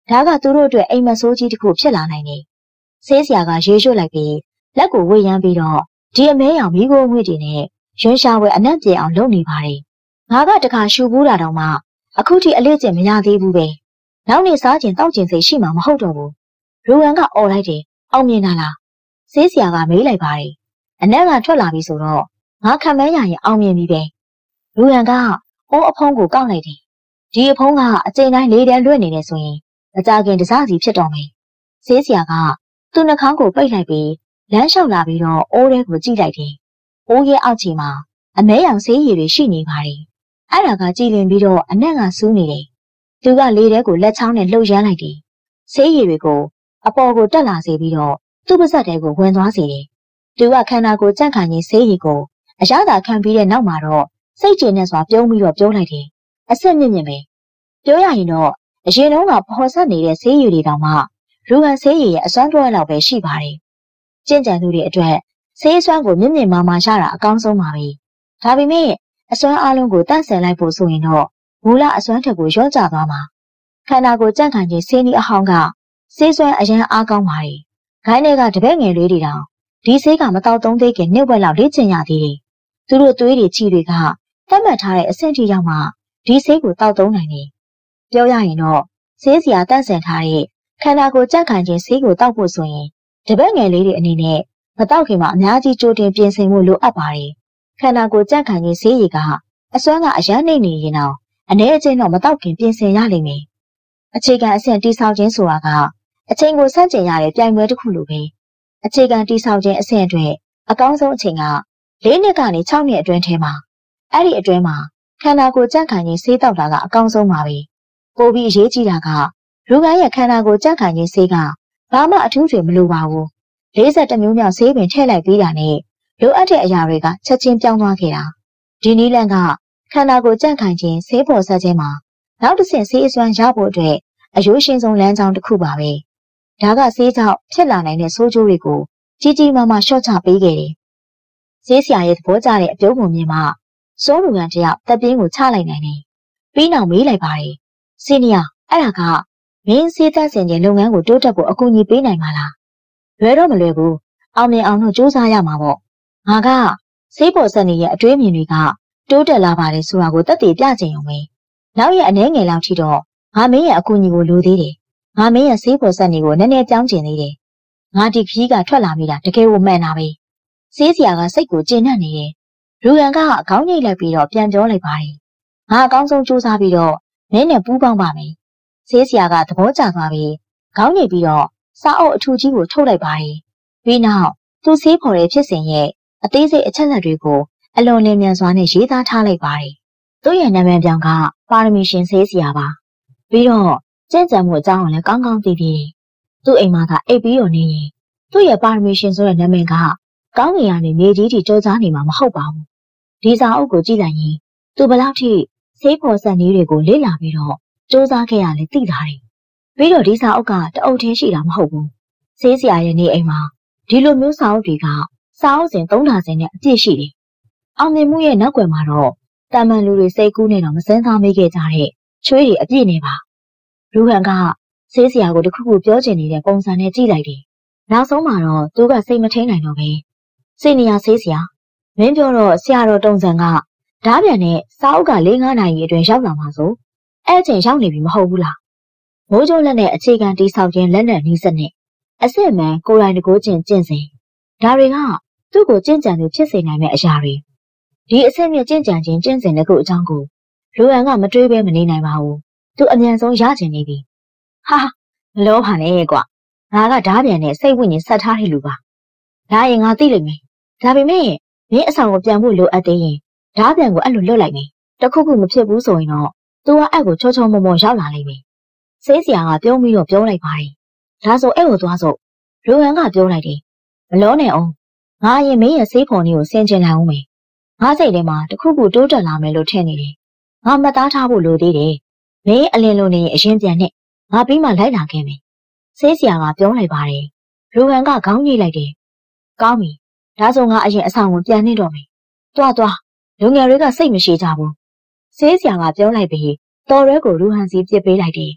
ဒါကသူတို့အတွက်အိမ်မဆိုးကြီးတစ်ခုဖြစ်လာနိုင်တယ်။ဆေးဆရာကရေရွှတ်လိုက်ပြီးလက်ကိုဝေယမ်းပြီးတော့ဒီအမဲရောင်မိခိုးငွေ့တွေနဲ့ရွှန်းရှားဝဲအနံ့ပြေအောင်လုပ်နေပါတယ်။ငါကတခါရှူဘူးတာတော့မှအခုထိအလေးကျင့်မရသေးဘူးပဲ။နောက်နေ့စားကျင်တောက်ကျင်စိတ်ရှိမှာမဟုတ်တော့ဘူး။ရူဟန်ကအော်လိုက်တယ်။အောင်မြင်တာလား။ဆေးဆရာကမေးလိုက်ပါတယ်။အနံ့ကထွက်လာပြီဆိုတော့ငါခံမန်းရရင်အောင်မြင်ပြီပဲ။ရူဟန်ကအိုးအဖုံးကိုကောက်လိုက်တယ်။ဒီအဖုံးကအချိန်တိုင်းလေးတန်းလွတ်နေနေဆိုရင်မကြခင်တစားစီဖြစ်တော့မယ်။ဆေးဆရာကသူ့နှာခေါင်းကိုပိတ်လိုက်ပြီးလမ်းလျှောက်လာပြီးတော့အိုးထဲကိုကြည့်လိုက်တယ်။အိုးရဲ့အောက်ခြေမှာအမဲရောင်ဆေးရည်တွေရှိနေပါတယ်။အဲ့ဒါကကြည်လင်ပြီးတော့အနံ့ကစူးနေတယ်။သူကလေထဲကိုလက်ချောင်းနဲ့လှုပ်ရမ်းလိုက်တယ်။ဆေးရည်တွေကိုအပေါ်ကိုတက်လာစေပြီးတော့သူ့ပါးစပ်ထဲကိုဝင်သွားစေတယ်။သူကခန္ဓာကိုယ်ကြန့်ခိုင်ခြင်းဆေးရည်ကိုအရသာခံပြီးတဲ့နောက်မှာတော့စိတ်ကျေနပ်စွာပြုံးပြီးတော့ပြောလိုက်တယ်။အဆက်မြင့်မြင့်ပဲ။ပြောရရင်တော့အရင်တုန်းကပေါ်ဆက်နေတဲ့ဆေးရည်တွေတောင်မှရူဟန်ဆေးရည်ရဲ့အစွမ်းတွဲလောက်ပဲရှိပါတယ်။ကျင့်ကြံသူတွေအတွက်ဆေးအစွမ်းကိုမြင့်မြင့်မာမာရတာအကောင်းဆုံးပါပဲ။ဒါပေမဲ့အစွမ်းအလုံးကိုတန့်ဆင်လိုက်ဖို့ဆိုရင်တော့မူလအစွမ်းထက်ကိုလျော့ကျသွားမှာ။ခန္ဓာကိုယ်ကြန့်ခိုင်ခြင်းဆေးနီးအဟောင်းကဆေးစွမ်းအရန်အားကောင်းပါတယ်။ခိုင်းတွေကတပည့်ငယ်လေးတွေတောင်ဒီဆေးကမတော့သုံးသေးခင်နှစ်ဝက်လောက်လေ့ကျင့်ရသေးတယ်။သူတို့သွေးတွေချီတွေကသတ်မှတ်ထားတဲ့အဆင့်ထိရောက်မှဒီဆေးကိုတောက်သုံးနိုင်တယ်။ပြောရရင်တော့ဆေးစရာတန့်ဆင်ထားတဲ့ခန္ဓာကိုယ်ကြန့်ခိုင်ခြင်းဆေးကိုတောက်ဖို့ဆိုရင်တပည့်ငယ်လေးတွေအနေနဲ့မတောက်ခင်မှာအများကြီးကြိုတင်ပြင်ဆင်မှုလိုအပ်ပါတယ်။ခန္ဓာကိုယ်ကြန့်ခိုင်ခြင်းဆေးရည်ကအစွမ်းကအရန်နေနေရင်တော့အနေအချင်းတော့မတောက်ခင်ပြင်ဆင်ရလိမ့်မယ်။အခြေခံအဆင့်တိဆောက်ခြင်းဆိုတာကအချိန်ကိုစန့်ကျင်ရတဲ့ပြိုင်ပွဲတစ်ခုလိုပဲ။အခြေခံတိဆောက်ခြင်းအဆင့်အတွက်အကောင်းဆုံးအချိန်က၄နှစ်ကနေ6နှစ်အတွင်းထဲမှာအဲ့ဒီအတွင်းမှာခန္ဓာကိုယ်ကြန့်ခိုင်ခြင်းဆေးတောက်တာကအကောင်းဆုံးပါပဲ။ပိုပြီးအရေးကြီးတာကလူကရဲ့ခန္ဓာကိုယ်ကြန့်ခိုင်ခြင်းဆေးကဘာမှအထူးတွေမလိုပါဘူး။42မျိုးမြောက်ဆေးပင်ထည့်လိုက်ပြီးတာနဲ့လိုအပ်တဲ့အရာတွေကချက်ချင်းပြောင်းသွားခဲ့တာ။ဒီနည်းလမ်းကခန္ဓာကိုယ်ကြန့်ခိုင်ခြင်းဆေးပေါ်ဆက်ခြင်းမှာနောက်တစ်ဆင့်ဆေးအစွမ်းရဖို့အတွက်အယိုးရှင်ဆုံးလမ်းကြောင်းတစ်ခုပါပဲ။ဒါကဆေးကြောင့်ဖြစ်လာနိုင်တဲ့ဆိုးကျိုးတွေကိုကြီးကြီးမားမားလျှော့ချပေးခဲ့တယ်။ဆေးဆရာရဲ့သဘောကျတဲ့အပြုံးပုံမြင်မှစိုးလူကန်တယောက်တပ်ပြင်းကိုချလိုက်နိုင်တယ်။ပြီးနောက်မေးလိုက်ပါတယ်။စီနီယာအဲ့ဒါကမင်းဆေးသန့်စင်ခြင်းလုပ်ငန်းကိုတိုးတက်ဖို့အကူအညီပေးနိုင်မှာလား။လွယ်တော့မလွယ်ဘူး။အောင်မြင်အောင်လို့စူးစမ်းရမှာပေါ့။ငါကဆေးပေါ်ဆက်နေရဲ့အတွေးမြင်တွေကတိုးတက်လာပါတယ်ဆိုတာကိုသက်သေပြချင်ရုံပဲ။နောက်ရဲ့အနေငယ်လောက်ထိတော့ငါမင်းရဲ့အကူအညီကိုလိုသေးတယ်။ငါမင်းရဲ့ဆေးပေါ်ဆက်နေကိုနည်းနည်းပြောင်းကျင်သေးတယ်။ငါဒီခရီးကထွက်လာမိတာတကယ်ကိုမှန်တာပဲ။ဆေးဆရာကစိတ်ကိုကျေနပ်နေတယ်။ရူဟန်ကခေါင်းငိတ်လိုက်ပြီးတော့ပြန်ပြောလိုက်ပါတယ်။ငါအကောင်းဆုံးစူးစမ်းပြီးတော့မင်းနဲ့ပူးပေါင်းပါမယ်။ဆေးဆရာကသဘောကျသွားပြီးခေါင်းငိတ်ပြီးတော့စာအုပ်အထူးကြီးကိုထုတ်လိုက်ပါတယ်။ပြီးနောက်သူဆေးဖော်တဲ့ဖြစ်စဉ်ရဲ့အသေးစိတ်အချက်အလက်တွေကိုအလွန်လင်းမြန်စွာနဲ့ရေးသားထားလိုက်ပါတယ်။သူ့ရဲ့နာမည်ပြောင်ကပါရမီရှင်ဆေးဆရာပါ။ပြီးတော့ကျင့်ကြံမှုအကြောင်းကိုလည်းကောင်းကောင်းသိပြီးတယ်။သူ့အိမ်မှာကအိပ်ပြီးတော့နေရင်သူ့ရဲ့ပါရမီရှင်ဆိုတဲ့နာမည်ကကောင်းငင်ကနေမြေကြီးထိကြောကြားနေမှာမဟုတ်ပါဘူး။ဒီစာအုပ်ကိုကြည့်လိုက်ရင်သူဘလောက်ထိဆေးဖော်ဆက်နည်းတွေကိုလေ့လာပြီးတော့စူးစမ်းခဲ့ရလဲသိတာတယ်။ပြီးတော့ဒီစာအုပ်ကတအုပ်ထင်းရှိတာမဟုတ်ဘူး။ဆေးဆရာရဲ့နေအိမ်မှာဒီလိုမျိုးစာအုပ်တွေကစာအုပ်စဉ်3000နဲ့အပြည့်ရှိတယ်။အောင်မြင်မှုရဲ့နောက်ွယ်မှာတော့တာမန်လူတွေစိတ်ကူးနေတော့မစမ်းစားမိခဲ့ကြတဲ့ချွေးတွေအပြည့်နေပါ။ရူဟန်ကဆေးဆရာကိုတခုခုပြောချင်နေတဲ့ပုံစံနဲ့ကြည့်လိုက်တယ်။နောက်ဆုံးမှာတော့သူကစိတ်မထိန်နိုင်တော့ပဲ။စိတ်နေရဆေးဆရာမင်းပြောတော့ဆရာတော်တုံစံကဓားပြန်နဲ့စာအုပ်က4-5နာရီအတွင်းရောက်လာမှာဆိုအဲ့ချိန်ရောက်နေပြီမဟုတ်ဘူးလား။မိုးကြိုးလက်နဲ့အခြေခံတိဆောက်ခြင်းလက်နဲ့နှီးစနစ်အစစ်အမှန်ကိုယ်တိုင်တကိုးကျင့်စဉ်ဒါတွေကသူ့ကိုကျင့်ကြံသူဖြစ်စေနိုင်မယ့်အရာတွေဒီအစစ်မြင့်ကျင့်ကြံခြင်းကျင့်စဉ်တစ်ခုအကြောင်းကိုလူဟန်ကမတွေးဘဲမနေနိုင်ပါဘူးသူအမြန်ဆုံးရကျင်နေပြီဟာမလောပါနဲ့ကွာငါကဓားပြန်နဲ့စိတ်ဝိညာဉ်ဆက်ထားတဲ့လူပါဒါရင်ငါသိလိမ့်မယ်ဒါပေမဲ့မင်းအဆောင်ကိုပြန်ဖို့လိုအပ်သေးရင်ဓားပြန်ကိုအဲ့လိုလွတ်လိုက်မယ်တခုခုမဖြစ်ဘူးဆိုရင်တော့သူကအဲ့ကိုချောချောမောမောရောက်လာလိမ့်မယ်ဆေးဆရာကပြုံးပြီးတော့ပြောလိုက်ပါတယ်ဒါဆိုအဲ့ကိုသွားစို့လူဟန်ကပြောလိုက်တယ်မလောနဲ့အောင်ငါရင်မင်းရဲ့ဆေးဖော်နေကိုဆင်ကျင်လိုက်အောင်မယ်ငါစိတ်ထဲမှာတခုခုတိုးတက်လာမယ်လို့ထင်နေတယ်ငါမှတ်သားထားဖို့လိုသေးတယ်မင်းအလင်းလုံးနေရင်အရင်ပြန်နဲ့ငါပြီးမှလိုက်လာခဲ့မယ်ဆေးဆရာကပြောလိုက်ပါတယ်လူဟန်ကခေါင်းညှိလိုက်တယ်ကောင်းပြီဒါဆိုငါအရင်အဆောင်ကိုပြန်နေတော့မယ်သွားလူငယ်တွေကစိတ်မရှိကြဘူးဆေးဆရာကပြောလိုက်ပြီးတော်ရဲကိုလူဟန်စီပြစ်ပေးလိုက်တယ်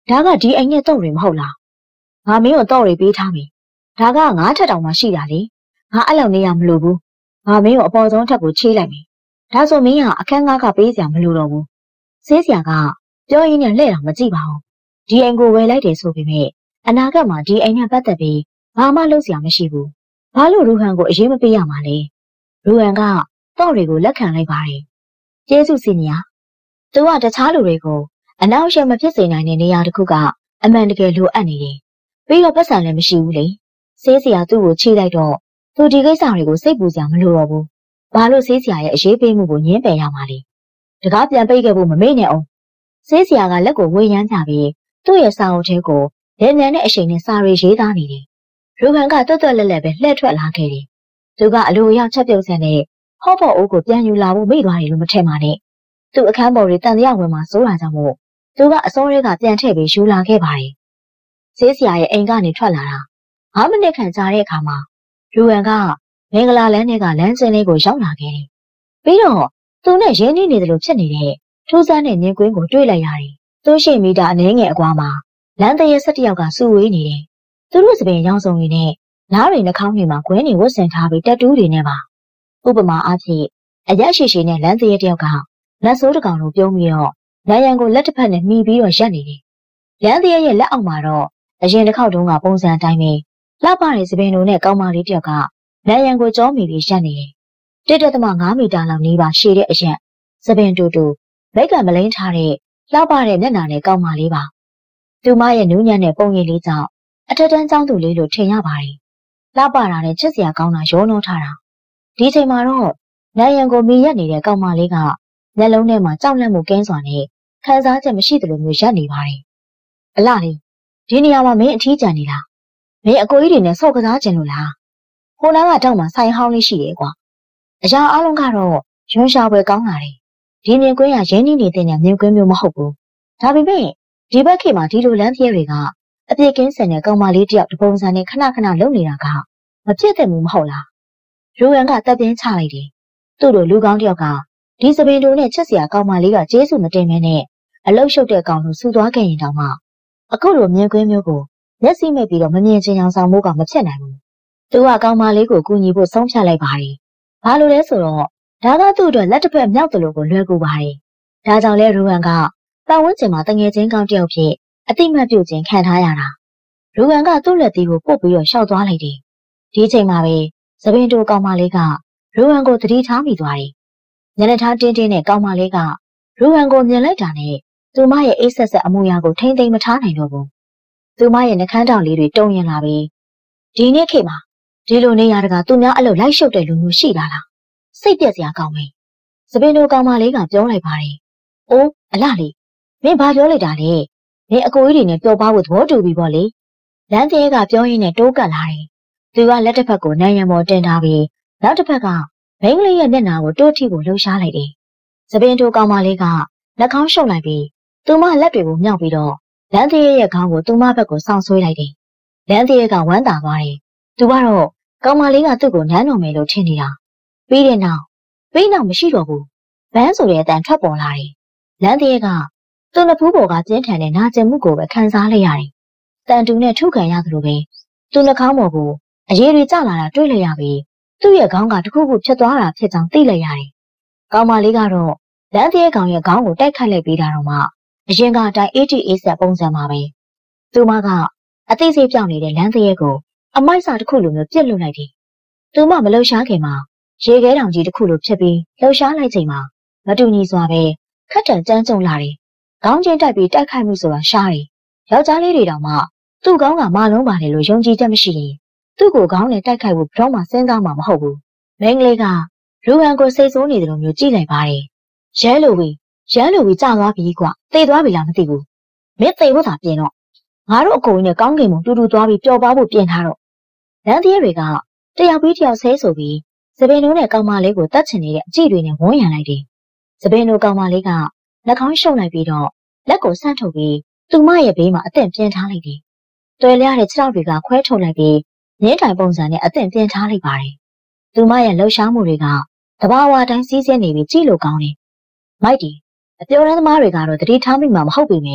ဒါကဒီအိမ်နဲ့တော့ရင်မဟုတ်လားငါမင်းကိုတော့ရီပေးထားပြီဒါကငါးထက်တောင်မှရှိတာလေငါအဲ့လောက်နေရမလို့ဘူးငါမင်းကိုအပေါ်ဆုံးထက်ကိုချေးလိုက်ပြီဒါဆိုမင်းကအခန်းငါးကပေးစရာမလိုတော့ဘူးဆေးစရာကပြောရင်းနဲ့လှည့်တော့မကြည့်ပါဘူးဒီအိမ်ကိုဝယ်လိုက်တယ်ဆိုပေမဲ့အနာဂတ်မှာဒီအိမ်နဲ့ပတ်သက်ပြီးဘာမှလုပ်စရာမရှိဘူးဘာလို့ရူဟန်ကိုအရေးမပေးရမှာလဲရူဟန်ကတော့တွေကိုလက်ခံလိုက်ပါတယ်ကျေးဇူးစင်ညာသူကတခြားလူတွေကိုအနောက်ရှက်မဖြစ်စေနိုင်တဲ့နေရာတစ်ခုကအမှန်တကယ်လိုအပ်နေတယ်ပြီးတော့ပတ်စံလည်းမရှိဘူးလေဆေးစရာသူ့ကိုချိလိုက်တော့သူဒီကိစ္စတွေကိုစိတ်ပူစရာမလိုတော့ဘူးဘာလို့ဆေးစရာရဲ့အရေးပေးမှုကိုညှင်းပယ်ရမှာလဲတကားပြန်ပိတ်ခဲ့ဖို့မမေ့နဲ့အောင်ဆေးစရာကလက်ကိုဝေယမ်းကြပြီးသူ့ရဲ့စာအုပ်ထဲကိုလက်မြန်တဲ့အချိန်နဲ့စာရီရေးသားနေတယ်ရူဟန်ကတွတ်တွတ်လက်လက်ပဲလှည့်ထွက်လာခဲ့တယ်သူကအလိုအရောက်ချက်ပြုတ်ဆန်နဲ့ဟော့ဖို့အိုးကိုပြန်ယူလာဖို့မိသွားတယ်လို့မထင်ပါနဲ့သူ့အခန်းပေါ်တွေတန်တရားဝင်မှာစိုးတာကြောင့်မို့သူကအစောရဲကပြန်ထည့်ပြီးယူလာခဲ့ပါတယ်ဆေးစရာရဲ့အိမ်ကနေထွက်လာတာ9မိနစ်ခန့်ကြာတဲ့အခါမှာရူဟန်ကမင်္ဂလာလမ်းထဲကလမ်းကျင်းလေးကိုရောက်လာခဲ့တယ်ပြီးတော့သူနဲ့ရင်းနှီးနေတယ်လို့ဖြစ်နေတဲ့ထူးဆန်းတဲ့မြင်ကွင်းကိုတွေ့လိုက်ရတယ်သူရှိမီတာအနည်းငယ်အကွာမှာလမ်းတရဲ17ယောက်ကစုဝေးနေတယ်သူတို့စပင်ရောင်စုံတွေနဲ့လားတွေနှာခေါင်းတွေမှာခွဲနေဝတ်ဆင်ထားပြီးတက်တူးတွေနဲ့ပါဥပမာအားဖြင့်အရက်ရှိရှိနဲ့လမ်းတရဲတယောက်ကလက်စိုးတစ်ကောင်လိုပြုံးပြီးတော့လမ်းရန်ကိုလက်တစ်ဖက်နဲ့မှီပြီးတော့ရက်နေတယ်လမ်းတရဲရဲ့လက်အောက်မှာတော့အရင်တစ်ခေါက်တုန်းကပုံစံအတိုင်းပဲလှပတဲ့စပင်လိုနဲ့ကောင်းမလေးတယောက်ကလမ်းရန်ကိုကြောမိပြီးရက်နေတယ်1.5 မီတာလောက်နီးပါရှည်တဲ့အရက်စပင်တူတူမိတ်ကမလိန်ထားတဲ့လှပတဲ့မျက်နှာနဲ့ကောင်းမလေးပါသူမရဲ့နူးညံ့တဲ့ပုံရိပ်လေးကြောင့်အထက်တန်းကျောင်းသူလေးလိုထင်ရပါတယ်လှပတာနဲ့ချစ်စရာကောင်းတာရောနှောထားတာဒီချိန်မှာတော့လမ်းရန်ကိုမီရက်နေတဲ့ကောင်းမလေးကမျက်လုံးထဲမှာကြောက်လန့်မှုကင်းစွာနဲ့ခံစားချက်မရှိသလိုမျိုးရက်နေပါတယ်အလှလေးဒီနေရာမှာမင်းအထီးကျန်နေလားမင်းအကိုကြီးတွေနဲ့ဆော့ကစားကျင်လို့လားဟိုနားကတောက်မှာဆိုင်ဟောင်းလေးရှိတယ်ကွာအရာအလုံးကတော့ရွှန်းရှားပွဲကောင်းလာတယ်ဒီမြင်ကွင်းကရင်းနှီးနေတဲ့မြင်ကွင်းမျိုးမဟုတ်ဘူးဒါပေမဲ့ဒီဘက်ခေတ်မှာဒီလိုလမ်းပြဲတွေကအပြစ်ကင်းစင်တဲ့ကောင်မလေးတယောက်တပုံစံနဲ့ခဏခဏလုံနေတာကမဖြစ်တဲ့မှုမဟုတ်လားရူရန်ကတပ်ပြင်းချလိုက်တယ်သူ့လိုလူကောင်းတယောက်ကဒီစပင်တို့နဲ့ချက်စရာကောင်မလေးကကျေးဇူးမတင်မဲနဲ့အလုတ်ရှုပ်တဲ့ကောင်လိုဆူသွားခဲ့ရင်တောင်မှအခုလိုမြင်ကွင်းမျိုးကိုမျက်စိမိတ်ပြီးတော့မမြင်ချင်အောင်ဆောင်မှုကမဖြစ်နိုင်ဘူးသူကကောင်မလေးကိုကူညီဖို့ဆုံးဖြတ်လိုက်ပါတယ်ဘာလို့လဲဆိုတော့ဒါကသူ့အတွက်လက်တစ်ဖက်မြောက်တယ်လို့ကိုလွယ်ကူပါတယ်ဒါကြောင့်လဲရူရန်ကပတ်ဝန်းကျင်မှာတငယ်ချင်းကောင်းတယောက်ဖြစ်အတိမတ်ပြုတ်ခြင်းခံထားရတာရူဟန်ကသူ့လက်သေးကိုပုတ်ပြီးတော့ရှောက်သွားလိုက်တယ်ဒီချိန်မှာပဲသပင်တိုကောင်မလေးကရူဟန်ကိုသတိထားမိသွားတယ်ညနေထားတင်းတင်းနဲ့ကောင်မလေးကရူဟန်ကိုမြင်လိုက်တာနဲ့သူမရဲ့အိတ်ဆက်ဆက်အမူအရာကိုထိမ့်သိမ်းမထားနိုင်တော့ဘူးသူမရဲ့နှကန်းတောင်လေးတွေတုံရင်လာပြီးဒီနေ့ခေတ်မှာဒီလိုနေရာတကာသူများအလုပ်လိုက်ရှုပ်တဲ့လူမျိုးရှိလာလားစိတ်ပြက်စရာကောင်းပဲသပင်တိုကောင်မလေးကပြောလိုက်ပါတယ်အိုးအလှလေးမင်းဘာပြောလိုက်တာလဲမင်းအကိုကြီးတွေနဲ့ပျော်ပါဖို့သဘောတူပြီပေါ့လေလမ်းသေးကပြောရင်းနဲ့တိုးကပ်လာတယ်သူကလက်တစ်ဖက်ကိုနိုင်ရံပေါ်တင်ထားပြီးနောက်တစ်ဖက်ကမိန်းကလေးရဲ့မျက်နှာကိုတိုးထိဖို့လှုပ်ရှားလိုက်တယ်သပင်တိုကောင်မလေးကလက်ကောင်းရှုပ်လိုက်ပြီးသူမလက်တွေကိုမြောက်ပြီးတော့လမ်းသေးရဲ့ခေါင်းကိုသူမဘက်ကိုဆောင်းဆွဲလိုက်တယ်လမ်းသေးကဝမ်းသာသွားတယ်သူကတော့ကောင်မလေးကသူ့ကိုနမ်းတော်မယ်လို့ထင်နေတာပြီးတဲ့နောက်မရှိတော့ဘူးဘန်းဆိုတဲ့အတန်ထွက်ပေါ်လာတယ်လမ်းသေးကသူ့နဖူးပေါ်ကပြင်းထန်တဲ့နာကျင်မှုကိုပဲခံစားလိုက်ရတယ်တန်တူနဲ့ထုခံရသလိုပဲသူ့နှာခေါင်းပေါ်ကိုအရေးတွေကျလာတာတွေ့လိုက်ရပြီးသူ့ရဲ့ခေါင်းကတခုခုဖြတ်သွားတာဖြစ်ကြောင်းသိလိုက်ရတယ်ကောင်မလေးကတော့လမ်းသေးကောင်ရဲ့ခေါင်းကိုတိုက်ခတ်လိုက်ပြီးတာတော့မှအရင်ကအတိုင်း88ဆက်ပုံစံမှာပဲသူမကအသိစိတ်ပြောင်းနေတဲ့လမ်းသေးကိုအမိုက်စာတစ်ခုလိုမျိုးပြစ်လွတ်လိုက်တယ်သူမမလှုပ်ရှားခင်မှာရေခဲတောင်ကြီးတစ်ခုလိုဖြစ်ပြီးလှုပ်ရှားလိုက်ချိန်မှာမတူညီစွာပဲခက်တံကြမ်းကြုံလာတယ်ခေါင်းချင်းတိုက်ပြီးတိုက်ခိုက်မှုဆိုတာရှားတယ်ယောက်ျားလေးတွေတောင်မှသူ့ခေါင်းကမလုံးပါတယ်လို့ယုံကြည်ချက်မရှိရင်သူ့ကိုခေါင်းနဲ့တိုက်ခိုက်ဖို့ဘယ်တော့မှစဉ်းစားမှာမဟုတ်ဘူးမိန်းကလေးကရူဟန်ကိုစိတ်ဆိုးနေတယ်လို့မျိုးကြည့်လိုက်ပါတယ်ရဲလိုပြီးကြာသွားပြီကွာသေသွားပြီလားမသိဘူးမင်းသေဖို့သာပြင်တော့ငါတို့အကိုကြီးနဲ့ကောင်းကင်ဘုံတူတူသွားပြီးပျော်ပါဖို့ပြင်ထားတော့လမ်းသေးတွေကတယောက်ပြီးတယောက်ဆဲဆိုပြီးစပင်တို့နဲ့ကောင်မလေးကိုတတ်ချင်နေတဲ့အကြည့်တွေနဲ့ဝန်းရံလိုက်တယ်စပင်တို့ကောင်မလေးကလက်ကောင်းရှုပ်လိုက်ပြီးတော့လက်ကိုဆန့်ထုတ်ပြီးသူမရဲ့ဘေးမှာအသင့်ပြင်ထားလိုက်တယ်တွယ်လျတဲ့ခြေထောက်တွေကခွဲထုတ်လိုက်ပြီးငင်းတိုင်ပုံစံနဲ့အသင့်ပြင်ထားလိုက်ပါတယ်သူမရဲ့လှုပ်ရှားမှုတွေကတဘာဝတိုင်းစီးဆင်းနေပြီးကြည့်လို့ကောင်းတယ်မိုက်တီအပြော်ရမ်းသမားတွေကတော့တတိထားမိမှာမဟုတ်ပေမဲ့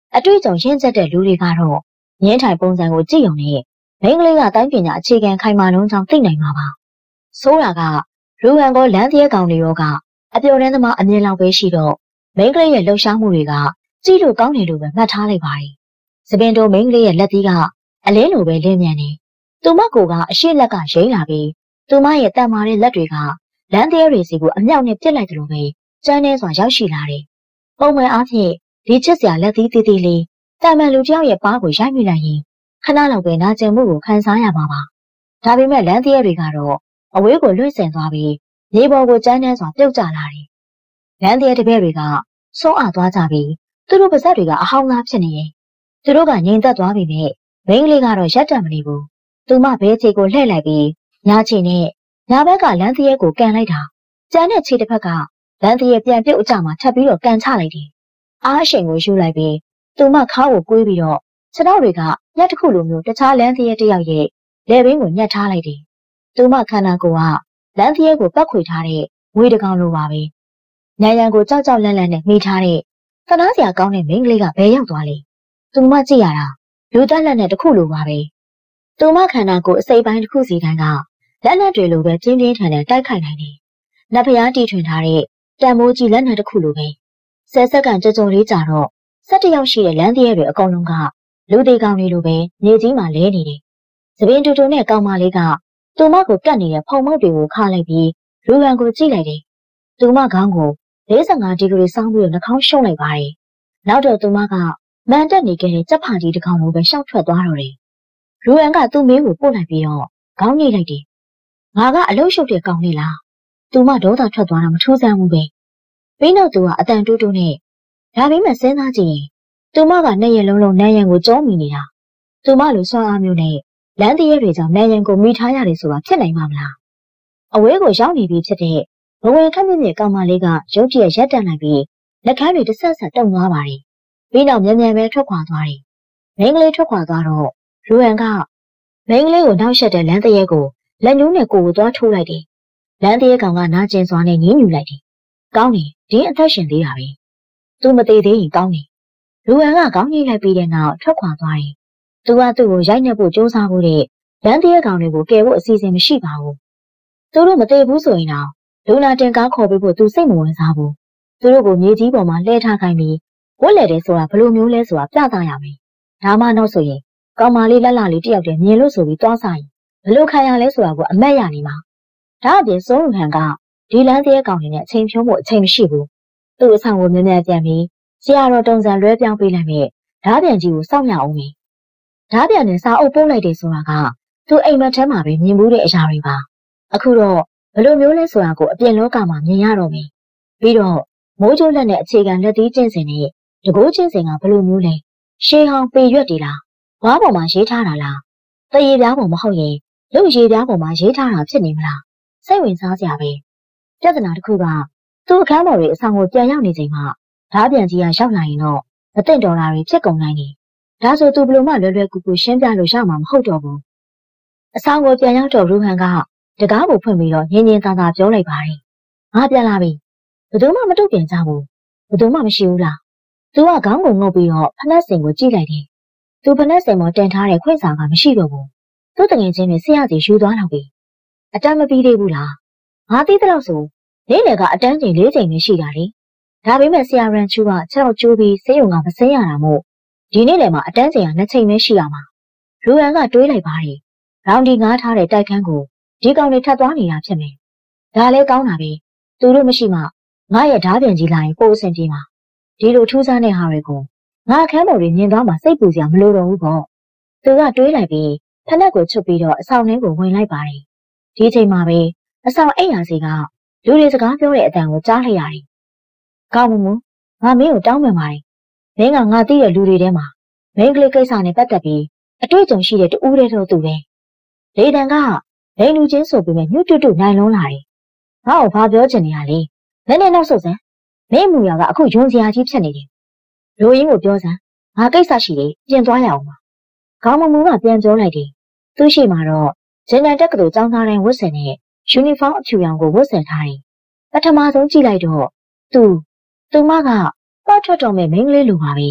အတွေ့အကြုံရင့်ကျက်တဲ့လူတွေကတော့ငင်းထိုင်ပုံစံကိုကြည့်ရုံနဲ့မိန်းကလေးကတိုင်းပညာအခြေခံခိုင်မာလုံးကြောင့်သိနိုင်မှာပါဆိုးတာကလူဟန်ကောလမ်းသေးကောင်တွေရောကအပြော်တန်းသမားအမြင်လောက်ပဲရှိတော့မိန်းကလေးရဲ့လှုပ်ရှားမှုတွေကကြည့်လို့ကောင်းတယ်လို့ပဲမှတ်ထားလိုက်ပါတယ်စပင်တိုမိန်းကလေးရဲ့လက်သီးကအလင်းလိုပဲလင်းမြန်နေသူမကိုကအရှိလက်ကရိမ့်လာပြီးသူမရဲ့တန်မာတဲ့လက်တွေကလမ်းသေးတွေစီကိုအမြောက်နဲ့ပစ်လိုက်တယ်လို့ပဲကျန်းနေစွာရောက်ရှိလာတယ်ပုံမှန်အားဖြင့်ဒီချစ်စရာလက်သီးသေးသေးလေးတာမန်လူတစ်ယောက်ရဲ့ပါးကိုရိုက်မိလိုက်ရင်ခဏလောက်ပဲနာကျင်မှုကိုခံစားရမှာပါဒါပေမဲ့လမ်းသေးတွေကတော့အဝေးကိုလွင့်ဆင်သွားပြီးမြေပေါ်ကိုကျန်းနေစွာပြုတ်ကျလာတယ်လမ်းသေးတပည့်တွေကဆုံးအားသွားကြပြီးသူတို့ပါဇက်တွေကအဟောင်းသားဖြစ်နေရင်သူတို့ကငြိမ်သက်သွားပြီနဲ့မိန်းကလေးကတော့ရက်တက်မနေဘူးသူမဘဲချေကိုလှည့်လိုက်ပြီးညာချီနဲ့ညာဘက်ကလမ်းသေးကိုကန်လိုက်တာကျန်တဲ့ခြေတစ်ဖက်ကလမ်းသေးပြန်ပြုတ်အကြမှာထပ်ပြီးတော့ကန်ချလိုက်တယ်အားအရှိန်ကိုယူလိုက်ပြီးသူမခါးကိုကွေးပြီးတော့ခြေထောက်တွေကညက်တစ်ခုလိုမျိုးတခြားလမ်းသေးတစ်ယောက်ရဲ့လက်ဘင်းကိုညှက်ထားလိုက်တယ်သူမခန္ဓာကိုယ်ကလမ်းသေးကိုပတ်ခွေထားတဲ့ငွေတကောင်လိုပါပဲညံရံကိုကြောက်ကြောက်လန့်လန့်နဲ့မိထားတဲ့သနာစရာကောင်းတဲ့မိန်းကလေးကဘယ်ရောက်သွားလဲသူမကြည့်ရတာလူတက်လက်နဲ့တစ်ခုလိုပါပဲသူမခန္ဓာကိုယ်အစိပ်ပိုင်းတစ်ခုစီတိုင်းကလက်နက်တွေလိုပဲပြင်းပြင်းထန်ထန်တိုက်ခိုက်နိုင်တယ်။လက်ဖျားတီထွင်ထားတဲ့တံမိုးကြီးလက်နက်တစ်ခုလိုပဲဆယ်စက္ကန့်ကြုံလေးကြာတော့17ယောက်ရှိတဲ့လမ်းသေးတွေအကုန်လုံးကလူသေးကောင်တွေလိုပဲမြေကြီးမှာလဲနေတယ်။သပင်တူတူနဲ့ကောင်မလေးကသူမကိုကတ်နေတဲ့ဖုံမုတ်တွေကိုခါလိုက်ပြီးလူရန်ကိုကြည့်လိုက်တယ်။သူမခေါင်းကို45ဒီဂရီစောင်းပြီးနှာခေါင်းရှုံးလိုက်ပါတယ်။နောက်တော့သူမကမန်တက်နေခဲ့တဲ့ကြက်ဖာကြီးတစ်ကောင်လိုပဲရှောက်ထွက်သွားတော့တယ်။လူရန်ကသူ့မင်းကိုပို့လိုက်ပြီးတော့ခေါင်းညှိလိုက်တယ်။ငါကအလုရှုပ်တဲ့ကောင်လေးလား။သူမဒေါသထွက်သွားတာမထူးဆန်းဘူးပဲ။ပြီးတော့သူကအတန်တူးတူးနဲ့ဒါပေမဲ့စဉ်းစားကြည့်ရင်သူမကနှစ်ရက်လုံးနန်းရံကိုကြောမိနေတာ။သူမလိုစွမ်းအားမျိုးနဲ့လမ်းသေးတွေကြောင့်နန်းရံကိုမိထားရတယ်ဆိုတာဖြစ်နိုင်မှာမလား။အဝေးကိုရောက်နေပြီဖြစ်တဲ့ဘဝင်ခက်မြင့်မြင့်ကောင်မလေးကရုပ်ပြည့်ရက်တက်လိုက်ပြီးလက်ခမ်းတွေတစ်ဆက်ဆက်တုံသွားပါတယ်။ပြီးတော့မြန်မြန်ပဲထွက်ခွာသွားတယ်။မိန်းကလေးထွက်ခွာသွားတော့လူရန်ကမိန်းကလေးကိုနောက်ဆက်တဲ့လမ်းသေးကိုလက်ညှိုးနဲ့ကိုယ်သွားထိုးလိုက်တယ်။လမ်းသေးကောင်ကနာကျင်စွာနဲ့ညှင်းညူလိုက်တယ်။ကောင်းတယ်ဒီအသက်ရှင်သေးတာပဲ။သူမသေးသေးရင်ကောင်းတယ်။လူရန်ကကောင်းကြီးလိုက်ပြီးတဲ့နောက်ထွက်ခွာသွားတယ်။သူကသူ့ကိုရိုက်နှက်ဖို့ကြိုးစားဖို့တဲ့လမ်းသေးကောင်တွေကိုကယ်ဖို့အစီအစဉ်မရှိပါဘူး။သူတို့မသေးဘူးဆိုရင်တော့လူနာတင်ကားခေါ်ပေးဖို့သူစိတ်မဝင်စားဘူး။သူတို့ကိုမြေကြီးပေါ်မှာလှည့်ထားခိုင်းပြီးဝတ်လဲတယ်ဆိုတာဘလိုမျိုးလဲဆိုတာပြသရမယ်။ဒါမှနောက်ဆိုရင်ကောင်မလေးလက်လာလေးတယောက်တည်းမြင်လို့ဆိုပြီးတွားဆိုင်ဘလို့ခံရလဲဆိုတာကိုအမက်ရနေမှာဒါအပြင်စိုးရုံဟန်ကဒီလမ်းသေးကောင်တွေနဲ့အချိန်ဖြုံးဖို့အချိန်မရှိဘူးသူ့အဆောင်ကိုမြဲမြဲပြန်ပြီးဆရာတော်တုံစံလွဲပြောင်းပေးလိုက်မဲ့ဓားပြန်ကြီးကိုစောင့်ရအောင်မယ်ဓားပြန်နဲ့စာအုပ်ပို့လိုက်တယ်ဆိုတာကသူ့အိမ်မက်ထဲမှာပဲမြင်မှုတဲ့အရာတွေပါအခုတော့ဘလို့မျိုးလဲဆိုတာကိုအပြင်လောကမှာမြင်ရတော့မယ်ပြီးတော့မိုးကြိုးလက်နဲ့အခြေခံလက်သီးကျင့်စဉ်နဲ့တကိုးကျင့်စဉ်ကဘလို့မျိုးလဲရှေးဟောင်းပေရွက်တွေလားဝါးပေါ်မှာရေးထားတာလားတရေပြားပေါ်မဟုတ်ရင်လူရေပြားပေါ်မှာရေးထားတာဖြစ်နေမလားစိတ်ဝင်စားစရာပဲပြဿနာတစ်ခုကသူ့အခန်းပေါ်တွေအဆောင်ကိုပြန်ရောက်နေချိန်မှာဓားပြန်ကြီးကရောက်လာရင်တော့မသိတော်တာတွေဖြစ်ကုန်နိုင်တယ်ဒါဆိုသူဘလို့မှလွယ်လွယ်ကူကူရှင်းပြလို့ရမှာမဟုတ်တော့ဘူးအဆောင်ကိုပြန်ရောက်တော့ရူဟန်ကတကားကိုဖွင့်ပြီးတော့ညင်ညင်သာသာပြောလိုက်ပါတယ်ငါပြန်လာပြီဘယ်သူမှမတုတ်ပြန်ကြဘူးဘယ်သူမှမရှိဘူးလားသူကခေါင်းကိုငုပ်ပြီးတော့ဖနက်စင်ကိုကြည့်လိုက်တယ်သူဖနက်စင်ပေါ်တင်ထားတဲ့ခွင့်စာကမရှိတော့ဘူးသူ့တငယ်ချင်းတွေဆရာစီယူသွားတော့ပြီအတန်းမပြီးသေးဘူးလားငါသိတဲ့လောက်ဆိုနေ့လယ်ကအတန်းချိန်4ချိန်ပဲရှိတာလေဒါပေမဲ့ဆရာရန်ချူက6ယောက်ကျိုးပြီးဆေးရုံကမဆင်းရတာမို့ဒီနေ့လယ်မှာအတန်းချိန်က2ချိန်ပဲရှိရမှာလူရန်ကတွေးလိုက်ပါတယ်ရောင်ဒီငားထားတဲ့တိုက်ခန်းကိုဒီကောင်တွေထပ်သွားနေတာဖြစ်မယ်ဒါလည်းကောင်းတာပဲသူတို့မရှိမှငါရဲ့ဓားပြန်ကြီးလာရင်ပို့အဆင်ပြေမှာဒီလိုထူးဆန်းတဲ့ဟာတွေကိုငါအခန်းပေါ်တွေမြင်သွားမှစိတ်ပူစရာမလိုတော့ဘူးပေါ့သူကတွေးလိုက်ပြီးဖက်လက်ကိုချွတ်ပြီးတော့အဆောင်ထဲကိုဝင်လိုက်ပါတယ်ဒီချိန်မှာပဲအဆောင်အိမ်ရာစီကလူတွေစကားပြောတဲ့အတန်ကိုကြားလိုက်ရတယ်ကောင်းမှုငါမင်းကိုတောင်းပန်ပါတယ်မင်းကငါသိတဲ့လူတွေထဲမှာမင်းကလေးကိစ္စနဲ့ပတ်သက်ပြီးအတွေ့အကြုံရှိတဲ့တူးတဲ့တော့သူပဲလေတံကလိန်လူချင်းဆိုပြီးမြှုပ်တွတ်နိုင်လုံးလာတယ်ငါ့ကိုဘာပြောချင်နေရလဲနည်းနည်းနောက်ဆုတ်စမ်းမင်းမူရကအခုယွန်စရာကြီးဖြစ်နေတယ်လူရင်းကိုပြောစမ်းငါကိစ္စရှိတယ်ပြင်သွားရအောင်ပါခေါင်းမမူကပြန်ပြောလိုက်တယ်သူရှိမှတော့ဂျန်နန်တက်ကတူចောင်းသားတိုင်းဝတ်ဆင်တဲ့ယူနီဖောင်းအဖြူရောင်ကိုဝတ်ဆင်ထားတယ်ပထမဆုံးကြည့်လိုက်တော့သူမကပတ်ထွက်တော်မဲ့မိန်းကလေးလိုပါပဲ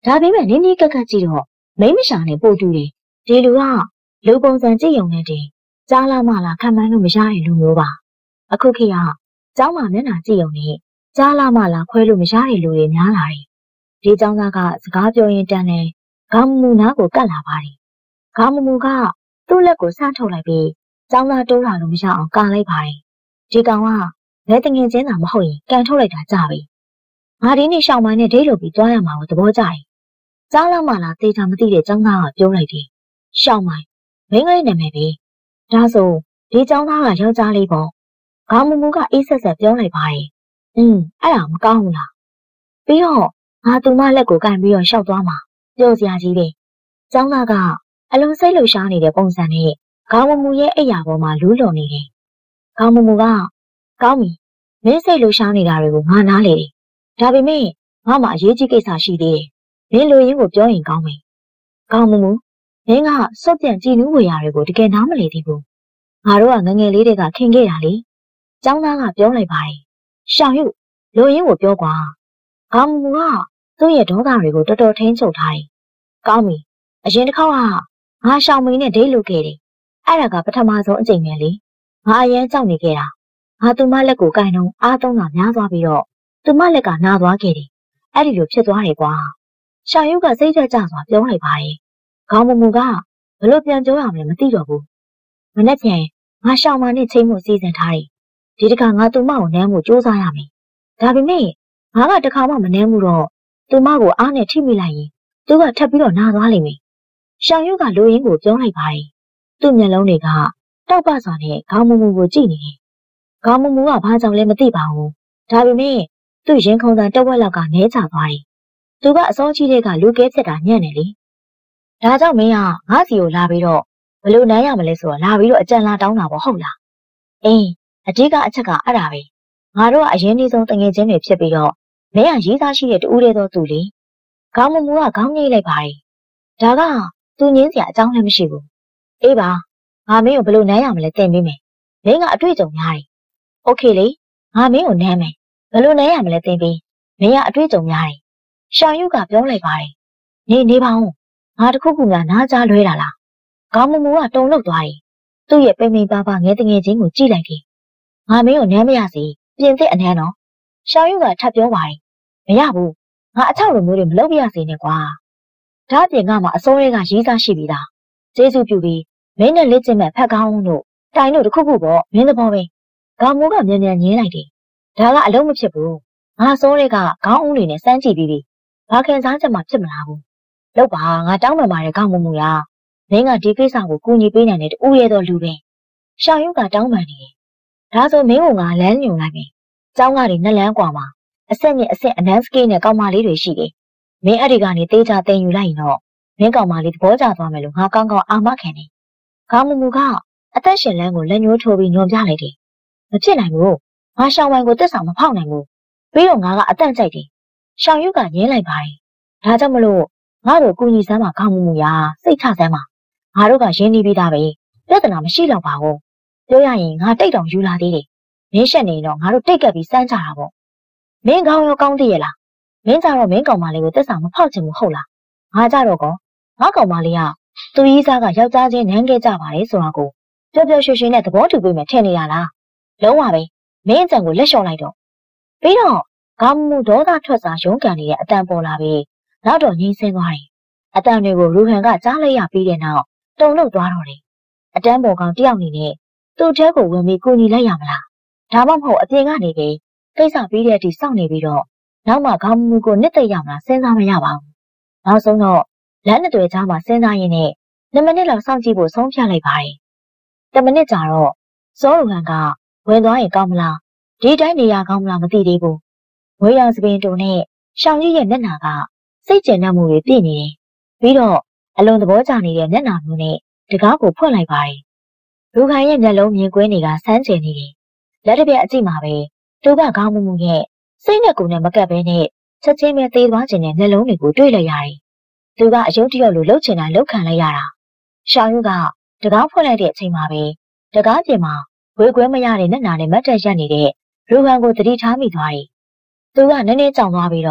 ဒါပေမဲ့နင်းနီးကက်ကက်ကြည့်တော့မိမရှာနဲ့ပို့တူတယ်ဒီလူကလူပုံစံကြည့်ရုံနဲ့တည်းကြားလာမှလားခံမှန်းလို့မရတဲ့လူမျိုးပါအခုခေတ်ကကျောင်းမှာမျက်နှာကြည့်ရုံနဲ့ကြားလာမှလားခွဲလို့မရတဲ့လူတွေများလာတယ်ဒီကျောင်းသားကစကားပြောရင်းတန်းနေခေါင်းမူနာကိုကတ်လာပါတယ်ခေါင်းမူကသူ့လက်ကိုဆန့်ထုတ်လိုက်ပြီးကျောင်းသားတိုးလာလို့မရအောင်ကာလိုက်ပါတယ်ဒီကောင်ကလက်တငင်ချင်းသာမဟုတ်ရင်ကန်ထုတ်လိုက်တာကြပြီငါဒီနေ့ရှောင်းမိုင်းနဲ့ဒိတ်လို့ပြီးသွားရမှာကိုသဘောကျတယ်ကြားလာမှလားတေချာမသိတဲ့ကျောင်းသားကပြောလိုက်တယ်ရှောင်းမိုင်းမင်းကလေးနာမည်ပဲဒါဆိုဒီကျောင်းသားကယောက်ျားလေးပေါ့ခေါင်းမူကအေးဆက်ဆက်ပြောလိုက်ပါတယ်အဲ့ဒါမကောင်းဘူးလားပြီးတော့ငါသူမလက်ကိုကန်ပြီးတော့ရှောက်သွားမှာပြောစရာကြီးပဲကျောင်းသားကအလုံးစိတ်လှူရှားနေတဲ့ပုံစံနဲ့ခေါင်းမူရဲ့အိယာပေါ်မှာလူးလွန်နေတယ်ခေါင်းမူကကောင်းပြီမင်းစိတ်လှူရှားနေတာတွေကိုငါနားလေတယ်ဒါပေမဲ့ငါမှအရေးကြီးကိစ္စရှိသေးတယ်မင်းလူရင်းကိုပြောရင်ကောင်းမယ်ခေါင်းမူမင်းကစော့ပြန်ကြည်နူးဝေရာတွေကိုတကယ်နားမလည်သေးဘူးငါတို့ကငငယ်လေးတွေကခင်ခဲ့တာလေကျောင်းသားကပြောလိုက်ပါတယ်ရှောင်ယူလူရင်းကိုပြောကွာခေါင်းမူကသူ့ရဲ့ဒေါသတွေကိုတော်တော်ထိန်းချုပ်ထားတယ်ကောင်းပြီအရင်တစ်ခေါက်ကငါရှောင်မင်းနဲ့ဒိတ်လုပ်ခဲ့တယ်အဲ့ဒါကပထမဆုံးအကြိမ်ပဲလေငါအရင်ကြောက်နေခဲ့တာငါသူမလက်ကိုကင်တော့အားသုံးတာများသွားပြီးတော့သူမလက်ကနာသွားခဲ့တယ်အဲ့ဒီလိုဖြစ်သွားတယ်ကွာရှောင်ယူကစိတ်ကြကြစွာပြောလိုက်ပါတယ်ခေါင်းမူကဘလို့ပြန်ပြောရမလဲမသိတော့ဘူးမနေ့ပြန်ငါရှောင်မနဲ့ချိန်မှုစီစဉ်ထားတယ်ဒီတစ်ခါငါသူမကိုနမ်းမှုစူးစမ်းရမယ်ဒါပေမဲ့ငါကတစ်ခါမှမနမ်းမှုတော့သူမကိုအားနဲ့ထိမိလိုက်ရင်သူကထပ်ပြီးတော့နာသွားလိမ့်မယ်ရှောင်ယူကလူရင်းကိုပြောလိုက်ပါတယ်သူ့မျက်လုံးတွေကတောက်ပစွာနဲ့ခေါင်းမူကိုကြည့်နေတယ်ခေါင်းမူကဘာကြောင့်လဲမသိပါဘူးဒါပေမဲ့သူ့ရင်ခုန်တန်တဝက်လောက်ကနဲချသွားတယ်သူကအစောကြီးတဲ့ကလူကဲဖြစ်တာညံ့နေလေဒါကြောင့်မင်းကငါစီကိုလာပြီးတော့ဘလို့နမ်းရမလဲဆိုတော့လာပြီးတော့အကြံလာတောင်းတာပေါ့ဟုတ်လားအဓိကအချက်ကအဲ့ဒါပဲငါတို့ကအရင်နေ့ဆုံးတငယ်ချင်းတွေဖြစ်ပြီးတော့မင်းကရေးသားရှိတဲ့တူးတဲ့တော့သူလေခေါင်းမူကခေါင်းငိမ့်လိုက်ပါတယ်ဒါကသူငင်းစရာအကြောင်းလည်းမရှိဘူးအေးပါငါမင်းကိုဘလို့နမ်းရမလဲသင်ပေးမယ်မင်းကအတွေ့အကြုံများတယ်โอเคလေငါမင်းကိုနမ်းမယ်ဘလို့နမ်းရမလဲသင်ပေးမင်းကအတွေ့အကြုံများတယ်ရှောင်ယူကပြောလိုက်ပါတယ်နေပါဦးငါတခုခုများနားကြားလွဲတာလားခေါင်းမူကတုံလောက်သွားတယ်သူ့ရဲ့ပိမ့်ပိမ့်ပါးပါငဲတငယ်ချင်းကိုကြည့်လိုက်တယ်ငါမင်းကိုနမ်းမရစီပြင်သစ်အနမ်းတော့ရှောင်ယူကထပ်ပြောပါတယ်မရဘူးငါအချောက်လိုမျိုးတွေမလုပ်ပြရစေနဲ့ကွာဒါအပြင်ကမှအစိုးရကရေးစားရှိပြီးသားကျေးဇူးပြုပြီးမင်းနဲ့လက်ကျင့်မဲ့ဖက်ကောင်းတို့တိုင်တို့တခုခုပေါ့မင်းသဘောပဲခေါင်းမူကမြန်မြန်ညင်းလိုက်တယ်ဒါကအလုံးမဖြစ်ဘူးငါစိုးရကခေါင်းဦးတွေနဲ့စမ်းကြည့်ပြီးပြီဘာခင်စားချက်မှဖြစ်မလားဘူးလောက်ပါငါတောင်းပန်ပါတယ်ခေါင်းမူရမင်းကဒီကိစ္စကိုကူညီပေးနိုင်တဲ့တူရဲတော်လူပဲရှောင်ယူကတောင်းပန်နေတယ်ဒါဆိုမင်းကငါလမ်းညွှန်လိုက်မယ်ကျောင်းကနေနှစ်လမ်းกว่าမှာအဆက်မြင့်အဆက်အနန်းစကေးနဲ့ကောင်မလေးတွေရှိတယ်မင်းအဲ့ဒီကနေတေးချတင်ယူလိုက်ရင်တော့မင်းကောင်မလေးသဘောကျသွားမယ်လို့ငါကောင်းကောင်းအာမခံတယ်ခေါင်းမူကအသက်ရှင်လန်းကိုလက်ညှိုးထိုးပြီးညွှန်ပြလိုက်တယ်မဖြစ်နိုင်ဘူးငါရှောင်းဝိုင်ကိုတက်ဆောင်မဖောက်နိုင်ဘူးပြီးတော့ငါကအတန့်ကြိုက်တယ်ရှောင်းယူကညင်းလိုက်ပါတယ်ဒါကြောင့်မလို့ငါတို့ကူညီစမ်းပါခေါင်းမူရစိတ်ချစမ်းပါငါတို့ကရင်းနှီးပြီးသားပဲပြဿနာမရှိတော့ပါဘူးပြောရရင်ငါတိတ်တောင်ယူလာသေးတယ်မင်းရှက်နေတော့ငါတို့တိတ်ကပ်ပြီးစမ်းကြတာပေါ့မင်းကောင်းရောကောင်းသေးရဲ့လားမင်းကြတော့မင်းကောင်မလေးကိုတက်ဆောင်မဖောက်ချင်ဘူးဟုတ်လားငါကြတော့ကောငါကောင်မလေးကသူကြီးစားကယောက်ျားချင်းနန်းခဲ့ကြပါလေဆိုတာကိုပျော်ပျော်ရွှင်ရွှင်နဲ့သဘောတူပေးမယ်ထင်နေရလားလုံးဝပဲမင်းအကြံကိုလက်လျှော့လိုက်တော့ပြီးတော့ခေါင်းမူဒေါသထွက်စာရုံးကန်နေတဲ့အတန်ပေါ်လာပြီးနောက်တော့ငြိမ်းဆင်းသွားတယ်အတန်တွေကိုရူဟန်ကကြားလိုက်ရပြီးတဲ့နောက်တုံလို့သွားတော့တယ်အတန်းပေါ်ကောင်တယောက်နေနဲ့သူ့ထဲကိုဝင်ပြီးကူညီလိုက်ရမလားဒါမှမဟုတ်အပြင်ကနေပြီးကိစ္စပြီးတဲ့အထိစောင့်နေပြီးတော့နောက်မှခေါင်းမူကိုနှစ်သိရမလားစဉ်းစားမရပါဘူးနောက်ဆုံးတော့လမ်းနှစ်တွေကြားမှာစဉ်းစားရင်းနဲ့2မိနစ်လောက်စောင့်ကြည့်ဖို့ဆုံးဖြတ်လိုက်ပါတယ်10မိနစ်ကြာတော့စောရူဟန်ကဝင်သွားရင်ကောင်းမလားဒီတိုင်းနေရကောင်းမလားမသိသေးဘူးဝေးရောင်စပင်တုံနဲ့ရှောင်းကြီးရဲ့မျက်နှာကစိတ်ကျဉ်နှံ့မှုတွေပြည့်နေတယ်ပြီးတော့အလွန်သဘောကျနေတဲ့မျက်နှာမျိုးနဲ့တကားကိုဖွင့်လိုက်ပါတယ်ရူဟန်ရဲ့မျက်လုံးမြင်ကွင်းတွေကဆန်းကျင်နေတယ်လက်တစ်ပြက်အကြည့်မှာပဲသူကခေါင်းမူရဲ့စိတ်နဲ့ကိုယ်နဲ့မကပ်ဘဲနဲ့ချက်ချင်းပဲသေးသွားခြင်းနဲ့မျက်လုံးတွေကိုတွေ့လိုက်ရတယ်သူကအယုတ်တရော့လိုလှုပ်ချင်တာလှုပ်ခံလိုက်ရတာရှောင်းယူကတကားဖွင့်လိုက်တဲ့အချိန်မှာပဲတကားပြင်မှာဝေခွဲမရတဲ့မျက်နှာနဲ့မတ်တက်ရက်နေတဲ့ရူဟန်ကိုသတိထားမိသွားတယ်သူကနည်းနည်းကြောင်သွားပြီးတော့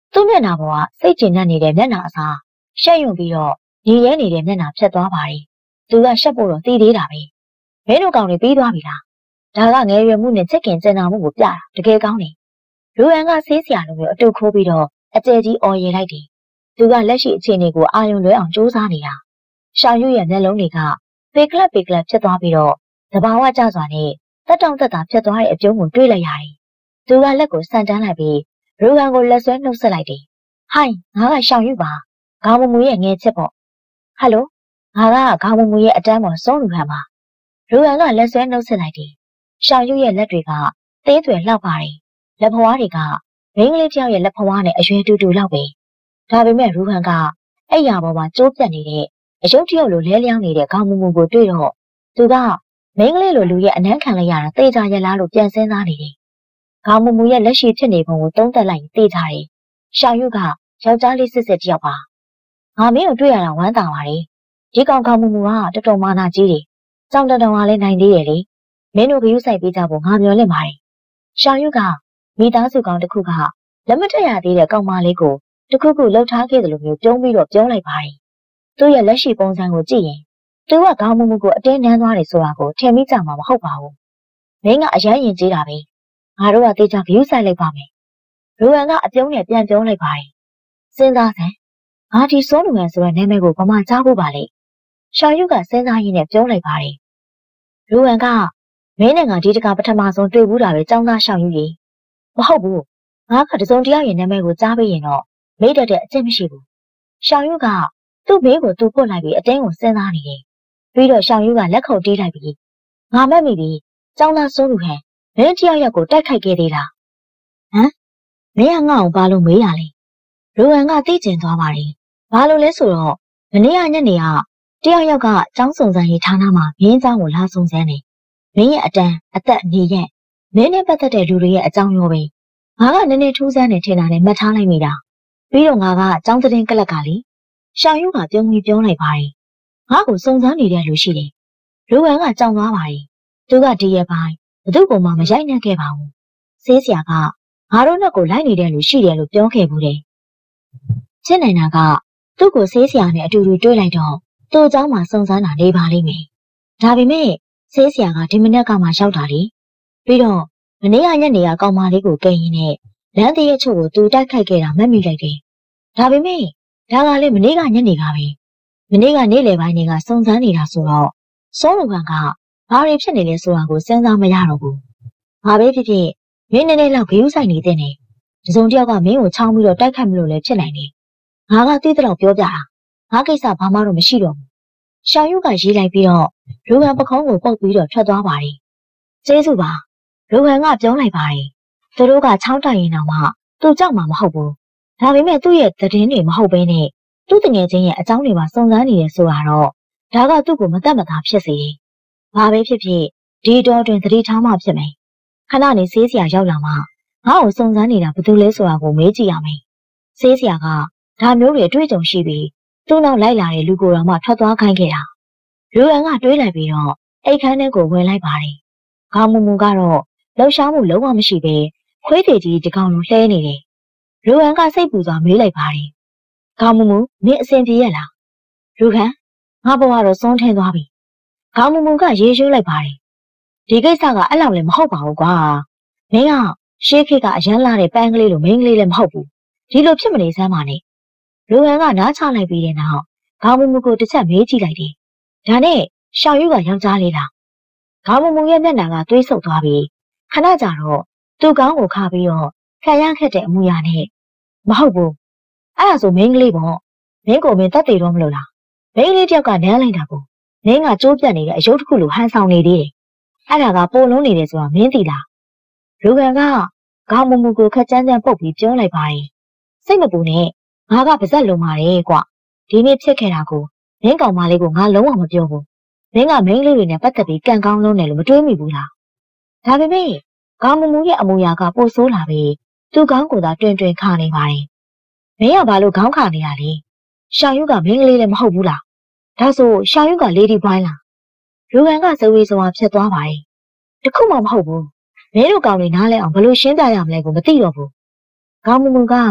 သူ့မျက်နှာပေါ်ကစိတ်ကျဉ်နေတဲ့မျက်နှာအစားရှက်ရွံ့ပြီးတော့ညီရဲနေတဲ့မျက်နှာဖြတ်သွားပါတယ်။သူကရှက်ဖို့တော့တည်သေးတာပဲ။မင်းတို့ကောင်တွေပြီးသွားပြီလား။ဒါကငယ်ရွယ်မှုနဲ့ချစ်ခင်ကြံနာမှုကိုပြတာတကယ်ကောင်းတယ်။လူရန်ကဆေးဆရာလိုမျိုးအတူခိုးပြီးတော့အကျယ်ကြီးအော်ရင်လိုက်တယ်။သူကလက်ရှိအခြေအနေကိုအာရုံလွဲအောင်စူးစမ်းနေတာ။ရှောင်ရွရဲ့မျက်လုံးတွေကပေကလပ်ဖြစ်သွားပြီးတော့သဘာဝကျစွာနဲ့တက်တောင့်တက်တာဖြစ်သွားတဲ့အပြုံးကိုတွေးလိုက်ရတယ်။သူကလက်ကိုဆန်တန်းလိုက်ပြီးရူဟန်ကိုလက်ဆွဲနှုတ်ဆက်လိုက်တယ်။ဟိုင်းငါကရှောင်ရွပါ။ခေါင်းမမူရဲ့ငယ်ချစ်ပေါ့။ဟယ်လိုငါကခေါင်းမမူရဲ့အတန်းပေါ်ဆုံးလူဟန်ပါ။ရူဟန်ကလက်ဆွဲနှုတ်ဆက်လိုက်တယ်။ရှောင်ရွရဲ့လက်တွေကသေးသွယ်လှပါတယ်။လက်ဖွားတွေကမိန်းကလေးတယောက်ရဲ့လက်ဖွားနဲ့အရွယ်တူတူလောက်ပဲ။ဒါပေမဲ့ရူဟန်ကအဲ့ရပေါ်မှာကျိုးပြတ်နေတဲ့အယုတ်တရုပ်လိုလဲလျောင်းနေတဲ့ခေါင်းမမူကိုတွေ့တော့သူကမိန်းကလေးလိုလူရဲ့အနမ်းခံလိုက်ရတာသေချာရလားလို့ပြန်စဉ်းစားနေတယ်။ခေါင်းမမူရဲ့လက်ရှိဖြစ်နေပုံကိုသုံးသပ်လိုက်ရင်သေချာတယ်။ရှောင်ရွကယောက်ျားလေးစစ်စစ်တယောက်ပါ။ငါမင်းကိုတွေ့ရတာဝမ်းသာပါတယ်။ဒီကောင်ခေါင်းမမူကတော်တော်မာနာကြီးတယ်။ကြောင်တတော်ကလည်းနိုင်သေးတယ်လေ။မင်းတို့ဂရုစိုက်ပေးကြဖို့ငါမျှော်လင့်ပါတယ်။ရှောင်ရွကမိသားစုကောင်တစ်ခုကလက်မထက်ရသေးတဲ့ကောင်မလေးကိုတခုခုလှုပ်ထားခဲ့တယ်လို့မျိုးပြုံးပြီးတော့ပြောလိုက်ပါတယ်။သူ့ရဲ့လက်ရှိပုံစံကိုကြည့်ရင်သူကခေါင်းမမူကိုအတင်းနမ်းသွားတယ်ဆိုတာကိုထင်မိကြမှာမဟုတ်ပါဘူး။မင်းကအရန်ရင်ကြီးတာပဲ။ငါတို့ကတေချာဂရုစိုက်လိုက်ပါမယ်။ရူဟန်ကအပြုံးနဲ့ပြန်ပြောလိုက်ပါတယ်။စဉ်းစားစမ်းငါဒီစိုးလူဟန်ဆိုတဲ့နာမည်ကိုဘာမှကြားဖို့ပါလေ။ရှောင်ရွကစဉ်းစားရင်းနဲ့ပြောလိုက်ပါတယ်။ရူဟန်ကမင်းနဲ့ငါဒီတကပထမဆုံးတွေ့ဘူးတာပဲចောင်းသားရှောင်ရွကြီး။မဟုတ်ဘူး။ငါကတစုံတယောက်ရဲ့နာမည်ကိုကြားပြီးရင်တော့မိတ်တတ်တဲ့အကျင့်မရှိဘူး။ရှောင်ရွကသူ့ဘေးကိုသူ့ပွတ်လိုက်ပြီးအတင်းကိုစဉ်းစားနေတယ်။ပြီးတော့ရှောင်ရွကလက်ခုပ်တီးလိုက်ပြီးငါမက်မိပြီ။ចောင်းသားစိုးလူဟန်မင်းတယောက်ယောက်ကိုတိုက်ခိုက်ခဲ့သေးလား။ဟမ်မင်းကငါ့အောင်ဘာလို့မေးရလဲ။ရူဟန်ကသိကျင်သွားပါတယ်။ဘာလို့လဲဆိုတော့မနေ့ကညနေကတယောက်ယောက်ကចောင်းစုံစမ်းရေးဌာနမှာမင်းเจ้าကိုလာစုံစမ်းနေ။မင်းရဲ့အတန်းအသက်အနည်းရဲ့မင်းနဲ့ပတ်သက်တဲ့လူတွေရဲ့အကြောင်းရောပဲ။ငါကနည်းနည်းထူးဆန်းနေထင်တာနဲ့မှတ်ထားလိုက်မိတာ။ပြီးတော့ငါကចောင်းသတင်းကလပ်ကလေရှောင်ရွကပြုံးပြီးပြောလိုက်ပါတယ်။ငါ့ကိုစုံစမ်းနေတဲ့လူရှိတယ်။ရူဟန်ကကြောင်သွားပါတယ်။သူကဒီရဲ့ပိုင်းဘသူ့ကိုမှမရိုက်နှက်ခဲ့ပါဘူး။ဆေးဆရာကငါတို့နှစ်ကိုလိုက်နေတဲ့လူရှိတယ်လို့ပြောခဲ့ဘူးတယ်။ချစ်နိုင်တာကသူ့ကိုဆေးဆရာနဲ့အတူတူတွေ့လိုက်တော့သူ့အကြောင်းမှစုံစမ်းတာနေပါလိမ့်မယ်။ဒါပေမဲ့ဆေးဆရာကဒီမနေ့ကမှရောက်တာလေ။ပြီးတော့မနေ့ကညနေကကောင်မလေးကိုကဲရင်နဲ့လမ်းတရက်ချို့ကိုသူတိုက်ခိုက်ခဲ့တာမှတ်မိလိုက်တယ်။ဒါပေမဲ့ဒါကလည်းမနေ့ကညနေကပဲ။မနေ့ကနေ့လယ်ပိုင်းကစုံစမ်းနေတာဆိုတော့စိုးလူကဘာတွေဖြစ်နေလဲဆိုတာကိုစဉ်းစားမရတော့ဘူး။ဘာပဲဖြစ်ဖြစ်မင်းနည်းနည်းလောက်ဂရုစိုက်နေတဲ့နဲ့တစုံတယောက်ကမင်းကိုချောင်းပြီးတော့တိုက်ခိုက်မလို့လည်းဖြစ်နိုင်တယ်။ငါကသိတဲ့လောက်ပြောပြတာ။ငါကိစ္စဘာမှတော့မရှိတော့ဘူး။ရှောင်ရွကရေးလိုက်ပြီးတော့ရူဟန်ပခုံးကိုပုတ်ပြီးတော့ထွက်သွားပါတယ်။ကျေးဇူးပါ။ရူဟန်ကပြောလိုက်ပါတယ်။သူတို့ကချောင်းတိုက်ရင်တော့မှသူ့ကြောက်မှာမဟုတ်ဘူး။ဒါပေမဲ့သူ့ရဲ့သတင်းတွေမဟုတ်ဘဲနဲ့သူ့တငယ်ချင်းရဲ့အကြောင်းတွေပါစုံစမ်းနေရဆိုတာတော့ဒါကသူ့ကိုမတတ်မသားဖြစ်စေတယ်။ဘာပဲဖြစ်ဖြစ်ဒီတော့တွင်သတိထားမှဖြစ်မယ်။ခဏနေဆေးဆရာရောက်လာမှငါ့ကိုစုံစမ်းနေတာဘာလို့လဲဆိုတာကိုမေးကြည့်ရမယ်။ဆေးဆရာကဒါမျိုးတွေအတွေ့အကြုံရှိပြီးသူ့နောက်လိုက်လာတဲ့လူကိုယ်တော်မှထွက်သွားခိုင်းခဲ့တာ။ရူဟန်ကတွေးလိုက်ပြီးတော့အိတ်ခမ်းထဲကိုဝင်လိုက်ပါတယ်။ခေါင်းမူမူကတော့လှုပ်ရှားမှုလုံးဝမရှိဘဲခွေးသေးကြီးဒီကောင်လိုလှဲနေတယ်။ရူဟန်ကစိတ်ပူစွာမေးလိုက်ပါတယ်။ခေါင်းမူမူမင်းအဆင်ပြေရလား။ရူဟန်ငါဘဝတော့ဆုံးထင်းသွားပြီ။ခေါင်းမူမူကရေရွှေလိုက်ပါတယ်။ဒီကိစ္စကအဲ့လောက်လည်းမဟုတ်ပါဘူးကွာ။မင်းကရှေးခေတ်ကအရန်လာတဲ့ပန်းကလေးလိုမိန်းကလေးလည်းမဟုတ်ဘူး။ဒီလိုဖြစ်မနေစမ်းပါနဲ့။ရူဟန်ကနားချလိုက်ပြီးတဲ့နောက်ခေါင်းမူမူကိုတစ်ချက်မေးကြည့်လိုက်တယ်။ဒါနဲ့ရှောင်ရွကယောက်ျားလေးလား။ခေါင်းမူမူရဲ့မျက်နှာကသွေးဆုပ်သွားပြီးခဏကြာတော့သူ့ကောင်းကိုခါပြီးတော့ခံရခက်တဲ့အမူအရာနဲ့မဟုတ်ဘူး။အဲ့ဒါဆိုမိန်းကလေးပေါ့။မင်းကိုမင်းတတ်သေးတော့မလို့လား။မိန်းကလေးတယောက်ကနမ်းလိုက်တာကိုမင်းကကြိုးပြတ်နေတဲ့အယုတ်တစ်ခုလိုဟန်ဆောင်နေသေးတယ်။အဲ့ဒါကပိုလုံးနေတယ်ဆိုတာမင်းသိလား။ရူဟန်ကခေါင်းမူမူကိုခက်ကြမ်းကြမ်းပုတ်ပြီးပြောလိုက်ပါတယ်။စိတ်မပူနဲ့ငါကပါဇက်လုံးပါတယ်ကွ။ဒီနေ့ဖြစ်ခဲ့တာကိုမင်းကောင်မလေးကိုငါလုံးဝမပြောဘူး။မင်းကမိန်းကလေးတွေနဲ့ပတ်သက်ပြီးကံကောင်းလုံးတယ်လို့မတွေးမိဘူးလား။ဒါပေမဲ့ခေါင်းမူမူရဲ့အမူအရာကပိုဆိုးလာပြီးသူ့ခေါင်းကိုသာတွင်တွင်ခါနေပါတယ်။မင်းကဘာလို့ခေါင်းခါနေတာလဲ။ရှောင်ရွကမင်းကလေးလည်းမဟုတ်ဘူးလား။ဒါဆိုရှောင်ရွကလေဒီဘွိုင်းလား။ရူဟန်ကဇဝေဇဝါဖြစ်သွားပါတယ်။တခုမှမဟုတ်ဘူး။မင်းတို့ကောင်တွေနားလဲအောင်ဘယ်လိုရှင်းပြရမလဲကိုမသိတော့ဘူး။ခေါင်းမူမူက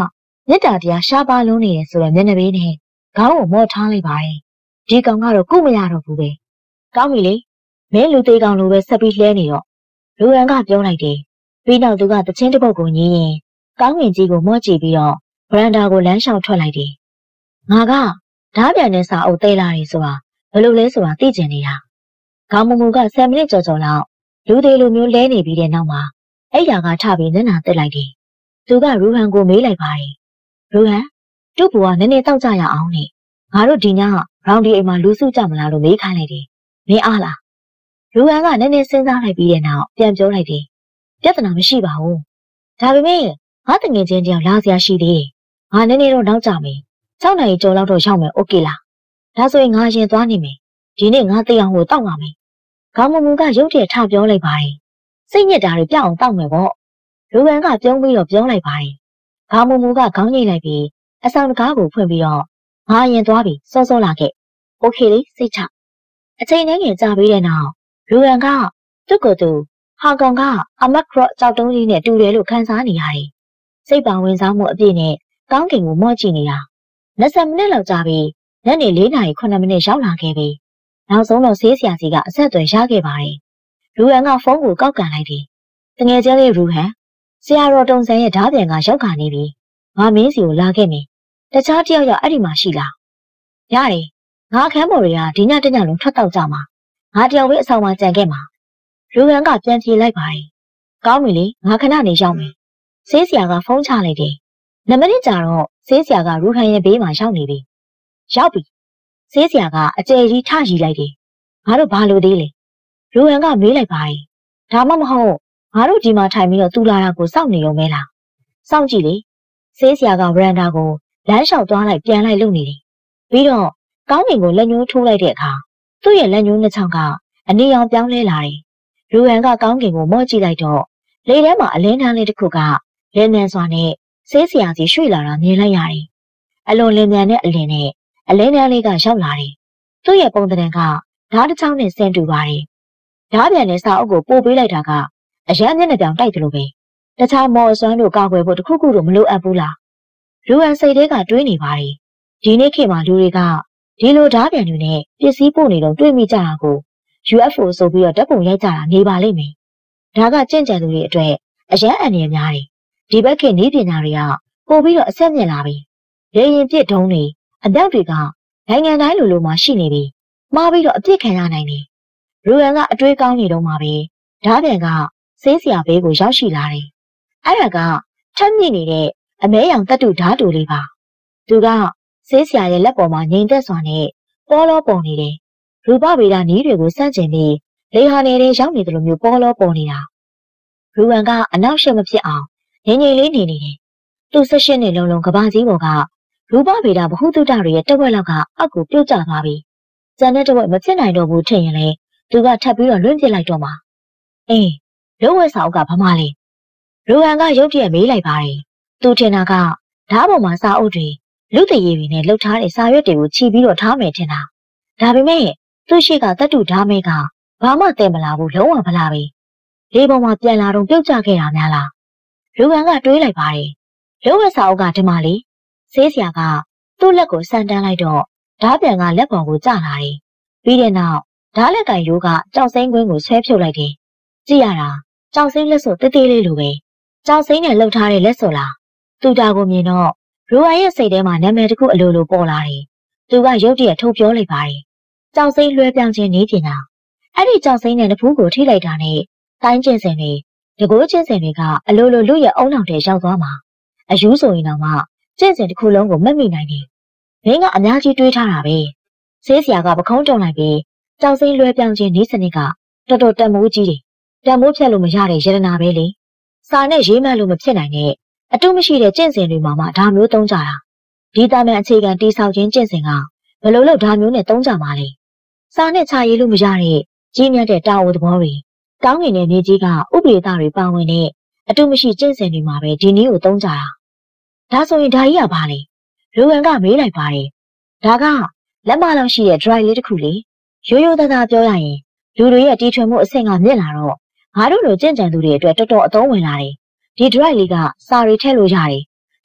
မြစ်တာတရားရှားပါလုံးနေတယ်ဆိုတော့မျက်နှာပေးနဲ့ခေါင်းကိုမော့ထားလိုက်ပါတယ်ဒီကောင်ကတော့ကုမရတော့ဘူးပဲကောင်းပြီလေမင်းလူသေးကောင်လိုပဲဆက်ပြီးလှဲနေတော့လူရန်ကပြောလိုက်တယ်ပြီးနောက်သူကတချင်းတစ်ပုတ်ကိုညင်းရင်ကောင်းငင်ကြီးကိုမော့ကြည့်ပြီးတော့ဗရန်ဒါကိုလမ်းလျှောက်ထွက်လိုက်တယ်ငါကဓားပြန်တဲ့စာအုပ်သေးလာတယ်ဆိုတာဘယ်လိုလဲဆိုတာသိကျင်နေတာခေါင်းမမူက10မိနစ်ကျော်လောက်လူသေးလိုမျိုးလဲနေပြီးတဲ့နောက်မှာအဲ့ရကထပြီးမျက်နှာတက်လိုက်တယ်သူကရူဟန်ကိုမေးလိုက်ပါတယ်ရူဟန်သူ့ဘူကနည်းနည်းတောက်ကြရအောင်နဲ့ငါတို့ဒီညရောင်ဒီအိမ်မှာလူစုကြမလားလို့မေးခိုင်းလိုက်တယ်မင်းအားလားရူဟန်ကနည်းနည်းစဉ်းစားလိုက်ပြီးတဲ့နောက်ပြန်ပြောလိုက်တယ်ပြဿနာမရှိပါဘူးဒါပေမဲ့ငါတငယ်ချင်းတယောက်လာစရာရှိသေးတယ်ငါနည်းနည်းတော့နောက်ကျမယ်6နာရီကျော်လောက်တော့ရောက်မယ်โอเคလားဒါဆိုရင်ငါရင်သွားနေမယ်ဒီနေ့ငါတရားကိုတောက်ပါမယ်ခေါင်းမမူကရုတ်တရက်ထပြောလိုက်ပါတယ်စိတ်ညစ်တာတွေပြောင်းအောင်တောက်မယ်ပေါ့ရူဟန်ကပြုံးပြီးတော့ပြောလိုက်ပါတယ်ခေါင်းမမူကခေါင်းငိတ်လိုက်ပြီးအဆောင်တကားကိုဖွင့်ပြီးတော့ငါရင်သွားပြီစောစောလာခဲ့โอเคလေစိတ်ချအချိန်နဲ့ငယ်ကြာပြီးတဲ့နောက်ရူဟန်ကသူ့ကိုယ်သူဟာကောင်ကအမတ်ခရော့ကြောက်တုံးကြီးနဲ့တူတယ်လို့ခံစားနေရတယ်စိတ်ပါဝင်စားမှုအပြည့်နဲ့ကောင်းကင်ကိုမော့ကြည့်နေတာ20မိနစ်လောက်ကြာပြီးညနေ4နာရီ9မိနစ်ရောက်လာခဲ့ပြီနောက်ဆုံးတော့ဆေးဆရာကြီးကအဆက်အသွယ်ရခဲ့ပါတယ်ရူဟန်ကဖုန်းကိုကောက်ကန်လိုက်တယ်တငယ်ချင်းလေးရူဟန်ဆရာတော်တုံဆန်းရဲ့ဓားပြန်ကရောက်ခါနေပြီငါမင်းစီကိုလာခဲ့မယ်တခြားတယောက်အဲ့ဒီမှာရှိလားရတယ်ငါအခန်းပေါ်တွေကဒီညတညလုံးထွက်တော့ကြမှာငါတယောက်ပဲအဆောင်မှာကြံခဲ့မှာရူဟန်ကပြန်ပြေးလိုက်ပါတယ်ကောင်းပြီလေငါခဏနေရောက်မယ်ဆေးဆရာကဖုန်းချလိုက်တယ်2မိနစ်ကြာတော့ဆေးဆရာကရူဟန်ရဲ့ဘေးမှာရောက်နေပြီရောက်ပြီဆေးဆရာကအကျယ်ကြီးထရီလိုက်တယ်ငါတို့ဘာလို့သေးလဲရူဟန်ကမေးလိုက်ပါတယ်ဒါမှမဟုတ်ငါတို့ဒီမှာထိုင်ပြီးတော့သူလာတာကိုစောင့်နေရုံပဲလားစောင့်ကြည့်လေဆေးဆရာကဗရန်ဒါကိုလမ်းလျှောက်သွားလိုက်ပြန်လိုက်လုပ်နေတယ်ပြီးတော့ကောင်းကင်ကိုလက်ညှိုးထိုးလိုက်တဲ့အခါသူ့ရဲ့လက်ညှိုးနှစ်ချောင်းကအနီရောင်ပြောင်းလဲလာတယ်ရူဟန်ကကောင်းကင်ကိုမော့ကြည့်လိုက်တော့လေထဲမှာအလင်းတန်းလေးတစ်ခုကလင်းမြန်စွာနဲ့ဆေးဆရာကြီးရွှေ့လာတာမြင်လိုက်ရတယ်အလွန်လင်းမြန်တဲ့အလင်းနဲ့အလင်းတန်းလေးကရောက်လာတယ်သူ့ရဲ့ပုံသဏ္ဍာန်ကဓာတ်တစ်ချောင်းနဲ့ဆင်တူပါတယ်ဓာတ်ပြန်တဲ့စာအုပ်ကိုပို့ပေးလိုက်တာကအရန်မျက်နှာပြောင်တိုက်တယ်လို့ပဲတခြားမော်အစွမ်းတို့ကာကွယ်ဖို့တခုခုတော့မလိုအပ်ဘူးလားရူဟန်စိတ်ထဲကတွေးနေပါတယ်ဒီနေ့ခေတ်မှာလူတွေကဒီလိုဓာတ်ပြန်တွေနဲ့ပစ္စည်းပို့နေတော့တွေးမိကြတာကို UFO ဆိုပြီးတော့ဓာတ်ပုံရိုက်ကြတာနေပါလိမ့်မယ်ဒါကကြင့်ကြံသူတွေအတွက်အရန်အန္တရာယ်များတယ်ဒီဘက်ခေတ်နည်းပညာတွေကပို့ပြီးတော့အဆက်မြင့်လာပြီလေရင်ပြစ်တုံးတွေအပြောက်တွေကနိုင်ငံတိုင်းလိုလိုမှရှိနေပြီမှားပြီးတော့အပြစ်ခံရနိုင်တယ်ရူဟန်ကအတွေးကောင်းနေတော့မှပဲဓာတ်ပြန်ကဆေးဆရာဘေးကိုရောက်ရှိလာတယ်အဲ့ဒါကထက်မြင့်နေတဲ့အမဲရောင်တတုဓာတ်တူလေးပါသူကဆေးဆရာရဲ့လက်ပေါ်မှာငြိမ်သက်စွာနဲ့ပေါ်လောပေါ်နေတယ်ရူပဗေဒနည်းတွေကိုစန့်ကျင်ပြီးလေဟာနယ်ရောက်နေတယ်လို့မျိုးပေါ်လောပေါ်နေတာရူဟန်ကအနောက်ရှက်မဖြစ်အောင်ငြိမ်ငြိမ်လေးနေနေတယ်သူ18နှစ်လုံးကဘာကြီးပေါ်ကရူပဗေဒဗဟုသုတတွေရဲ့တဝက်လောက်ကအကူပြုတ်ကျသွားပြီကျန်တဲ့တဝက်မဖြစ်နိုင်တော့ဘူးထင်ရင်လေသူကထပ်ပြီးတော့လွင့်ပစ်လိုက်တော့မှာအေးလုံးဝစာအုပ်ကဘာမှလဲရူဟန်ကရုတ်တရက်မေးလိုက်ပါတယ်သူထင်တာကဓာတ်ပေါ်မှာစာအုပ်တွေလူတရေတွေနဲ့လှုပ်ထားတဲ့စာရွက်တွေကိုခြိပြီးတော့ထားမယ်ထင်တာဒါပေမဲ့သူ့ရှိကတတုဓာတ်မဲကဘာမှတည်မလာဘူးလုံးဝမလားပဲလေပေါ်မှာပြန်လာတော့ပြုတ်ကျခဲ့တာများလားရူဟန်ကတွေးလိုက်ပါတယ်လုံးဝစာအုပ်ကဒီမှာလေဆေးဆရာကသူ့လက်ကိုဆန်တန်းလိုက်တော့ဓာတ်ပြန်ကလက်ပေါ်ကိုကျလာတယ်ပြီးတဲ့နောက်ဓာတ်လက်ကင်ရိုးကကြောက်စိမ့်ကွင်းကိုဆွဲဖြုတ်လိုက်တယ်ကြည့်ရတာကြောက်စိမ့်လက်စွပ်တေးသေးလေးလိုပဲကြောက်စိမ့်နဲ့လှုပ်ထားတဲ့လက်စွပ်လားသူတာကိုမြင်တော့ရူဟန်ရဲ့စိတ်ထဲမှာနာမည်တစ်ခုအလိုလိုပေါ်လာတယ်သူကရုတ်တရက်ထုတ်ပြောလိုက်ပါတယ်ကြောက်စိမ့်လွှဲပြောင်းခြင်းနေပြင်တာအဲ့ဒီကြောက်စိမ့်နဲ့တဖူးကိုထိလိုက်တာနဲ့တိုင်းကျင်စင်တွေတကိုးကျင်စင်တွေကအလိုလိုလူရဲ့အုံနောက်ထဲရောက်သွားမှာအယူဆိုရင်တော့မှကျင်စင်တစ်ခုလုံးကိုမက်မိနိုင်တယ်မင်းကအများကြီးတွေးထားတာပဲဆေးဆရာကပခုံးတုံလိုက်ပြီးကြောက်စိမ့်လွှဲပြောင်းခြင်းနေစနစ်ကတော်တော်တန်မိုးကြီးတယ်တန်မိုးဖြတ်လို့မရတဲ့ရတနာပဲလေစာနဲ့ရေးမှတ်လို့မဖြစ်နိုင်တဲ့အတုမရှိတဲ့ကျင့်စဉ်တွေမှာမှဒါမျိုးသုံးကြတာဒီတာမန်အခြေခံတိဆောက်ခြင်းကျင့်စဉ်ကဘယ်လိုလုပ်ဒါမျိုးနဲ့သုံးကြမှာလဲစာနဲ့ခြာရေးလို့မရတဲ့ကြီးမြတ်တဲ့တာဝသဘောတွေကောင်းငင်တဲ့မြေကြီးကဥပဒေသားတွေပါဝင်တဲ့အတုမရှိကျင့်စဉ်တွေမှာပဲဒီနည်းကိုသုံးကြတာဒါဆိုရင်ဒါကြီးကဘာလဲရူဟန်ကမေးလိုက်ပါတယ်ဒါကလက်မလောက်ရှိတဲ့ dry လေးတစ်ခုလေရိုးရိုးသားသားပြောရရင်လူတွေရဲ့တီထွင်မှုအဆင့်ကမြင့်လာတော့ငါတို့လိုကြင့်ကြံသူတွေအတွက်တော်တော်အသုံးဝင်လာတယ်ဒီ dry လေးကစာရီထည့်လို့ရတယ်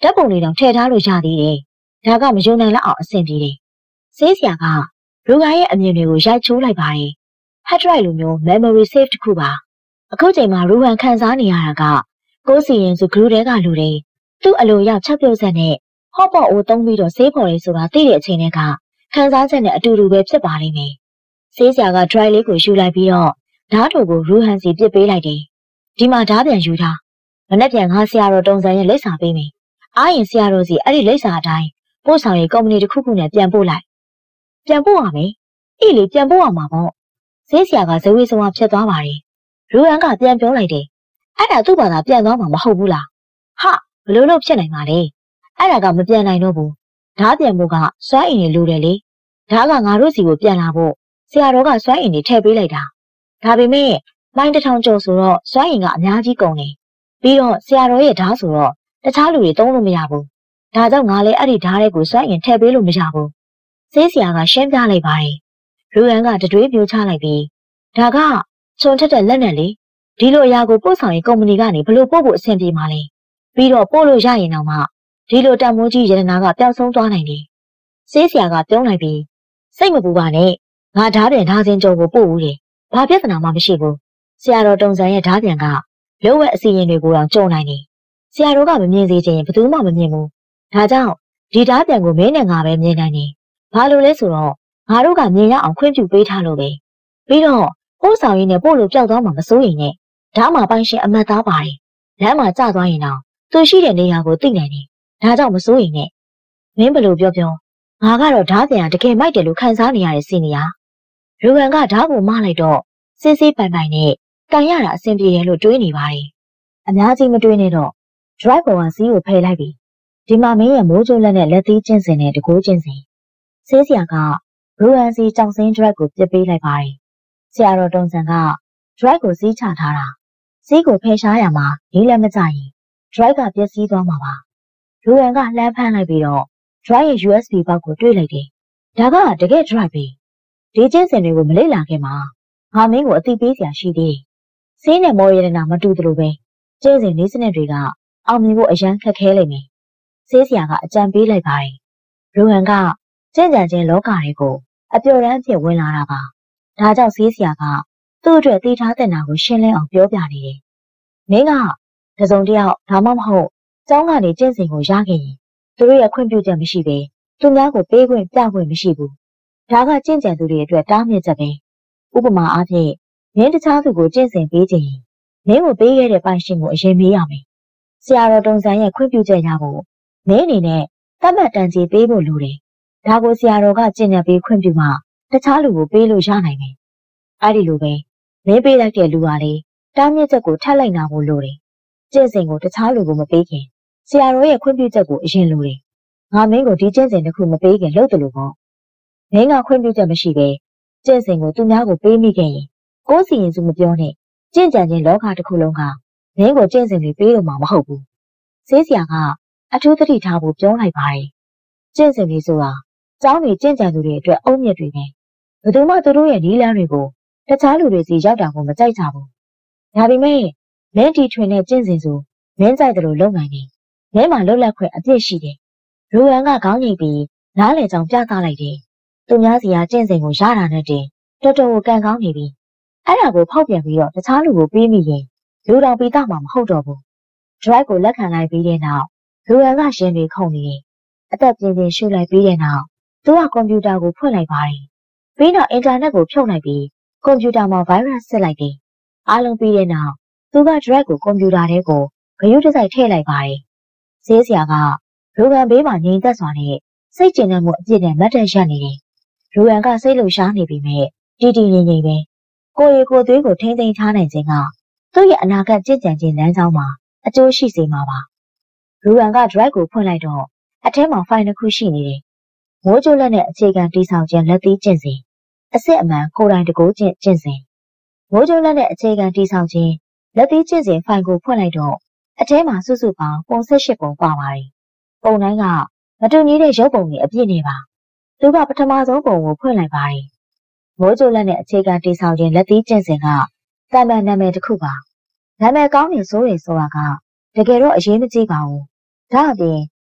ဓာတ်ပုံလေးတောင်ထည့်ထားလို့ရသေးတယ်။ဒါကမယုံနိုင်လောက်အောင်အဆင်ပြေတယ်။ဆေးဆရာကလူကရဲ့အမြင်တွေကိုရိုက်ချိုးလိုက်ပါတယ်။ hard drive လိုမျိုး memory save တစ်ခုပါ။အခုချိန်မှာရူဟန်ခန်းစားနေရတာကကိုစီရင်စု group တဲကလူတွေသူ့အလိုရောက်ချက်ပြုတ်ဆက်နဲ့ဟော့ပေါ့အိုးသုံးပြီးတော့ဆေးဖော်လေးဆိုတာသိတဲ့အချိန်တွေကခန်းစားချက်နဲ့အတူတူပဲဖြစ်ပါလိမ့်မယ်။ဆေးဆရာက drive လေးကိုယူလိုက်ပြီးတော့ဓာတ်ထိုကိုရူဟန်စီပစ်ပေးလိုက်တယ်။ဒီမှာဓာတ်ပြန်ယူထား။မနေ့ပြန်ငါဆရာတော်တုံစံရဲ့လိပ်စာပေးမယ်။အားရင်ဆရာတော်စီအဲ့ဒီလိပ်စာအတိုင်းပို့ဆောင်ရေးကုမ္ပဏီတစ်ခုခုနဲ့ပြန်ပို့လိုက်။ပြန်ပို့ရမယ်။အေးလေပြန်ပို့ရမှာပေါ့။ဆေးဆရာကဇဝေဇဝါဖြစ်သွားပါတယ်။ရူဟန်ကပြန်ပြောလိုက်တယ်။အဲ့ဒါသူ့ဘာသာပြန်သွားမှာမဟုတ်ဘူးလား။ဟာဘလို့လို့ဖြစ်နိုင်ပါလဲ။အဲ့ဒါကမပြန်နိုင်တော့ဘူး။ဓာတ်ပြန်ဖို့ကစွမ်းအင်တွေလိုတယ်လေ။ဓာတ်ကငါတို့စီကိုပြန်လာဖို့ဆရာတော်ကစွမ်းအင်တွေထည့်ပေးလိုက်တာ။ဒါပေမဲ့မိုင်းတစ်ထောင်ကျော်ဆိုတော့စွမ်းအင်ကအများကြီးကုန်တယ်။ပြီးတော့ဆရာတော်ရဲ့ဓာတ်ဆိုတော့တခြားလူတွေသုံးလို့မရဘူး။ဒါကြောင့်ငါလည်းအဲ့ဒီဓာတ်တွေကိုစွမ်းအင်ထည့်ပေးလို့မရဘူး။ဆေးဆရာကရှင်းပြလိုက်ပါတယ်။ရူဟန်ကတတွေးပြိုချလိုက်ပြီးဒါကချုံထက်တဲ့လက်နဲ့လေဒီလိုအရာကိုပို့ဆောင်ရေးကုမ္ပဏီကနေဘလို့ပို့ဖို့အဆင်ပြေမှာလဲ။ပြီးတော့ပို့လို့ရရင်တော့မှဒီလိုတန်မိုးကြီးရတနာကပျောက်ဆုံးသွားနိုင်တယ်။ဆေးဆရာကပြောလိုက်ပြီးစိတ်မပူပါနဲ့ငါဓာတ်ပြန်ဓာတ်စင်ကြုံကိုပို့ဦးတယ်။ဘာပြဿနာမှမရှိဘူး။ဆရာတော်တုံစံရဲ့ဓာတ်ပြန်ကလုံးဝအစီရင်တွေကိုတော့ကြုံနိုင်တယ်။ဆရာတော်ကမမြင်စေချင်ရင်ဘယ်သူမှမမြင်ဘူး။ဒါကြောင့်ဒီဓာတ်ပြန်ကိုမင်းနဲ့ငါပဲမြင်နိုင်တယ်။ဘာလို့လဲဆိုတော့ငါတို့ကမြင်ရအောင်ခွင့်ပြုပေးထားလို့ပဲ။ပြီးတော့ပို့ဆောင်ရေးနဲ့ပို့လို့ပျောက်သွားမှာမစိုးရင်နဲ့ဓာတ်မှာပိုင်းရှင်အမတ်သားပါတယ်။လမ်းမှာကျသွားရင်တော့သူရှိတဲ့နေရာကိုသိနိုင်တယ်။ဒါကြောင့်မစိုးရင်နဲ့မင်းဘလို့ပြောငါကတော့ဓာတ်ပြန်တကယ်မိုက်တယ်လို့ခံစားနေရတဲ့စီနီယာ။ရူဟန်ကဓာတ်ကိုမလိုက်တော့စစ်စစ်ပိုင်ပိုင်နဲ့ကန်ရတာအဆင်ပြေတယ်လို့တွေးနေပါတယ်။အများကြီးမတွေးနဲ့တော့ drive ပေါ်ကစီးကိုဖယ်လိုက်ပြီ။ဒီမှာမင်းရဲ့မိုးကြိုးလက်နဲ့လက်သီးကျင့်စဉ်နဲ့တကိုးကျင့်စဉ်ဆေးဆရာကရူဟန်စီကြောင်စင်း drive ကိုပြစ်ပေးလိုက်ပါတယ်။ဆရာတော်တုံစံက drive ကိုစီးချထားတာ။စီးကိုဖယ်ရှားရမှာလေးလည်းမကြရင် drive ကပျက်စီးသွားမှာပါ။ရူဟန်ကလှမ်းဖမ်းလိုက်ပြီးတော့ drive ရဲ့ USB ဘောက်ကိုတွေးလိုက်တယ်။ဒါကတကယ် drive ပဲ။ဒီကျင့်စဉ်တွေကိုမလေ့လာခင်မှာငါမင်းကိုအသိပေးစရာရှိသေးတယ်။ဆေးနဲ့မော်ရတနာမတူသလိုပဲကျင့်စဉ်လေးစနစ်တွေကအောင်မြင်ဖို့အရန်ခက်ခဲလိမ့်မယ်။ဆေးဆရာကအကြံပေးလိုက်ပါတယ်။ရူဟန်ကကျင့်ကြံခြင်းလောကတွေကိုအပျော်တမ်းဖြစ်ဝင်လာတာပါ။ဒါကြောင့်ဆေးဆရာကသူ့အတွက်သိထားတဲ့နာကိုရှင်းလင်းအောင်ပြောပြနေတယ်။မင်းကတစုံတယောက်ဒါမှမဟုတ်ကျောင်းကနေကျင့်စဉ်ကိုရခဲ့ရင်သူတို့ရဲ့ခွင့်ပြုချက်မရှိပဲသူများကိုပေးခွင့်ပြခွင့်မရှိဘူး။ဒါကကျင့်ကြံသူတွေအတွက်တားမြစ်ချက်ပဲ။ဥပမာအားဖြင့်မင်းတခြားသူကိုကျင့်စဉ်ပေးခြင်းမင်းကိုပေးခဲ့တဲ့ပိုင်ရှင်ကိုအရင်မေးရမယ်။ဆရာတော်တုံစံရဲ့ခွင့်ပြုချက်ရဖို့မင်းအနေနဲ့သတ်မှတ်တန်ကြေးပေးဖို့လိုတယ်။ဒါကိုဆရာတော်ကကျင့်ကြံပေးခွင့်ပြုမှတခြားလူကိုပေးလို့ရနိုင်တယ်။အဲဒီလိုပဲမင်းပေးလိုက်တဲ့လူဟာလေတားမြစ်ချက်ကိုထပ်လိုက်နာဖို့လိုတယ်။ကျင့်စဉ်ကိုတခြားလူကိုမပေးခင်ဆရာတော်ရဲ့ခွင့်ပြုချက်ကိုအရင်လိုတယ်။ငါမင်းကိုဒီကျင့်စဉ်တစ်ခုမပေးခင်လုပ်တယ်လို့ပေါ့။မင်းကခွင့်ပြုချက်မရှိပဲကျင့်စဉ်ကိုသူများကိုပေးမိခဲ့ရင်ကိုယ်စီရင်စုမပြောနဲ့ကျင့်ကြံခြင်းလောကတစ်ခုလုံးကမင်းကိုကျင့်စဉ်တွေပေးလို့မှမဟုတ်ဘူး။ဆေးဆရာကအထူးသတိထားဖို့ပြောလိုက်ပါတယ်။ကျင့်စဉ်တွေဆိုတာကျောင်းတွေကျင့်ကြံသူတွေအတွက်အုံမြစ်တွေပဲ။ဘယ်သူမှသူတို့ရဲ့နည်းလမ်းတွေကိုတခြားလူတွေစီရောက်တာကိုမကြိုက်ကြဘူး။ဒါပေမဲ့မင်းတီထွင်တဲ့ကျင့်စဉ်ဆိုမင်းကြိုက်တယ်လို့လုပ်နိုင်တယ်။မင်းမှာလွတ်လပ်ခွင့်အပြည့်ရှိတယ်။ရူဟန်ကခေါင်းငိတ်ပြီးနားလည်ကြောင်ပြသလိုက်တယ်။သူများစီကကျင့်စဉ်ကိုရတာနဲ့တင်တော်တော်ကိုကန်ကောင်းနေပြီ။အဲ့ဒါကိုဖောက်ပြန်ပြီးတော့တခြားလူကိုပေးမိရင်လူတော်ပိတာမှမဟုတ်တော့ဘူး။ drive ကိုလက်ခံလိုက်ပြီးတဲ့နောက်ရူဟန်ကရှင်တွေခုန်နေတယ်။အသက်ပြင်းပြင်းရှုလိုက်ပြီးတဲ့နောက်သူကကွန်ပျူတာကိုဖွင့်လိုက်ပါတယ်။ပြီးတော့အင်တာနက်ကိုဖြုတ်လိုက်ပြီးကွန်ပျူတာမှာ virus စစ်လိုက်တယ်။အားလုံးပြီးတဲ့နောက်သူက drive ကိုကွန်ပျူတာထဲကိုဂရုတစိုက်ထည့်လိုက်ပါတယ်။ဆေးဆရာကရူဟန်ဘေးမှာငြိမ်သက်စွာနဲ့စိတ်ကျဉ်တဲ့မှုအပြည့်နဲ့မတ်တက်ရက်နေတယ်။ရူဟန်ကစိတ်လှုပ်ရှားနေပြီမဲ့တည်တည်ငြိမ်ငြိမ်ပဲကိုယ်ရီကိုယ်သွေးကိုထိမ့်သိမ်းထားနိုင်ခြင်းကသူ့ရဲ့အနာဂတ်ကြင်ကြံခြင်းလမ်းကြောင်းမှာအကျိုးရှိစေမှာပါ။ရူဟန်က drive ကိုဖွင့်လိုက်တော့အထဲမှာ file တစ်ခုရှိနေတယ်။မိုးကြိုးလက်နဲ့အခြေခံတိဆောက်ခြင်းလက်သီးကျင့်စဉ်အစစ်အမှန်ကိုယ်တိုင်တကိုးကျင့်စဉ်မိုးကြိုးလက်နဲ့အခြေခံတိဆောက်ခြင်းလက်သီးကျင့်စဉ် file ကိုဖွင့်လိုက်တော့အထဲမှာစုစုပေါင်းပုံ18ပုံပါပါတယ်။ပုံတိုင်းကမတူညီတဲ့ရုပ်ပုံတွေအပြည့်နေပါ။သူကပထမဆုံးပုံကိုဖွင့်လိုက်ပါတယ်။မိုးကြိုးလက်နဲ့အခြေခံတိဆောက်ခြင်းလက်သီးကျင့်စဉ်ကတမန်နာမည်တစ်ခုပါ။နာမည်ကောင်းနေဆိုရင်ဆိုတာကတကယ်တော့အရေးမကြီးပါဘူး။ဒါအပြင်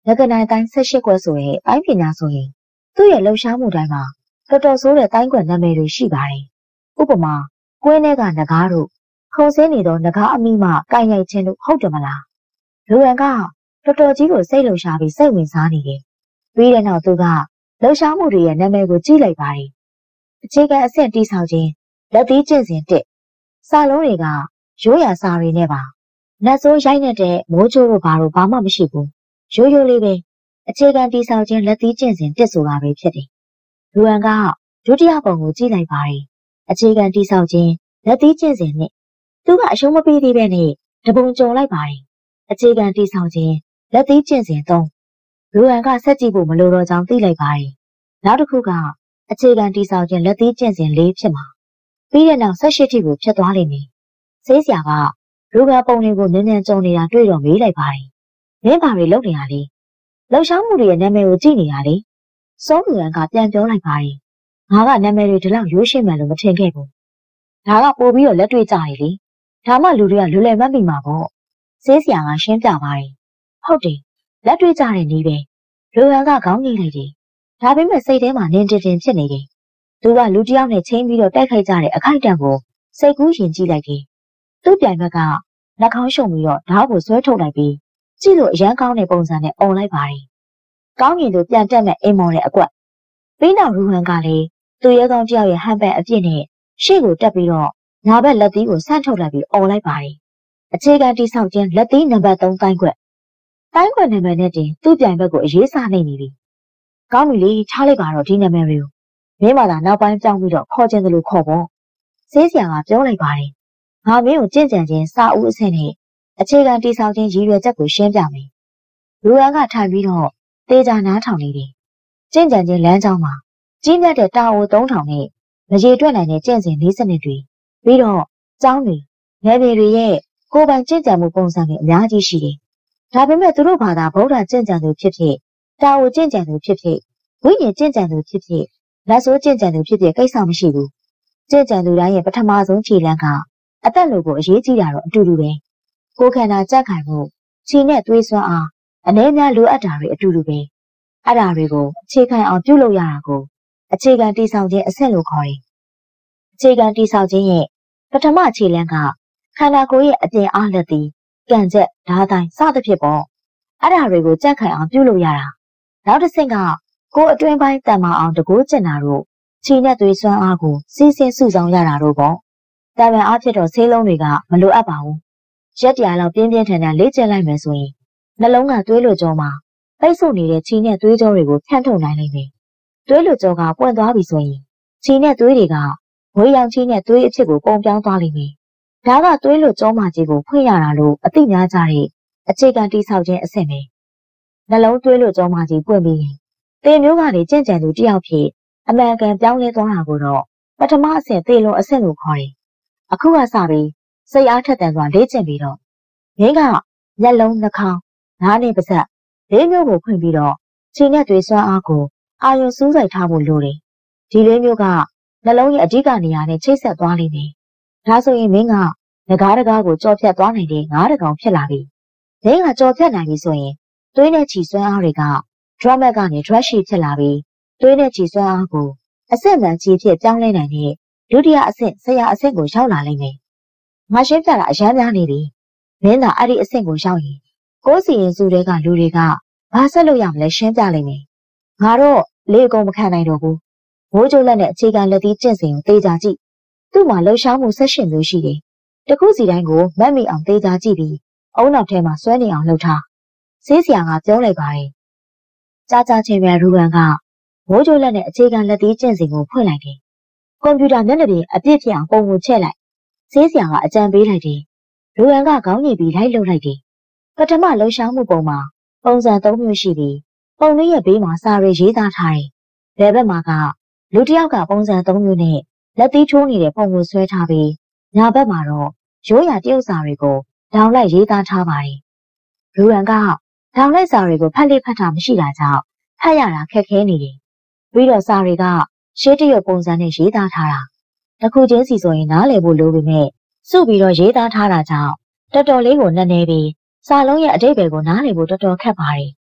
လက်ကနိုင်တိုင်း18ခွက်ဆိုရင်တိုင်းပညာဆိုရင်သူ့ရဲ့လှုပ်ရှားမှုတိုင်းမှာတော်တော်ဆိုးတဲ့တိုင်းကွက်နာမည်တွေရှိပါတယ်။ဥပမာကွင်းထဲကနဂါးတို့ခုံဆင်းနေသောနဂါးအမိမကိုင်ရိုက်ခြင်းတို့ဟုတ်တယ်မလား။လူရန်ကတော်တော်ကြီးကိုစိတ်လှုပ်ရှားပြီးစိတ်ဝင်စားနေတယ်။ပြီးတဲ့နောက်သူကလှုပ်ရှားမှုတွေရဲ့နာမည်ကိုကြည့်လိုက်ပါတယ်။အခြေခံအဆင့်တိဆောက်ခြင်းလက်သီးကျင့်စဉ်1စာလုံးတွေကရိုးရာစာတွေနဲ့ပါ။နတ်ဆိုးရိုက်နေတဲ့မိုးချိုးတို့ဘာမှမရှိဘူး။ရိုးရိုးလေးပဲအခြေခံတိဆောက်ခြင်းလက်သီးကျင့်စဉ်1ဆိုတာပဲဖြစ်တယ်။လူရန်ကဒုတိယပုံကိုကြည့်လိုက်ပါတယ်။အခြေခံတိဆောက်ခြင်းလက်သီးကျင့်စဉ်2သူကအရှုံးမပေးသေးပဲနဲ့တပုံကြုံလိုက်ပါတယ်။အခြေခံတိဆောက်ခြင်းလက်သီးကျင့်စဉ်3လူရန်ကဆက်ကြည့်ဖို့မလိုတော့ကြောင်းသိလိုက်ပါတယ်။နောက်တစ်ခုကအခြေခံတိဆောက်ခြင်းလက်သီးကျင့်စဉ်4ဖြစ်မှာ။ပြီးတဲ့နောက်18ထိကိုဖြစ်သွားလိမ့်မယ်။ဆေးဆရာကလူကပုံတွေကိုနည်းနည်းကြုံနေတာတွေ့တော့မေးလိုက်ပါတယ်။မင်းဘာတွေလုပ်နေရလဲ။လှုပ်ရှားမှုတွေရဲ့နာမည်ကိုကြည့်နေရလေ။စောလူရန်ကပြန်ပြောလိုက်ပါတယ်။ငါကနာမည်တွေဒီလောက်ရိုးရှင်းမှန်လို့မထင်ခဲ့ဘူး။ဒါကပို့ပြီးတော့လက်တွေ့ကြတယ်လေ။ဒါမှလူတွေကလွယ်လွယ်မှတ်မိမှာပေါ့။ဆေးဆရာကရှင်းပြပါတယ်။ဟုတ်တယ်။လက်တွေ့ကြတဲ့နည်းပဲ။လူရန်ကခေါင်းငိမ့်လိုက်တယ်။ဒါပေမဲ့စိတ်ထဲမှာနင်းတင်ဖြစ်နေတယ်။သူကလူတစ်ယောက်နဲ့ချင်းပြီးတော့တိုက်ခိုက်ကြတဲ့အခိုက်အတန့်ကိုစိတ်ကူးရင်ကြည့်လိုက်တယ်။သူ့ပြိုင်ဘက်ကနှာခေါင်းရှုံပြီးတော့ဓာတ်ကိုဆွဲထုတ်လိုက်ပြီးကြည့်လို့အရန်ကောင်းတဲ့ပုံစံနဲ့អော်လိုက်ပါတယ်။ကောင်းရင်တို့ပြန်တက်မဲ့အိမ်မော်တဲ့အကွက်ပြီးနောက်ရူဟန်ကလည်းသူရဲကောင်းတယောက်ရဲ့ဟန်ပန်အပြစ်နဲ့ရှေ့ကိုတက်ပြီးတော့ညာဘက်လက်သီးကိုဆန့်ထုတ်လိုက်ပြီးអော်လိုက်ပါတယ်။အခြေခံတိဆောက်ခြင်းလက်သီးနံပါတ်3တိုင်းခွက်နံပါတ်နဲ့တင်သူ့ပြိုင်ဘက်ကိုအရေးစားနေပြီ။ကောင်းပြီလေထားလိုက်ပါတော့ဒီနာမည်တွေကိုမင်းမသာနောက်ပိုင်းပြောင်းပြီးတော့ခေါ်ခြင်းသလိုခေါ်ပေါ့။ဆေးဆရာကပြောလိုက်ပါတယ်။ငါမင်းကိုကြင့်ကြံခြင်းစာအုပ်အဆင့်နဲ့အခြေခံတိဆောက်ခြင်းရည်ရွယ်ချက်ကိုရှင်းပြမယ်။လူရန်ကထိုင်ပြီးတော့တေချာနားထောင်နေတယ်။ကြင့်ကြံခြင်းလမ်းကြောင်းမှာကြီးမြတ်တဲ့တာအို3000နဲ့မရေတွက်နိုင်တဲ့ကျင့်စဉ်၄စနစ်တွေပြီးတော့ကျောင်းတွေနယ်မြေတွေရဲ့ကိုယ်ပိုင်ကျင့်ကြံမှုပုံစံတွေအများကြီးရှိတယ်။ဒါပေမဲ့သူတို့ဘာသာဗုဒ္ဓကျင့်ကြံသူဖြစ်ဖြစ်တာအိုကျင့်ကြံသူဖြစ်ဖြစ်ဝိညာဉ်ကျင့်ကြံသူဖြစ်ဖြစ်လက်ဆိုးကျင့်ကြံသူဖြစ်ဖြစ်ကိစ္စမရှိဘူး။ကျင့်ကြံသူတိုင်းရဲ့ပထမဆုံးခြေလှမ်းကအသက်လိုကိုအရေးကြီးတာတော့အတူတူပဲ။ကိုယ်ခန္ဓာကြက်ခိုင်မှုခြေနဲ့သွေးစွမ်းအားအနည်းများလိုအပ်တာတွေအတူတူပဲ။အဲ့ဒါတွေကိုအခြေခံအောင်ပြုလုပ်ရတာကိုအခြေခံတိဆောက်ခြင်းအဆင့်လို့ခေါ်တယ်။အခြေခံတိဆောက်ခြင်းရဲ့ပထမခြေလှမ်းကခန္ဓာကိုယ်ရဲ့အပြင်အားလက်သည်ကံကြက်ဓာတ်တိုင်းစသဖြင့်ပေါ့။အဲ့ဒါတွေကိုကြက်ခိုင်အောင်ပြုလုပ်ရတာ။နောက်တစ်ဆင့်ကကိုယ်အတွင်းပိုင်းတန်မာအောင်တကိုးကျင်တာတို့ခြေနဲ့သွေးစွမ်းအားကိုစီးဆင်းစုဆောင်ရတာတို့ပေါ့။တန်မာအားဖြစ်တော့ဆေးလုံးတွေကမလိုအပ်ပါဘူး။ရက်တရားလောက်ပြင်းပြင်းထန်ထန်လေ့ကျင့်လိုက်မယ်ဆိုရင်နှလုံးကသွေးလွှတ်ကြောမှာပိတ်ဆို့နေတဲ့ခြေနဲ့သွေးကြောတွေကိုဖြန့်ထုတ်နိုင်လိမ့်မယ်။သွေးလွှတ်ကြောကပွင့်သွားပြီဆိုရင်ခြေနဲ့သွေးတွေကဝေးရောင်ခြေနဲ့သွေးအဖြစ်ကိုပုံပြောင်းသွားလိမ့်မယ်။ဒါကသွေးလွှတ်ကြောမှာကြီးကိုဖွင့်ရတာလို့အသိများကြတဲ့အခြေခံတိဆောက်ခြင်းအဆင့်ပဲ။နှလုံးသွေးလွှတ်ကြောမှာကြီးပွင့်ပြီးရင်သေမျိုးကနေကြင့်ကြံသူတယောက်ဖြစ်အမှန်ကန်ပြောင်းလဲသွားတာကိုတော့ပထမအဆင့်သေလွန်အဆင့်လို့ခေါ်တယ်။အခုကစပြီးစိတ်အားထက်သန်စွာလေ့ကျင့်ပြီးတော့မင်းကမျက်လုံးနှာခေါင်းနားနဲ့ပါးစပ်လေးမျိုးကိုဖွင့်ပြီးတော့ခြေနဲ့သွေးစွမ်းအားကိုအာရုံစူးစိုက်ထားဖို့လိုတယ်။ဒီလေးမျိုးကနှလုံးရဲ့အဓိကနေရာနဲ့ချိတ်ဆက်သွားလိမ့်မယ်။ဒါဆိုရင်မင်းကငကားတကားကိုကြော်ဖြတ်သွားနိုင်တဲ့ငါးတကောင်ဖြစ်လာပြီ။မင်းကကြော်ဖြတ်နိုင်ပြီဆိုရင်သွေးနဲ့ခြေစွမ်းအားတွေကဒရမတ်ကနေဒရက်ရှိဖြစ်လာပြီးသွေးနဲ့ခြေစွမ်းအားကိုအဆင့်မှန်ခြေဖြစ်ပြောင်းလဲနိုင်တဲ့ဒုတိယအဆင့်ဆရာအဆင့်ကိုရောက်လာလိမ့်မယ်။ငါရှင်းပြတာအရမ်းများနေပြီ။မင်းသာအဲ့ဒီအဆင့်ကိုရောက်ရင်ကိုယ်စီရင်စုတွေကလူတွေကဘာဆက်လို့ရမလဲရှင်းပြလိမ့်မယ်။ငါတော့လေအကုန်မခံနိုင်တော့ဘူး။မိုးကြိုးလက်နဲ့အခြေခံလက်သီးကျင့်စဉ်ကိုသေချာကြည့်။သူ့မှာလှုပ်ရှားမှုဆက်ရှင်မျိုးရှိတယ်။တစ်ခုစီတိုင်းကိုမတ်မိအောင်သေချာကြည့်ပြီးအုံနောက်ထဲမှာဆွဲနေအောင်လှုပ်ထား။ဆေးဆရာကပြောလိုက်ပါတယ်။ကြာကြာချင်းပဲရူဘန်ကမိုးကြိုးလက်နဲ့အခြေခံလက်သီးကျင့်စဉ်ကိုဖွင့်လိုက်တယ်။ကွန်ပျူတာမျက်နှာပြင်အပြည့်ဖြစ်အောင်ပုံကိုချဲ့လိုက်။ဆေးဆရာကအကြံပေးလိုက်တယ်။ရူဘန်ကခေါင်းညှိပြီးလိုက်လှုပ်လိုက်တယ်။ပထမလှုပ်ရှားမှုပုံမှာပုံစံ3မျိုးရှိပြီးပုံလေးရဲ့ဘေးမှာစာရီရေးသားထားတယ်။ဘယ်ဘက်မှာကလူတစ်ယောက်ကပုံစံ3မျိုးနဲ့လက်သီးထိုးနေတဲ့ပုံကိုဆွဲထားပြီးညာဘက်မှာတော့ရိုးရာတရုပ်စာတွေကိုဒေါင်လိုက်ရေးသားထားပါတယ်။ရူဘန်ကဒေါင်လိုက်စာတွေကိုဖတ်လေ့ဖတ်တာမရှိတာကြောင့်ဖတ်ရတာခက်ခဲနေတယ်။ပြီးတော့စာတွေကရှေးတရုပ်ပုံစံနဲ့ရေးသားထားတာ။တစ်ခုချင်းစီဆိုရင်နားလည်ဖို့လိုပေမဲ့စုပြီးတော့ရေးသားထားတာကြောင့်တော်တော်လေးကိုနက်နဲပြီးစာလုံးရဲ့အဓိပ္ပာယ်ကိုနားလည်ဖို့တော်တော်ခက်ပါတယ်။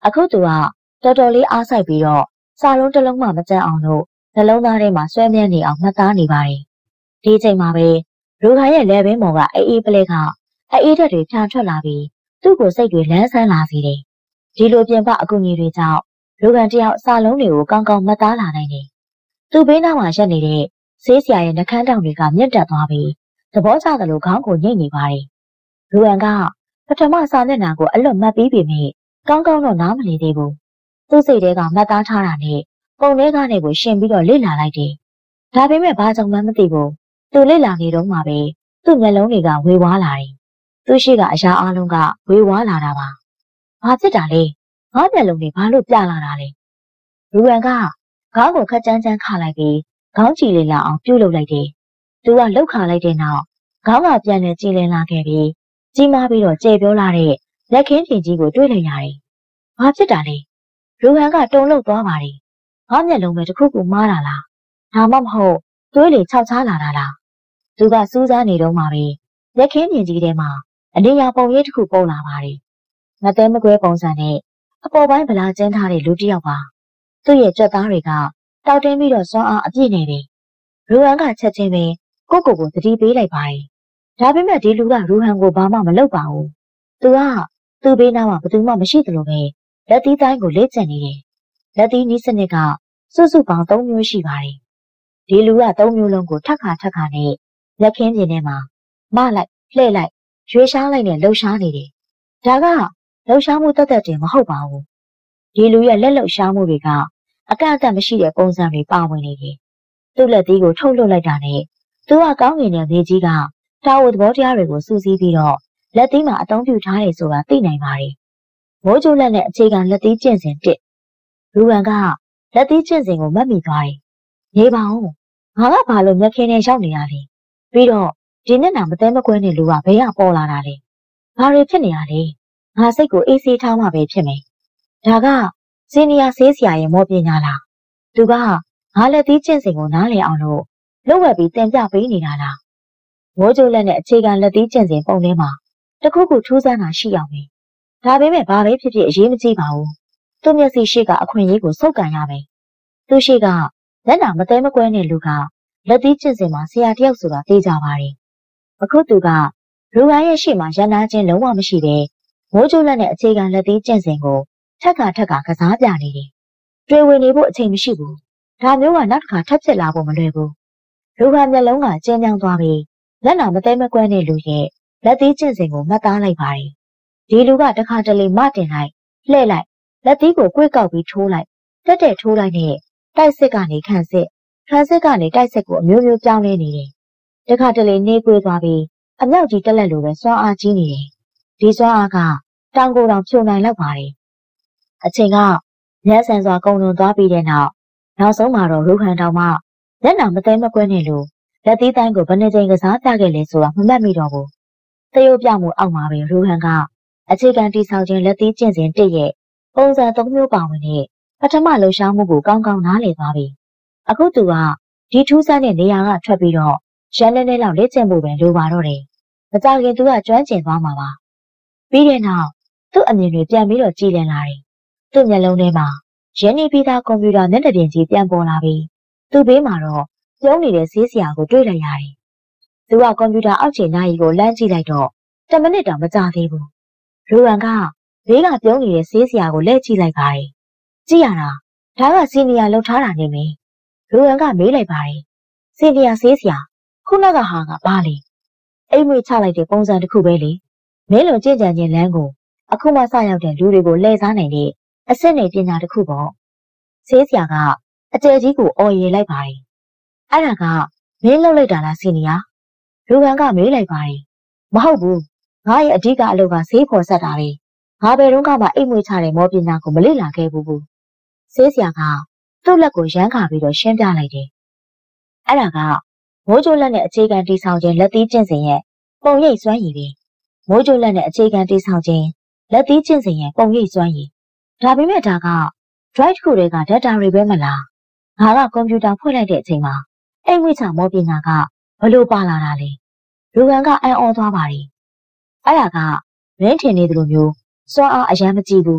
အခုသူကတော်တော်လေးအားစိုက်ပြီးတော့စာလုံးတစ်လုံးမှမကြမ်းအောင်လို့နှလုံးသားထဲမှာဆွဲမြန်းနေအောင်မှတ်သားနေပါတယ်။ဒီချိန်မှာပဲလူခိုင်ရဲ့လက်ဘင်းပေါ်ကအေးပလဲအေးဓာတ်တွေဖြာထွက်လာပြီးသူ့ကိုစိတ်တွေလန်းဆန်းလာစေတယ်။ဒီလိုပြင်ပအကူအညီတွေကြောင့်လူကန်တယောက်စာလုံးတွေကိုကောင်းကောင်းမှတ်သားလာနိုင်တယ်။သူ့ဘေးနားမှာရပ်နေတဲ့ဆေးဆရာရဲ့နှကန်းတောင်တွေကမြင့်တက်သွားပြီးသဘောကျသလိုခေါင်းကိုညှိနေပါတယ်။လူကန်ကပထမစာမျက်နှာကိုအလွတ်မှတ်ပြီးပြီကောင်းကောင်းတော့နားမလည်သေးဘူး။သူ့စိတ်ထဲကမှတ်သားထားတာနဲ့ပုံထဲကနေကိုရှင်ပြီးတော့လေ့လာလိုက်တယ်။ဒါပေမဲ့ဘာကြောင့်မှမသိဘူး။သူလေ့လာနေတော့မှပဲသူ့မျက်လုံးတွေကဝေဝါးလာတယ်။သူ့ရှိကအရာအလုံးကဝေဝါးလာတာပါ။ဘာဖြစ်တာလဲ။ငါမျက်လုံးတွေဘာလို့ပြလာတာလဲ။လူကန်ကခေါင်းကိုခက်ကြမ်းကြမ်းခလိုက်ပြီးခေါင်းကြည်လင်လာအောင်ပြုတ်လုပ်လိုက်တယ်။သူကလှုပ်ခါလိုက်တဲ့နောက်ခေါင်းကပြန်လည်ကြည်လင်လာခဲ့ပြီးကြီးမားပြီးတော့ကျေပြောလာတဲ့လက်ခင်းပြင်ကြီးကိုတွေ့လိုက်ရတယ်။ဘာဖြစ်တာလဲ။လူကန်ကတုန်လှုပ်သွားပါတယ်။ငါမျက်လုံးပဲတစ်ခုခုမှားတာလား။ဒါမှမဟုတ်သွေးလေခြောက်ချလာတာလား။သူကစူးစမ်းနေတော့မှပဲလက်ခင်းပြင်ကြီးထဲမှာအနေရောင်ပုံရိပ်တစ်ခုပေါ်လာပါတယ်။ငါသေးမကွဲပုံစံနဲ့အပေါ်ပိုင်းဗလာကျင်းထားတဲ့လူတစ်ယောက်ပါ။သူ့ရဲ့ကြွက်သားတွေကတောက်တင်းပြီးတော့စွမ်းအားအပြည့်နေတယ်။ရူဟန်ကချက်ချင်းပဲကိုသတိပေးလိုက်ပါတယ်။ဒါပေမဲ့ဒီလူကရူဟန်ကိုဘာမှမလုပ်ပါဘူး။သူကသူ့ဘေးနားမှာဘယ်သူမှမရှိသလိုပဲလက်သီးတိုင်းကိုလေ့ကျင့်နေတယ်။လက်သီးနီးစနစ်ကစုစုပေါင်း3မျိုးရှိပါတယ်။ဒီလူက3မျိုးလုံးကိုထပ်ခါနဲ့လက်ခင်းပြင်ထဲမှာမလိုက်လှဲ့လိုက်ရွေးရှားလိုက်နဲ့လှုပ်ရှားနေတယ်။ဒါကလှုပ်ရှားမှုတသက်တင်မဟုတ်ပါဘူး။ဒီလူရဲ့လက်လှုပ်ရှားမှုတွေကအကန့်အသတ်မရှိတဲ့ပုံစံတွေပါဝင်နေတယ်။သူ့လက်သီးကိုထုတ်လွှတ်လိုက်တာနဲ့သူကကောင်းကင်ရဲ့မြေကြီးကတာဝတ်သဘောတရားတွေကိုစူးစီးပြီးတော့လက်သီးမှာအသုံးပြုထားတယ်ဆိုတာသိနိုင်ပါတယ်။မိုးကြိုးလက်နဲ့အခြေခံလက်သီးကျင့်စဉ်1ရူဟန်ကလက်သီးကျင့်စဉ်ကိုမှတ်မိသွားတယ်။နေပါဦးငါကဘာလို့မျက်ခင်းနဲ့ရောက်နေရလဲ။ပြီးတော့ဒီမျက်နှာမသေးမကွဲတဲ့လူကဘယ်ကပေါ်လာတာလဲ။ဘာတွေဖြစ်နေရလဲ။ငါစိတ်ကိုအေးဆေးထားမှပဲဖြစ်မယ်။ဒါကစီနီယာဆေးဆရာရဲ့မော်ပညာလား။သူကငါလက်သီးကျင့်စဉ်ကိုနားလည်အောင်လို့လုပ်ဝက်ပြီးတင်ပြပေးနေတာလား။မိုးကြိုးလက်နဲ့အခြေခံလက်သီးကျင့်စဉ်ပုံထဲမှာတခုခုထူးဆန်းတာရှိအောင်ပဲ။ဒါပေမဲ့ဘာပဲဖြစ်ဖြစ်အရေးမကြီးပါဘူး။သူ့မျက်စိရှိကအခွင့်အရေးကိုစုပ်ကန်ရမယ်။သူရှိကလက်နာမသေးမကွဲတဲ့လူကလက်သီးကျင့်စဉ်မှာဆရာတယောက်ဆိုတာသိကြပါတယ်။အခုသူကရူဟန်ရဲ့ရှေ့မှာရန်နာချင်းလုံးဝမရှိတဲ့မိုးကြိုးလက်နဲ့အခြေခံလက်သီးကျင့်စဉ်ကိုထက်ကကစားပြနေတယ်။တွေ့ဝင်နေဖို့အချိန်မရှိဘူး။ဒါမျိုးကနောက်တစ်ခါထပ်ဖြစ်လာဖို့မလွယ်ဘူး။ရူဟန်မျက်လုံးကကျဉ်းချောင်းသွားပြီးလက်နာမသေးမကွဲတဲ့လူရဲ့လက်သီးကျင့်စဉ်ကိုမှတ်သားလိုက်ပါတယ်။ဒီလူကတခါတလေမတင်လိုက်လှဲ့လိုက်လက်သီးကိုကွေ့ကောက်ပြီးထိုးလိုက်တက်ထိုးလိုက်နဲ့တိုက်စစ်ကနေခံစစ်ကနေတိုက်စစ်ကိုအမျိုးမျိုးပြောင်းလဲနေတယ်။တခါတလေနေကွေးသွားပြီးအမြောက်ကြီးတက်လက်လိုပဲစွမ်းအားကြီးနေတယ်။ဒီစွမ်းအားကတောင်ကိုယ်တောင်ဖြိုနိုင်လောက်ပါတယ်။အချိန်ကညဆန်စွာကုန်လွန်သွားပြီးတဲ့နောက်ဆုံးမှာတော့ရူဟန်တောင်မှလက်နာမသေးမကွဲနဲ့လို့လက်သီးတိုင်းကိုဘယ်နှကြိမ်ကစားပြခဲ့လဲဆိုတာမမှတ်မိတော့ဘူး။သရုပ်ပြမှုအောက်မှာပဲရူဟန်ကအခြေခံတိဆောက်ခြင်းလက်သီးကျင့်စဉ်1ရဲ့ပုံစံ3မျိုးပါဝင်တဲ့ပထမလှုပ်ရှားမှုကိုကောင်းကောင်းနားလည်သွားပြီ။အခုသူကဒီထူးဆန်းတဲ့နေရာကထွက်ပြီးတော့ရန်နေလောက်လက်ကျင့်ဖို့ပဲလိုပါတော့တယ်။မကြခင်သူကကျွမ်းကျင်သွားမှာပါ။ပြီးတဲ့နောက်သူ့အမြင်တွေပြန်ပြီးတော့ကြည်လင်လာတယ်။သူ့မျက်လုံးထဲမှာရင်းနှီးပြီးသားကွန်ပျူတာမျက်နှာပြင်ကြီးပြန်ပေါ်လာပြီးသူ့ဘေးမှာတော့ပြုံးနေတဲ့ဆေးဆရာကိုတွေ့လိုက်ရတယ်။သူကကွန်ပျူတာအောက်ခြေနားကြီးကိုလှမ်းကြည့်လိုက်တော့10မိနစ်တောင်မကြာသေးဘူး။ရူဟန်ကဘေးကပြုံးနေတဲ့ဆေးဆရာကိုလှည့်ကြည့်လိုက်ပါတယ်။ကြည့်ရတာဒါကစီနီယာလှုပ်ထားတာနေမယ်။ရူဟန်ကမေးလိုက်ပါတယ်။စီနီယာဆေးဆရာခုနကဟာကဘာလဲ။အိမ်မွေချလိုက်တဲ့ပုံစံတစ်ခုပဲလေ။မင်းလုံကြင်ကြံခြင်းလမ်းကိုအခုမှစရောက်တဲ့လူတွေကိုလှည့်စားနိုင်တဲ့အစစ်နဲ့ပညာတစ်ခုပေါ့။ဆေးဆရာကအကျယ်ကြီးကိုအော်ရေလိုက်ပါတယ်။အဲ့ဒါကမင်းလှုပ်လိုက်တာလားစီနီယာ။ရူဟန်ကမေးလိုက်ပါတယ်။မဟုတ်ဘူး။ငါရဲ့အဓိကအလုပ်ကဆေးဖော်ဆက်တာပဲ။ငါဘယ်တော့မှအိမ်မွေချတဲ့မော်ပညာကိုမလေ့လာခဲ့ဘူး။ဆေးဆရာကသူ့လက်ကိုရမ်းခါပြီးတော့ရှင်းပြလိုက်တယ်။အဲ့ဒါကမိုးကြိုးလက်နဲ့အခြေခံတိဆောက်ခြင်းလက်သီးကျင့်စဉ်ရဲ့ပုံရိပ်စွမ်းရည်ပဲ။မိုးကြိုးလက်နဲ့အခြေခံတိဆောက်ခြင်းလက်သီးကျင့်စဉ်ရဲ့ပုံရိပ်စွမ်းရည်။ဒါပေမဲ့ဒါက drive ခုတွေက data တွေပဲမလား။ငါကကွန်ပျူတာဖွင့်လိုက်တဲ့အချိန်မှာအိမ်မွေချမော်ပညာကဘလို့ပါလာတာလဲ။ရူဟန်ကအံ့ဩသွားပါတယ်။အဲ့ဒါကမင်းထင်နေသလိုမျိုးစွမ်းအားအရန်မကြည့်ဘူး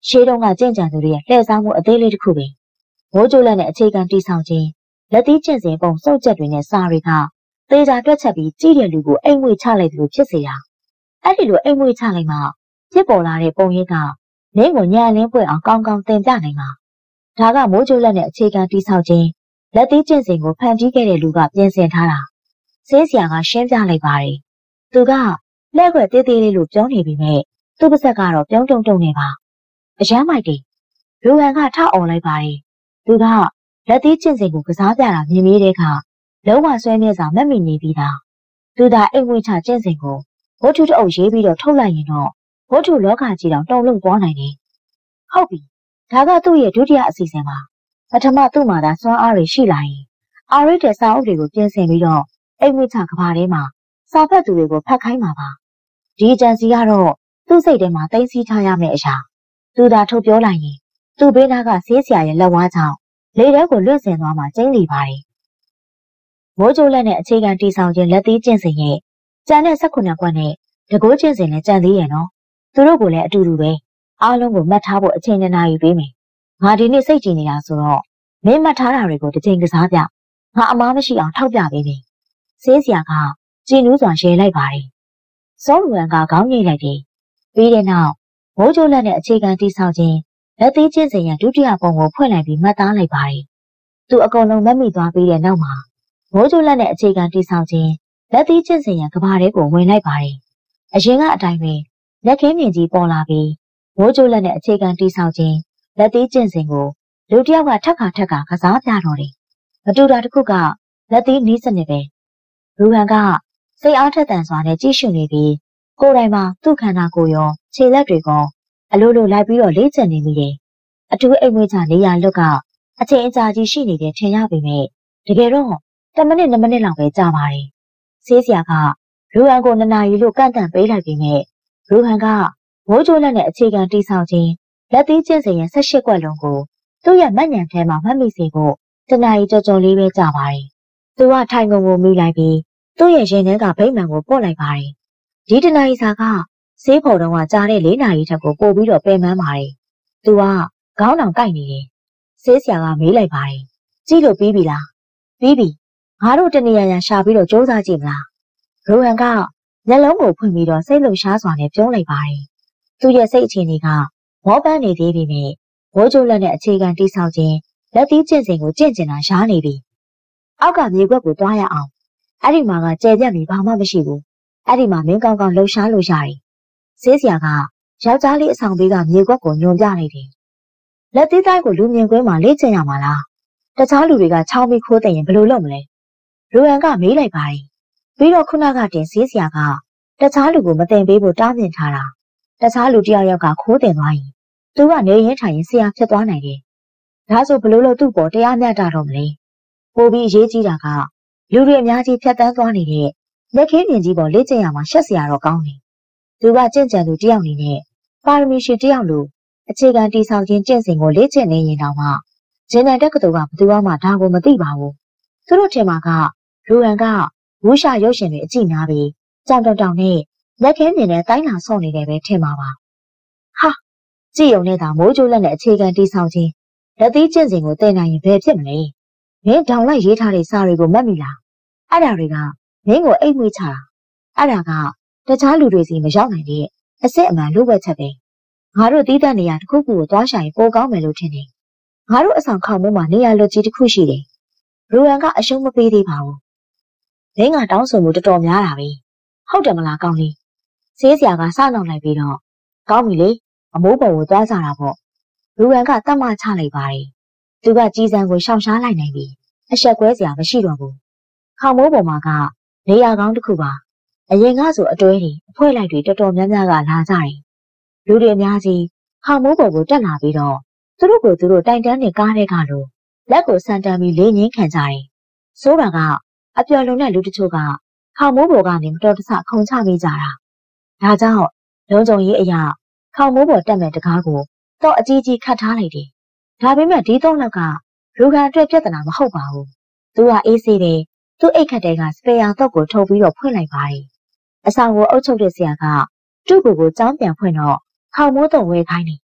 ရှေးတုန်းကကြင်ကြံသူတွေရဲ့လှည့်စားမှုအသေးလေးတစ်ခုပဲမိုးကြိုးလက်နဲ့အခြေခံတိဆောက်ခြင်းလက်သီးကျင့်စဉ်ပုံစုပ်ချက်တွေနဲ့စာတွေကသေချာတွက်ချက်ပြီးကြည့်တဲ့လူကိုအိမ်မွေချလိုက်သလိုဖြစ်စေတာအဲ့ဒီလိုအိမ်မွေချလိုက်မှဖြစ်ပေါ်လာတဲ့ပုံရိပ်ကမင်းကိုညာလင်းပွင့်အောင်ကောင်းကောင်းသင်ပြနိုင်မှာဒါကမိုးကြိုးလက်နဲ့အခြေခံတိဆောက်ခြင်းလက်သီးကျင့်စဉ်ကိုဖန်တီးခဲ့တဲ့လူကပြင်ဆင်ထားတာဆေးဆရာကရှင်းပြလိုက်ပါတယ်သူကလက်ွက်သေးသေးလေးလို့ပြောနေပြီမဲ့သူ့ပါဇက်ကတော့ပြုံးတုံတုံနေပါအရမ်းမိုက်တယ်လူဟန်ကထအော်လိုက်ပါတယ်သူကလက်သီးကျင့်စဉ်ကိုကစားပြတာမြင်မိတဲ့အခါလုံးဝဆွဲမြဲစွာမက်မိနေပြီးသားသူသာအိမ်ဝင်ချကျင့်စဉ်ကိုဝတ္ထုတအုပ်ရေးပြီးတော့ထုတ်လိုက်ရင်တော့ဝတ္ထုလောကကြီးတောင်တုံ့လုံသွားနိုင်တယ်ဟုတ်ပြီဒါကသူ့ရဲ့ဒုတိယအစီအစဉ်ပါပထမသူ့မှာသာစွမ်းအားတွေရှိလာရင်အာရိတဲ့စာအုပ်တွေကိုပြင်ဆင်ပြီးတော့အိမ်ဝင်ချကဘာထဲမှာစာဖတ်သူတွေကိုဖတ်ခိုင်းမှာပါဒီအကြံစီကတော့သူ့စိတ်ထဲမှာသိသိထားရမယ့်အရာသူသာထုတ်ပြောလိုက်ရင်သူ့ဘေးနားကဆေးဆရာရဲ့လက်ဝါးကြောင့်လေထဲကိုလွတ်ဆင်သွားမှကျင်းနေပါတယ်မိုးကြိုးလက်နဲ့အခြေခံတီဆောင်ခြင်းလက်သီးကျင့်စဉ်ရဲ့ကြံတဲ့18ခွက်နဲ့တကိုးကျင့်စဉ်နဲ့ကြံသေးရဲ့နော်သူတို့ကလည်းအတူတူပဲအားလုံးကိုမှတ်ထားဖို့အချိန်နဲ့နာရီပေးမယ်ငါဒီနေ့စိတ်ကြည်နေတာဆိုတော့မင်းမှတ်ထားတာတွေကိုတစ်ချိန်ကစားပြငါအမားမရှိအောင်ထောက်ပြပေးမယ်ဆေးဆရာကကြည်နူးစွာရှယ်လိုက်ပါတယ်စောလူရန်ကခေါင်းငိတ်လိုက်တယ်ပြီးတဲ့နောက်မိုးကြိုးလက်နဲ့အခြေခံတီဆောင်ခြင်းလက်သီးကျင့်စဉ်ရဲ့ဒုတိယပုံကိုဖွင့်လိုက်ပြီးမှတ်သားလိုက်ပါတယ်သူအကုန်လုံးမမိသွားပြီးတဲ့နောက်မှာမိုးကြိုးလက်နဲ့အခြေခံတီဆောင်ခြင်းလက်သီးကျင့်စဉ်ရဲ့ကဘာထဲကိုဝင်လိုက်ပါတယ်အရင်ကအတိုင်းပဲလက်ခင်းမြင်ကြီးပေါ်လာပြီးမိုးကြိုးလက်နဲ့အခြေခံတီဆောင်ခြင်းလက်သီးကျင့်စဉ်ကိုလူတစ်ယောက်ကထက်ခါကစားပြတော့တယ်မတူတာတစ်ခုကလက်သီးနီးစနစ်ပဲလူဟန်ကစိတ်အားထက်သန်စွာနဲ့ကြည့်ရှုနေပြီးကိုယ်တိုင်မှာသူ့ခန္ဓာကိုယ်ရောခြေလက်တွေကအလိုလိုလိုက်ပြီးတော့လေ့ကျင့်နေမိတယ်အထူးအိမ်မွေးချနေရလွတ်ကအချိန်အကြာကြီးရှိနေတဲ့ထင်ရပေမဲ့တကယ်တော့10မိနစ်2မိနစ်လောက်ပဲကြာပါတယ်ဆေးဆရာကလူဟန်ကို2နာရီလို့ကန့်တန့်ပေးလိုက်ပေမဲ့လူဟန်ကမိုးကြိုးလက်နဲ့အခြေခံတီးဆောင်ခြင်းလက်သီးကျင့်စဉ်ရဲ့18ခွက်လုံးကိုသူ့ရဲ့မှတ်ဉာဏ်ထဲမှာမှတ်မိစေဖို့1နာရီကြော်လေးပဲကြာပါတယ်သူကထိုင်ကုန်ကိုမိလိုက်ပြီးသူ့ရဲ့ရင်ထဲကဗိတ်မှန်ကိုပို့လိုက်ပါတယ်ဒီ1နာရီစာကဆေးဖို့တုံးကကြားတဲ့4နာရီထက်ကိုပို့ပြီးတော့ပင်ပန်းပါတယ်သူကခေါင်းတောင်ကိုက်နေတယ်ဆေးဆရာကမေးလိုက်ပါတယ်ကြည့်လို့ပြီးပြီလားပြီးပြီငါတို့တနေရာရှာပြီးတော့စူးစမ်းကြည့်မလားရိုဟန်ကမျက်လုံးကိုဖွင့်ပြီးတော့စိတ်လှုပ်ရှားစွာနဲ့ပြောလိုက်ပါတယ်သူ့ရဲ့စိတ်အခြေအနေကမောပန်းနေသေးပေမဲ့မိုးကြိုးလက်နဲ့အခြေခံတိဆောက်ခြင်းလက်သီးကျင့်စဉ်ကိုကျင့်ကျင်တာရှားနေပြီအောက်ကမြေခွက်ကိုတွားရအောင်အဲ့ဒီမှာကကျဲပြတ်ပြီးဘာမှမရှိဘူးအဲ့ဒီမှာမင်းကောင်းကောင်းလှုပ်ရှားလို့ရတယ်ဆေးဆရာကယောက်ျားလေးအဆောင်ဘေးကမြေခွက်ကိုညွန်ပြလိုက်တယ်လက်သီးတိုင်းကိုလူမြင်ကွင်းမှာလေ့ကျင့်ရမှာလားတခြားလူတွေကချောင်းပြီးခိုးတဲ့ရင်ဘယ်လိုလုပ်မလဲရိုဟန်ကမေးလိုက်ပါတယ်ပြီးတော့ခုနကတင်ဆေးဆရာကတခြားလူကိုမတင်ပေးဖို့တားမြစ်ထားတာတခြားလူတယောက်ကခိုးတင်သွားရင်သူကနေရင်ထိုင်ရင်ဆရာဖြစ်သွားနိုင်တယ်ဒါဆိုဘယ်လိုလုပ်သူ့ပေါ်တရားမျှတတော့မလဲပိုပြီးအရေးကြီးတာကလူတွေအများကြီးဖြတ်တန်းသွားနေတဲ့လက်ခင်းမြင်ကြီးပေါ်လေ့ကျင့်ရမှာရှက်စရာတော့ကောင်းတယ်သူကကြင့်ကြံသူတယောက်နေနဲ့ပါရမီရှင်တယောက်လိုအခြေခံတည်ဆောက်ခြင်းကျင့်စဉ်ကိုလေ့ကျင့်နေရင်တောင်မှဂျင်နန်တက္ကသိုလ်ကဘယ်သူမှဒါကိုမသိပါဘူးသူတို့ထင်မှာကလူဟန်ကဝူရှာရုပ်ရှင်တွေအကြည့်များပြီးကြောင်တောင်နဲ့လက်ခဲမြင်တဲ့တိုင်းလာဆော့နေတယ်ပဲထင်ပါပါဟာကြည့်ုံနဲ့သာမိုးကြိုးလက်နဲ့အခြေခံတည်ဆောက်ခြင်းလက်သီးကျင့်စဉ်ကိုသင်နိုင်ရင်ဘယ်ဖြစ်မလဲမင်းဒေါင်လိုက်ရေးထားတဲ့စာတွေကိုမှတ်မိလားအဲ့ဒါတွေကမင်းကိုအိတ်မွေးချတာအဲ့ဒါကတခြားလူတွေစီမရောက်နိုင်တဲ့အစ်စ်အမှန်လိုပဲချက်ပဲငါတို့တီးတဲ့နေရာတစ်ခုခုကိုသွားရှာရင်ပိုကောင်းမယ်လို့ထင်တယ်ငါတို့အဆောင်ခေါင်းမိုးမှာနေရာလွတ်ကြီးတစ်ခုရှိတယ်ရိုဟန်ကအရှုံးမပေးသေးပါဘူးမင်းကတောင်းဆိုမှုတော်တော်များတာပဲဟုတ်တယ်မလားကောင်းလေးဆေးဆရာကစနှောက်လိုက်ပြီးတော့ကောင်းပြီလေအမိုးပေါ်ကိုသွားစားတာပေါ့ရိုဟန်ကတတ်မှချလိုက်ပါတယ်သူကကြီးစံကိုရှောင်ရှားလိုက်နိုင်ပြီအဆက်ကွဲစရာမရှိတော့ဘူးခေါင်းမိုးပေါ်မှာကနေရာကောင်းတစ်ခုပါအရင်ကဆိုအတွဲတွေအဖွဲလိုက်တွေတော်တော်များများကလာကြတယ်လူတွေအများကြီးခေါင်းမိုးပေါ်ကိုတက်လာပြီးတော့သူတို့ကိုသူတို့တိုင်တန်းနဲ့ကားတဲ့ကလို့လက်ကိုဆန်တန်ပြီးလေးငင်းခံကြတယ်ဆိုးတာကအပျော်လွန်တဲ့လူတချို့ကခေါင်းမိုးပေါ်ကနေမတော်တဆခုန်ချမိကြတာဒါကြောင့်လုံခြုံရေးအရာခေါင်းမိုးပေါ်တက်မဲ့တကားကိုတော့အကြီးကြီးခတ်ထားလိုက်တယ်ဒါပေမဲ့ဒီသုံးလောက်ကလူခံအတွက်ပြဿနာမဟုတ်ပါဘူးသူကအေးစေးတယ်သူ့အိတ်ခတ်တဲ့ကစပယ်ယာတော့ကိုထုတ်ပြီးတော့ဖွင့်လိုက်ပါတယ်အဆောင်ကိုအုပ်ချုပ်တဲ့ဆရာကသူ့ကိုကြောင်းပြန်ဖွင့်တော့ခေါင်းမိုးတော့ဝဲခိုင်းတယ်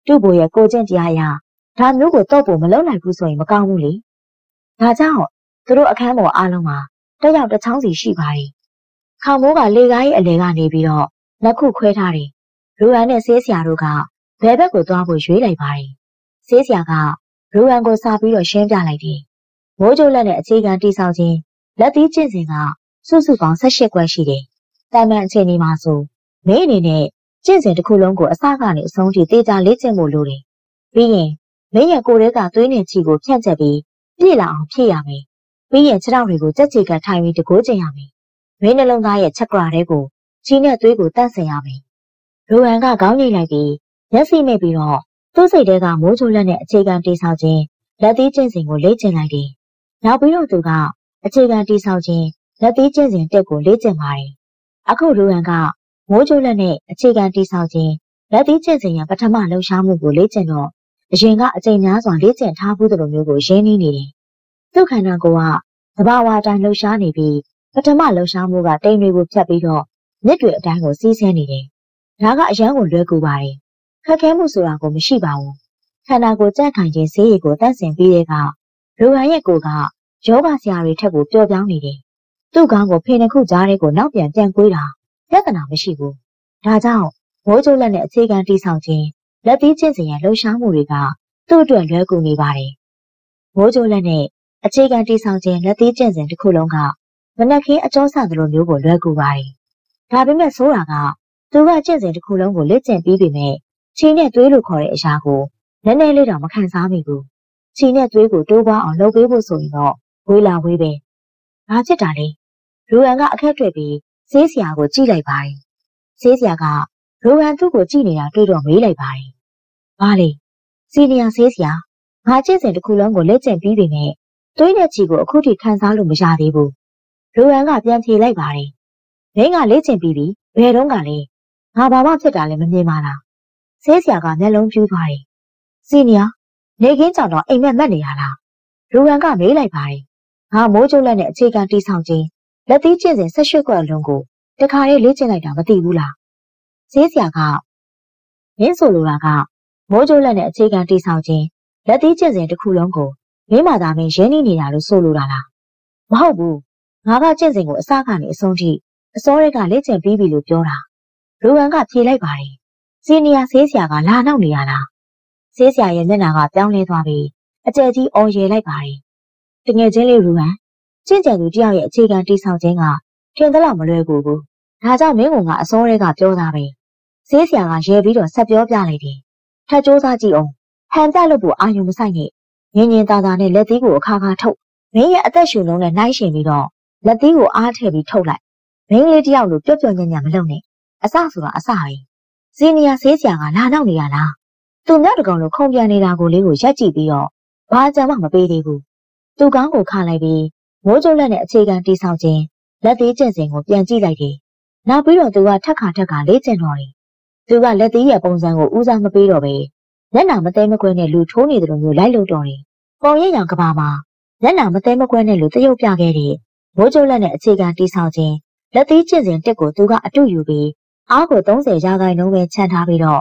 တူဘိုရဲ့ကိုကျင့်တရားအရဒါမျိုးကိုတော့ဖို့မလုပ်နိုင်ဘူးဆိုရင်မကောင်းဘူးလေဒါကြောင့်သူတို့အခန်းပေါ်အားလုံးမှာတက်ရောက်တစ်ချောင်းစီရှိပါတယ်ခေါမိုးကလေကားရဲ့အလဲကနေပြီးတော့လက်ခုခွဲထားတယ်ရူဟန်နဲ့ဆေးဆရာတို့ကဘယ်ဘက်ကိုသွားဖို့ရွေးလိုက်ပါတယ်ဆေးဆရာကရူဟန်ကိုစာပြီးတော့ရှင်းပြလိုက်တယ်မိုးကြိုးလက်နဲ့အခြေခံတိဆောက်ခြင်းလက်သီးကျင့်စဉ်ကစုစုပေါင်း18ခွက်ရှိတယ်တာမန်အခြေအနေမှာဆိုမင်းအနေနဲ့ကျင့်စဉ်တစ်ခုလုံးကိုအစကနေအဆုံးထိတေချာလေ့ကျင့်ဖို့လိုတယ်ပြီးရင်မင်းရဲ့ကိုယ်ထဲကသွေးနဲ့ချီကိုဖြန့်ကျက်ပြီးပြည့်လာအောင်ဖြည့်ရမယ်ပြီးရင်ခြေထောက်တွေကိုကြက်ချေကထိုင်ပြီးတကိုးကျင်ရမယ်မင်းနှလုံးသားရဲ့ချက်ကရာတွေကိုချီနဲ့သွေးကိုတန့်စင်ရမယ်ရူဟန်ကခေါင်းငိတ်လိုက်ပြီးမျက်စိမိတ်ပြီးတော့သူ့စိတ်ထဲကမိုးချိုးလက်နဲ့အခြေခံတိဆောက်ခြင်းလက်သီးကျင့်စဉ်ကိုလေ့ကျင့်လိုက်တယ်နောက်ပြီးတော့သူကအခြေခံတိဆောက်ခြင်းလက်သီးကျင့်စဉ်တက်ကိုလေ့ကျင့်ပါတယ်အခုရူဟန်ကမိုးချိုးလက်နဲ့အခြေခံတိဆောက်ခြင်းလက်သီးကျင့်စဉ်ရဲ့ပထမလှုပ်ရှားမှုကိုလေ့ကျင့်တော့အရင်ကအချိန်များစွာလေ့ကျင့်ထားဘူးသလိုမျိုးကိုရင်းနှီးနေတယ်သူ့ခန္ဓာကိုယ်ကသဘာဝအတိုင်းလှုပ်ရှားနေပြီးပထမလှုပ်ရှားမှုကတိမ်တွေကိုဖြတ်ပြီးတော့မြစ်တွေအတိုင်းကိုစီးဆင်းနေတယ်ဒါကအရန်ကိုလွယ်ကူပါတယ်ခက်ခဲမှုဆိုတာကိုမရှိပါဘူးခန္ဓာကိုယ်ကြက်ခိုင်ခြင်းဆေးရည်ကိုတန့်စင်ပြီးတဲ့ကရူဟန်ရဲ့ကိုယ်ကယောဂဆရာတွေထက်ကိုပျော့ပြောင်းနေတယ်သူ့ခေါင်းကိုဖေနှခုကြားထဲကိုနောက်ပြန်ကွေးတာပြဿနာမရှိဘူးဒါကြောင့်မိုးကြိုးလက်နဲ့အခြေခံတိဆောက်ခြင်းလက်သီးကျင့်စဉ်ရဲ့လှုပ်ရှားမှုတွေကသူ့အတွက်လွယ်ကူနေပါတယ်မိုးကြိုးလက်နဲ့အခြေခံတိဆောက်ခြင်းလက်သီးကျင့်စဉ်တစ်ခုလုံးကမနက်ခင်းအကျော်ဆသလိုမျိုးကိုလွယ်ကူပါတယ်ဒါပေမဲ့ဆိုးတာကသူကကျင့်စဉ်တစ်ခုလုံးကိုလေ့ကျင့်ပြီးပြီမဲ့ခြေနဲ့သွေးလို့ခေါ်တဲ့အရာကိုနည်းနည်းလေးတော့မခံစားမိဘူးခြေနဲ့သွေးကိုတိုးပွားအောင်လုပ်ပေးဖို့ဆိုရင်တော့ဝေးလာဝေးပဲဘာဖြစ်တာလဲရူဟန်ကအခက်တွေ့ပြီးဆေးဆရာကိုကြည့်လိုက်ပါတယ်ဆေးဆရာကရူဟန်သူ့ကိုကြည့်နေတာတွေ့တော့မေးလိုက်ပါတယ်ဘာလဲစီနီယာဆေးဆရာငါကျင့်စဉ်တစ်ခုလုံးကိုလေ့ကျင့်ပြီးပြီမဲ့သွေးနဲ့ခြေကိုအခုထိခံစားလို့မရသေးဘူးရူဟန်ကပြန်ဖြေလိုက်ပါတယ်မင်းကလေ့ကျင့်ပြီးပြီဘယ်တော့ကလဲငါဘာမှဖြစ်တာလဲမမြင်ပါလားဆေးဆရာကမျက်လုံးပြူးသွားတယ်စီနီယာနေခင်းကြောင်တော့အိမ်မက်မက်နေရလားရူဟန်ကမေးလိုက်ပါတယ်ငါမိုးကြိုးလက်နဲ့အခြေခံတိဆောက်ခြင်းလက်သီးကျင့်စဉ်18ခွက်အလုံးကိုတခါလေးလေ့ကျင့်လိုက်တာမသိဘူးလားဆေးဆရာကမင်းဆိုလိုတာကမိုးကြိုးလက်နဲ့အခြေခံတိဆောက်ခြင်းလက်သီးကျင့်စဉ်တစ်ခုလုံးကိုမင်းမာသာမင်းရင်းနှီးနေတာလို့ဆိုလိုတာလားမဟုတ်ဘူးငါကကျင့်စဉ်ကိုအစကနေအဆုံးထိအစောတွေကလေ့ကျင့်ပြီးပြီလို့ပြောတာရူဟန်ကဖြေလိုက်ပါတယ်စီနီယာဆေးဆရာကလာနောက်နေရလားဆေးဆရာရဲ့မျက်နှာကပြောင်းလဲသွားပြီးအကျယ်ကြီးအော်ရယ်လိုက်ပါတယ်တကယ်ချင်းလေးရူဟန်ကျင့်ကြံသူတယောက်ရဲ့အခြေခံတိဆောက်ခြင်းကထင်သလောက်မလွယ်ကူဘူးဒါကြောင့်မင်းကအစောတွေကပြောတာပဲဆေးဆရာကရဲပြီးတော့ဆက်ပြောပြလိုက်တယ်ထပ်စူးစမ်းကြည့်အောင်ဟန်ပြလို့ဖို့အာရုံမဆိုင်နဲ့ငင်းငင်းသားသားနဲ့လက်သီးကိုအခါခါထုတ်မင်းရဲ့အသက်ရှူလုံးနဲ့နှိုင်းရှင်ပြီးတော့လက်သီးကိုအားထည့်ပြီးထုတ်လိုက်မင်းလေးတယောက်လိုပျော့ပျော့ညံ့ညံ့မလုပ်နဲ့အစဆိုတာအစပဲစီနီယာဆေးဆရာကလာနောက်နေရလားသူမြောက်တကောင်လိုခုံပြန်နေတာကိုလေးကိုရက်ကြည့်ပြီးတော့ဘာကြမ်းမှမပေးသေးဘူးသူကောင်းကိုခလိုက်ပြီးမိုးကြိုးလက်နဲ့အခြေခံတိဆောက်ခြင်းလက်သေးကျင့်စဉ်ကိုပြန်ကြည့်လိုက်တယ်နောက်ပြီးတော့သူကထက်ခါလေ့ကျင့်တော့တယ်သူကလက်သေးရဲ့ပုံစံကိုဦးစားမပေးတော့ပဲမျက်နှာမသေးမကွဲနဲ့လူထိုးနေတယ်လို့မျိုးလိုက်လို့တော့တယ်ပုံရိပ်ရောင်ကဘာမှာမျက်နှာမသေးမကွဲနဲ့လူတရုပ်ပြခဲ့တဲ့မိုးကြိုးလက်နဲ့အခြေခံတိဆောက်ခြင်းလက်သေးကျင့်စဉ်တက်ကိုသူကအတုယူပြီးအားကို30%ပဲချန်ထားပြီးတော့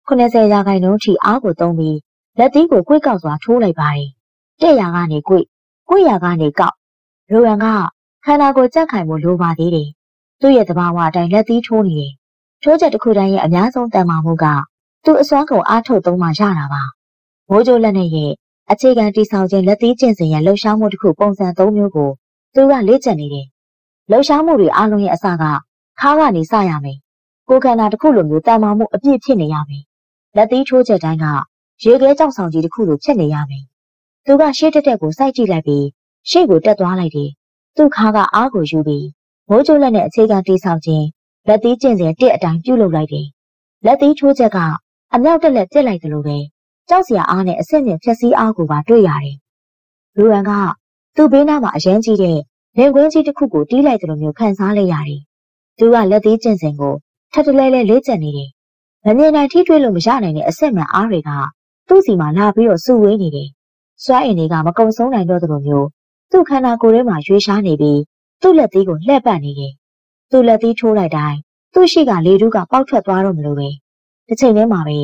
80%ထိအားကိုသုံးပြီးလက်သေးကိုကွေ့ကောက်စွာထိုးလိုက်ပါတယ်တက်ရာကနေကွေ့ရာကနေကောက်ရူဟန်ကခန္ဓာကိုယ်ကြက်ခိုင်မှုလိုပါသေးတယ်သူ့ရဲ့သဘာဝအတိုင်းလက်သေးထိုးနေတယ်ထိုးချက်တစ်ခုတိုင်းရဲ့အများဆုံးတန်မာမှုကသူ့အစွမ်းကုန်အားထုတ်သုံးမှရတာပါမိုးကြိုးလက်နဲ့ရဲ့အခြေခံတိဆောက်ခြင်းလက်သေးကျင့်စဉ်ရဲ့လှုပ်ရှားမှုတစ်ခုပုံစံ3မျိုးကိုသူကလေ့ကျင့်နေတယ်လှုပ်ရှားမှုတွေအားလုံးရဲ့အစကခါးကနေစရမယ်ကိုယ်ခန္ဓာတစ်ခုလိုမျိုးတန်မာမှုအပြည့်ဖြစ်နေရမယ်လက်သေးထိုးချက်တိုင်းကရေခဲကြောက်ဆောင်ကြီးတစ်ခုလိုဖြစ်နေရမယ်သူကရှေ့တက်ကိုစိုက်ကြည့်လိုက်ပြီးရှေ့ကိုတက်သွားလိုက်တယ်သူ့ခါးကအားကိုယူပြီးမိုးကြိုးလက်နဲ့အခြေခံတိဆောက်ခြင်းလက်သေးကျင့်စဉ်တစ်အတိုင်းပြုတ်လုပ်လိုက်တယ်လက်သေးထိုးချက်ကအမြောက်တက်လက်ပြစ်လိုက်တယ်လို့ပဲကြောက်စရာအားနဲ့အဆင့်မြင့်ဖြက်စီးအားကိုပါတွေ့ရတယ်ရူဟန်ကသူ့ဘေးနားမှာအရန်ကြီးတဲ့လင်ကွင်းကြီးတစ်ခုကိုတီးလိုက်တယ်လို့မျိုးခံစားလိုက်ရတယ်သူကလက်သေးကျင့်စဉ်ကိုထပ်တလဲလဲလေ့ကျင့်နေတယ်မမြင်နိုင်ထိတွေ့လို့မရနိုင်တဲ့အဆင့်မှန်အားတွေကသူ့စီမှာလာပြီးတော့စုဝေးနေတယ်စွမ်းအင်တွေကမကုံဆုံးနိုင်တော့သလိုမျိုးသူ့ခန္ဓာကိုယ်ထဲမှာရွေးရှားနေပြီးသူ့လက်သေးကိုလှည့်ပတ်နေတယ်သူ့လက်သေးထိုးလိုက်တိုင်းသူ့ရှိကလေထုကပေါက်ထွက်သွားတော့မလို့ပဲတစ်ချိန်တည်းမှာပဲခ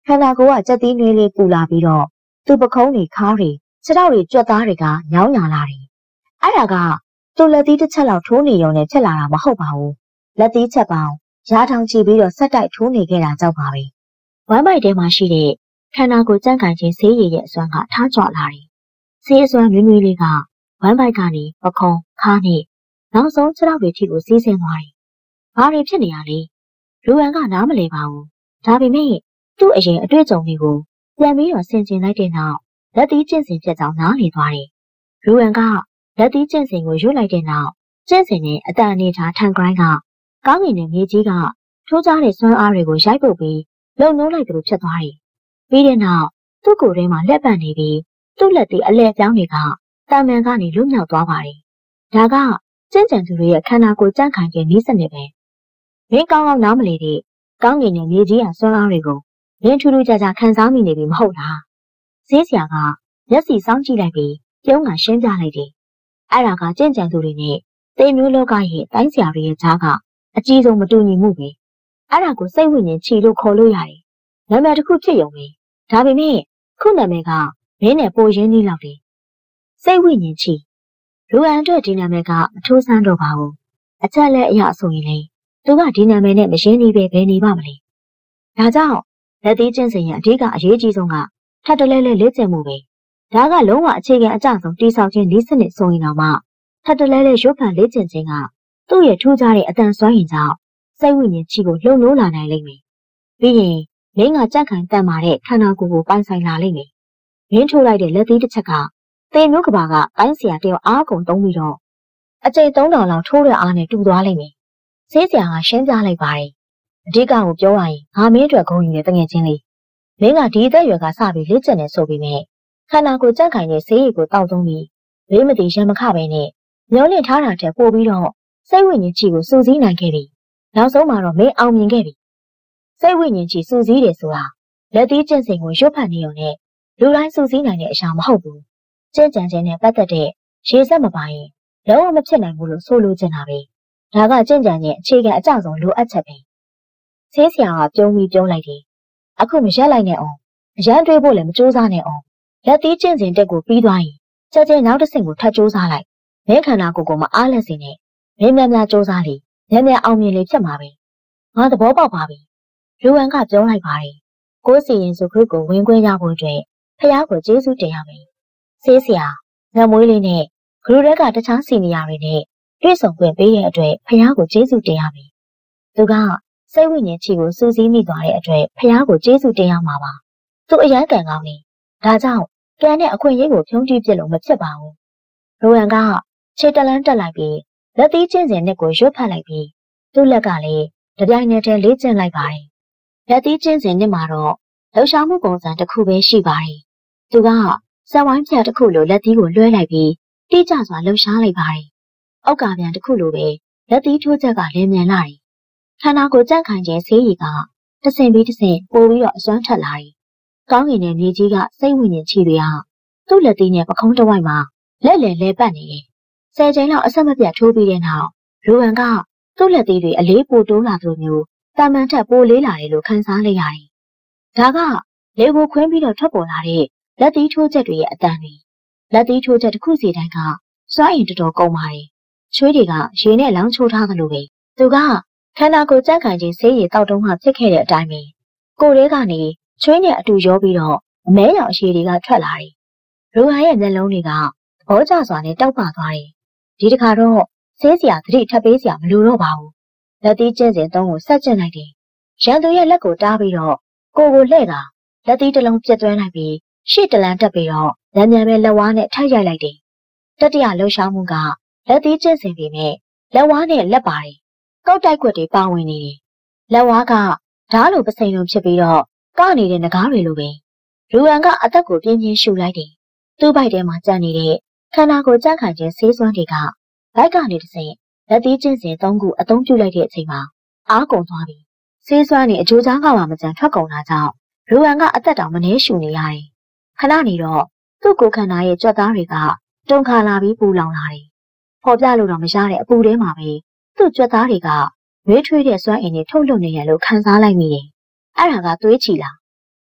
နာကိုကကြက်သီးနွေးလေးပူလာပြီးတော့သူ့ပခုံးတွေခါးတွေခြေထောက်တွေကြွက်သားတွေကညောင်းညာလာတယ်။အဲ့ဒါကသူ့လက်သီးတစ်ချက်လောက်ထိုးနေရုံနဲ့ဖြစ်လာတာမဟုတ်ပါဘူး။လက်သီးချက်ပေါင်းရာထောင်ချီပြီးတော့ဆက်တိုက်ထိုးနေခဲ့တာကြောက်ပါပဲ။ဝမ်းပိုက်ထဲမှာရှိတဲ့ခန္ဓာကိုယ်ကြန့်ခိုင်ခြင်းဆေးရည်ရဲ့အစွမ်းကထားကြွလာတယ်။ဆေးအစွမ်းနွေးနွေးလေးကဝမ်းပိုက်ကနေပခုံးခါးနဲ့နောက်ဆုံးခြေထောက်တွေထိကိုစီးဆင်းသွားတယ်။ဘာတွေဖြစ်နေရလဲ။လူဝမ်ကနားမလည်ပါဘူး။ဒါပေမဲ့သူ့အရင်အတွေ့အကြုံတွေကိုပြန်ပြီးတော့ဆင်ခြင်လိုက်တဲ့နောက်လက်သီးကျင့်စဉ်ဖြစ်ကြောင်းနားလည်သွားတယ်။လူဝမ်ကလက်သီးကျင့်စဉ်ကိုရွတ်လိုက်တဲ့နောက်ကျင့်စဉ်နဲ့အတန်အနေထားထန်ဂရိုင်းကကောင်းကင်နဲ့မြေကြီးကထိုးကြတဲ့စွမ်းအားတွေကိုရိုက်ပုတ်ပြီးလုံနှုံးလိုက်သလိုဖြစ်သွားတယ်။ပြီးတဲ့နောက်သူ့ကိုယ်ထဲမှာလက်ပံနေပြီးသူ့လက်သီးအလဲပြောင်းတွေကတာမန်ကနေလွတ်မြောက်သွားပါတယ်။ဒါကကျင့်ကြံသူတွေရဲ့ခန္ဓာကိုယ်ကြန့်ခိုင်ခြင်းနည်းစနစ်ပဲ။မင်းကောင်းကောင်းနားမလည်တဲ့ကောင်းကင်နဲ့မြေကြီးဟာစွမ်းအားတွေကိုမင်းထူးထူးခြားခြားခံစားမိနေပြီမဟုတ်လား။ဈေးဆရာကမျက်စိစောင်းကြည့်လိုက်ပြီးပြုံးကရှင်းပြလိုက်တယ်။အဲ့ဒါကကျင့်ကြံသူတွေနဲ့သေမျိုးလောကရဲ့တိုင်းဆရာတွေရဲ့ကြားကအကြီးဆုံးမတူညီမှုပဲ။အဲ့ဒါကိုစိတ်ဝိညာဉ်ခြေလို့ခေါ်လို့ရတယ်။နာမည်တစ်ခုဖြစ်ရုံပဲ။ဒါပေမဲ့ခုနာမည်ကမင်းနဲ့ပိုရင်းနှီးလောက်တယ်။စိတ်ဝိညာဉ်ခြေလူအန်အတွက်ဒီနာမည်ကမထိုးဆန်းတော့ပါဘူး။အချက်လက်အရဆိုရင်လေသူကဒီနာမည်နဲ့မရင်းနှီးပဲဘယ်နေပါမလဲ။ဒါကြောင့်လက်သီးကျင့်စဉ်ရဲ့အဓိကအရေးကြီးဆုံးကထပ်တလဲလဲလေ့ကျင့်မှုပဲ။ဒါကလုံးဝအခြေခံအကျဆုံးတိဆောက်ခြင်းနည်းစနစ်ဆိုရင်တော့မှထပ်တလဲလဲရုပ်ဖန်လေ့ကျင့်ခြင်းကသူ့ရဲ့ထူးခြားတဲ့အတန်စွမ်းရည်ကြောင့်စိတ်ဝိညာဉ်ချီကိုလှုံ့လော်လာနိုင်လိမ့်မယ်။ပြီးရင်မင်းကကြက်ခံတန်မာတဲ့ခန္ဓာကိုယ်ကိုပိုင်ဆိုင်လာလိမ့်မယ်။မင်းထိုးလိုက်တဲ့လက်သီးတစ်ချက်ကသေမျိုးကဘာကတိုင်းဆရာတယောက်အားကုန်သုံးပြီးတော့အကျိန်3000လောက်ထိုးတဲ့အားနဲ့တူသွားလိမ့်မယ်။ဆေးဆရာကရှင်းပြလိုက်ပါတယ်။အဓိကကိုပြောရရင်ငါမင်းအတွက်ဂုဏ်ယူတဲ့တငယ်ချင်းလေးမင်းကဒီအသက်အရွယ်ကစပြီးလေ့ကျင့်နေဆိုပြီးမြဲခန္ဓာကိုယ်ကြက်ခိုင်တဲ့ဆေးရည်ကိုတောက်သုံးပြီးဘေးမတည်ရမခပဲနဲ့မျောလင့်ထားတာထက်ပိုပြီးတော့စိတ်ဝိညာဉ်ချီကိုစူးစီးနိုင်ခဲ့ပြီနောက်ဆုံးမှာတော့မင်းအောင်မြင်ခဲ့ပြီစိတ်ဝိညာဉ်ချီစူးစီးတယ်ဆိုတာလက်သီးကျင့်စဉ်ကိုရွတ်ဖတ်နေုံနဲ့လူတိုင်းစူးစီးနိုင်တဲ့အရာမဟုတ်ဘူးကျင့်ကြံခြင်းနဲ့ပတ်သက်တဲ့ရေစက်မပိုင်လုံးဝမဖြစ်နိုင်ဘူးလို့ဆိုလိုချင်တာပဲဒါကကျင့်ကြံခြင်းအခြေခံအကျဆုံးလိုအပ်ချက်ပဲဆေးဆရာကပြုံးပြီးပြုံးလိုက်တယ်အခုမရက်လိုက်နဲ့အောင်အရန်တွေးဖို့လည်းမကြိုးစားနဲ့အောင်လက်သီးကျင့်စဉ်တက်ကိုပြီးသွားရင်ချက်ချင်းနောက်တစ်ဆင့်ကိုထပ်ကြိုးစားလိုက်မင်းခန္ဓာကိုယ်ကိုမအားလက်စေနဲ့မင်းများများကြိုးစားလေများများအောင်မြင်လေဖြစ်မှာပဲငါသဘောပေါက်ပါပြီလူဝမ်ကပြောလိုက်ပါတယ်ကိုယ်စီရင်စုခရစ်ကိုဝင်ခွင့်ရဖို့အတွက်ဖះကိုကျေးဇူးတင်ရမယ်ဆေးဆရာငမွေးလေးနဲ့ဂရုရက်ကတခြားစီနီယာတွေနဲ့တွေ့ဆုံခွင့်ပေးတဲ့အတွက်ဖះကိုကျေးဇူးတင်ရမယ်သူကစိတ်ဝိညာဉ်ချီကိုစူးစီးမိသွားတဲ့အတွက်ဖះကိုကျေးဇူးတင်ရမှာပါသူအရန်ကန်ကောင်းနေဒါကြောင့်ကံနဲ့အခွင့်အရေးကိုဖြုံးတီးပြစ်လို့မဖြစ်ပါဘူးလူဝမ်ကခြေတလန်းတက်လိုက်ပြီးလက်သီးကျင့်စဉ်နဲ့ကိုရွတ်ဖတ်လိုက်ပြီးသူ့လက်ကလည်းတပြိုင်နက်တည်းလေ့ကျင့်လိုက်ပါတယ်လက်သီးကျင့်စဉ်နဲ့မှာတော့လှူရှားမှုပုံစံတစ်ခုပဲရှိပါတယ်သူကစက်ဝိုင်းဖြတ်တစ်ခုလိုလက်သီးကိုလွှဲလိုက်ပြီးတိကျစွာလှူရှားလိုက်ပါတယ်အောက်ကပြန်တစ်ခုလိုပဲလက်သီးထိုးချက်ကလင်းမြန်လာတယ်ခန္ဓာကိုယ်ကြန့်ခိုင်ခြင်းဆေးရည်ကတစ်ဆင့်ပြီးတစ်ဆင့်ပိုပြီးတော့အစွမ်းထက်လာတယ်ကောင်းကင်နဲ့မြေကြီးကစိတ်ဝိညာဉ်ချီတွေဟာသူ့လက်သီးနဲ့ပခုံးတစ်ဝိုက်မှာလက်လဲပတ်နေတယ်ဆယ်ချိန်လောက်အဆက်မပြတ်ထိုးပြီးတဲ့နောက်လူဝမ်ကသူ့လက်သီးတွေအလေးပိုတိုးလာသလိုမျိုးတာမန်ထက်ပိုလေးလာတယ်လို့ခန်းစားလိုက်ရတယ်ဒါကလေကိုခွင်းပြီးတော့ထွက်ပေါ်လာတဲ့လက်သီးထိုးချက်တွေရဲ့အတန်တွေလက်သီးထိုးချက်တစ်ခုစီတိုင်းကစွမ်းအင်တော်တော်ကုန်ပါတယ်ချွေးတွေကရေနဲ့လောင်းချိုးထားသလိုပဲသူကခန္ဓာကိုယ်ကြက်ခိုင်ခြင်းဆေးရည်တောက်တုံးမှဖြစ်ခဲ့တဲ့အတိုင်းပဲကိုယ်ထဲကနေချွေးနဲ့အတူရောပြီးတော့အမဲရောင်အရှည်တွေကထွက်လာတယ်လူဟန်ရဲ့မျက်လုံးတွေကသဘောကျစွာနဲ့တောက်ပသွားတယ်ဒီတစ်ခါတော့ဆေးစရာသတိထပ်ပေးစရာမလိုတော့ပါဘူးလက်သီးကျင့်စဉ်သုံးကိုဆက်ကျင့်လိုက်တယ်ရန်သူရဲ့လက်ကိုတားပြီးတော့ကိုလှည့်တာလက်သီးတစ်လုံးပြတ်သွင်းလိုက်ပြီးရှေ့တလန်းတက်ပြီးတော့ညံ့ညံ့ပဲလက်ဝါးနဲ့ထိုက်ရိုက်လိုက်တယ်တတိယလှုပ်ရှားမှုကလက်သီးကျင့်စဉ်ပြီးမဲ့လက်ဝါးနဲ့လက်ပါတယ်ကောက်တိုက်ခွက်တွေပါဝင်နေတယ်လက်ဝါးကဓားလိုပစိန်လိုဖြစ်ပြီးတော့ကနေတဲ့ငကားတွေလိုပဲလူရန်ကအသက်ကိုပြင်းပြင်းရှူလိုက်တယ်သူ့ဘိုက်ထဲမှာကြံနေတဲ့ခန္ဓာကိုယ်ကြန့်ခိုင်ခြင်းဆေးစွမ်းတွေကဘိုက်ကနေတစ်စိမ်လက်သီးကျင့်စဉ်၃ခုအသုံးပြုလိုက်တဲ့အချိန်မှာအားကုန်သွားပြီဆေးစွမ်းနဲ့အကျိုးချောင်းကမှမကြံထွက်ကုန်တာကြောင့်လူရန်ကအသက်တောင်မနှဲရှူနေရတယ်ခဏနေတော့သူ့ကိုယ်ခန္ဓာရဲ့ကြွက်သားတွေကတုန်ခါလာပြီးပူလောင်လာတယ်ပေါ်ပြလို့တော့မရတဲ့အပူထဲမှာပဲသူ့ကြွက်သားတွေကရွေးထွေးတဲ့စွမ်းအင်တွေထုတ်လွှတ်နေရလို့ခံစားလိုက်မိတယ်အဲ့ဒါကသွေးချီလာ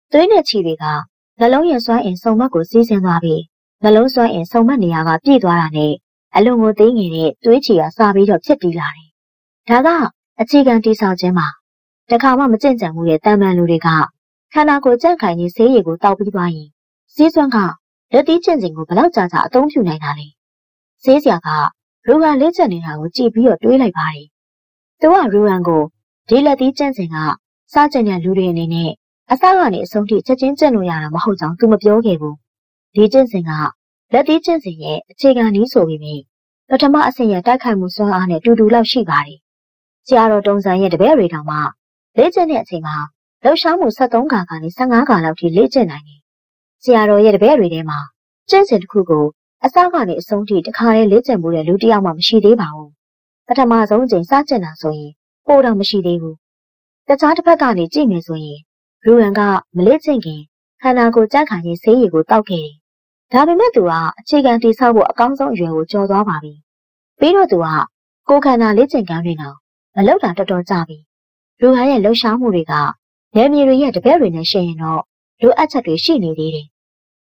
သွေးနဲ့ခြေတွေကနှလုံးရဲ့စွမ်းအင်စုံမက်ကိုစီးဆင်းသွားပြီးနှလုံးစွမ်းအင်စုံမက်နေရာကပြည့်သွားတာနဲ့အလွန်ကိုသေးငယ်တဲ့သွေးချီကစပြီးတော့ဖြစ်ပြီးလာတယ်။ဒါကအခြေခံတိဆောက်ခြင်းမှာတခါမှမကြင့်ကြံမှုတဲ့တန်ပန်လူတွေကခန္ဓာကိုယ်ကြန့်ခိုင်ခြင်းဆေးရည်ကိုတောက်ပြီးသွားရင်စီးစွမ်းကလက်သီးကျင့်စဉ်ကိုဘလောက်ကြာကြာအသုံးပြုနိုင်တာလဲ။ဆေးဆရာကရူဟန်လေးချက်နေတာကိုကြည့်ပြီးတော့တွေးလိုက်ပါတယ်။သူကရူဟန်ကိုဒီလက်သီးကျင့်စဉ်ကစားကျင်တဲ့လူတွေအနေနဲ့အစကနေအဆုံးထိချက်ချင်းကျင့်လို့ရတာမဟုတ်ကြောင်းသူမပြောခဲ့ဘူး။ဒီကျင့်စဉ်ကလက်သီးကျင့်စဉ်ရဲ့အခြေခံနည်းဆိုပြီးပြီပထမအဆင့်ရဲ့တိုက်ခိုက်မှုစွမ်းအားနဲ့တူတူလောက်ရှိပါတယ်။ဆရာတော်တုံးစံရဲ့တပည့်တွေတောင်မှလေ့ကျင့်တဲ့အချိန်မှာလှုပ်ရှားမှု73ခါကနေ15ခါလောက်ထိလေ့ကျင့်နိုင်တယ်။ဆရာတော်ရဲ့တပည့်တွေထဲမှာကျင့်စဉ်တစ်ခုကိုအစကနေအဆုံးထိတစ်ခါတည်းလေ့ကျင့်မှုတဲ့လူတစ်ယောက်မှမရှိသေးပါဘူး။ပထမဆုံးအချိန်စကျင့်တာဆိုရင်ပိုတော့မရှိသေးဘူး။တခြားတစ်ဖက်ကနေကြည့်မယ်ဆိုရင်ရူဟန်ကမလေ့ကျင့်ခင်ခန္ဓာကိုယ်ကြန့်ခိုင်ခြင်းဆေးရည်ကိုတောက်ခဲ့တယ်။ဒါပေမဲ့သူကအခြေခံတည်ဆောက်ဖို့အကောင်းဆုံးအရွယ်ကိုကျော်သွားပါပြီ။ပြီးတော့သူကကိုယ်ခန္ဓာလေ့ကျင့်ကမ်းတွေတော့မလောက်တာတော်တော်ကြာပြီ။ရူဟန်ရဲ့လှုပ်ရှားမှုတွေကနယ်မြေတွေရဲ့တပည့်တွေနဲ့ရှင်းရင်တော့လိုအပ်ချက်တွေရှိနေသေးတယ်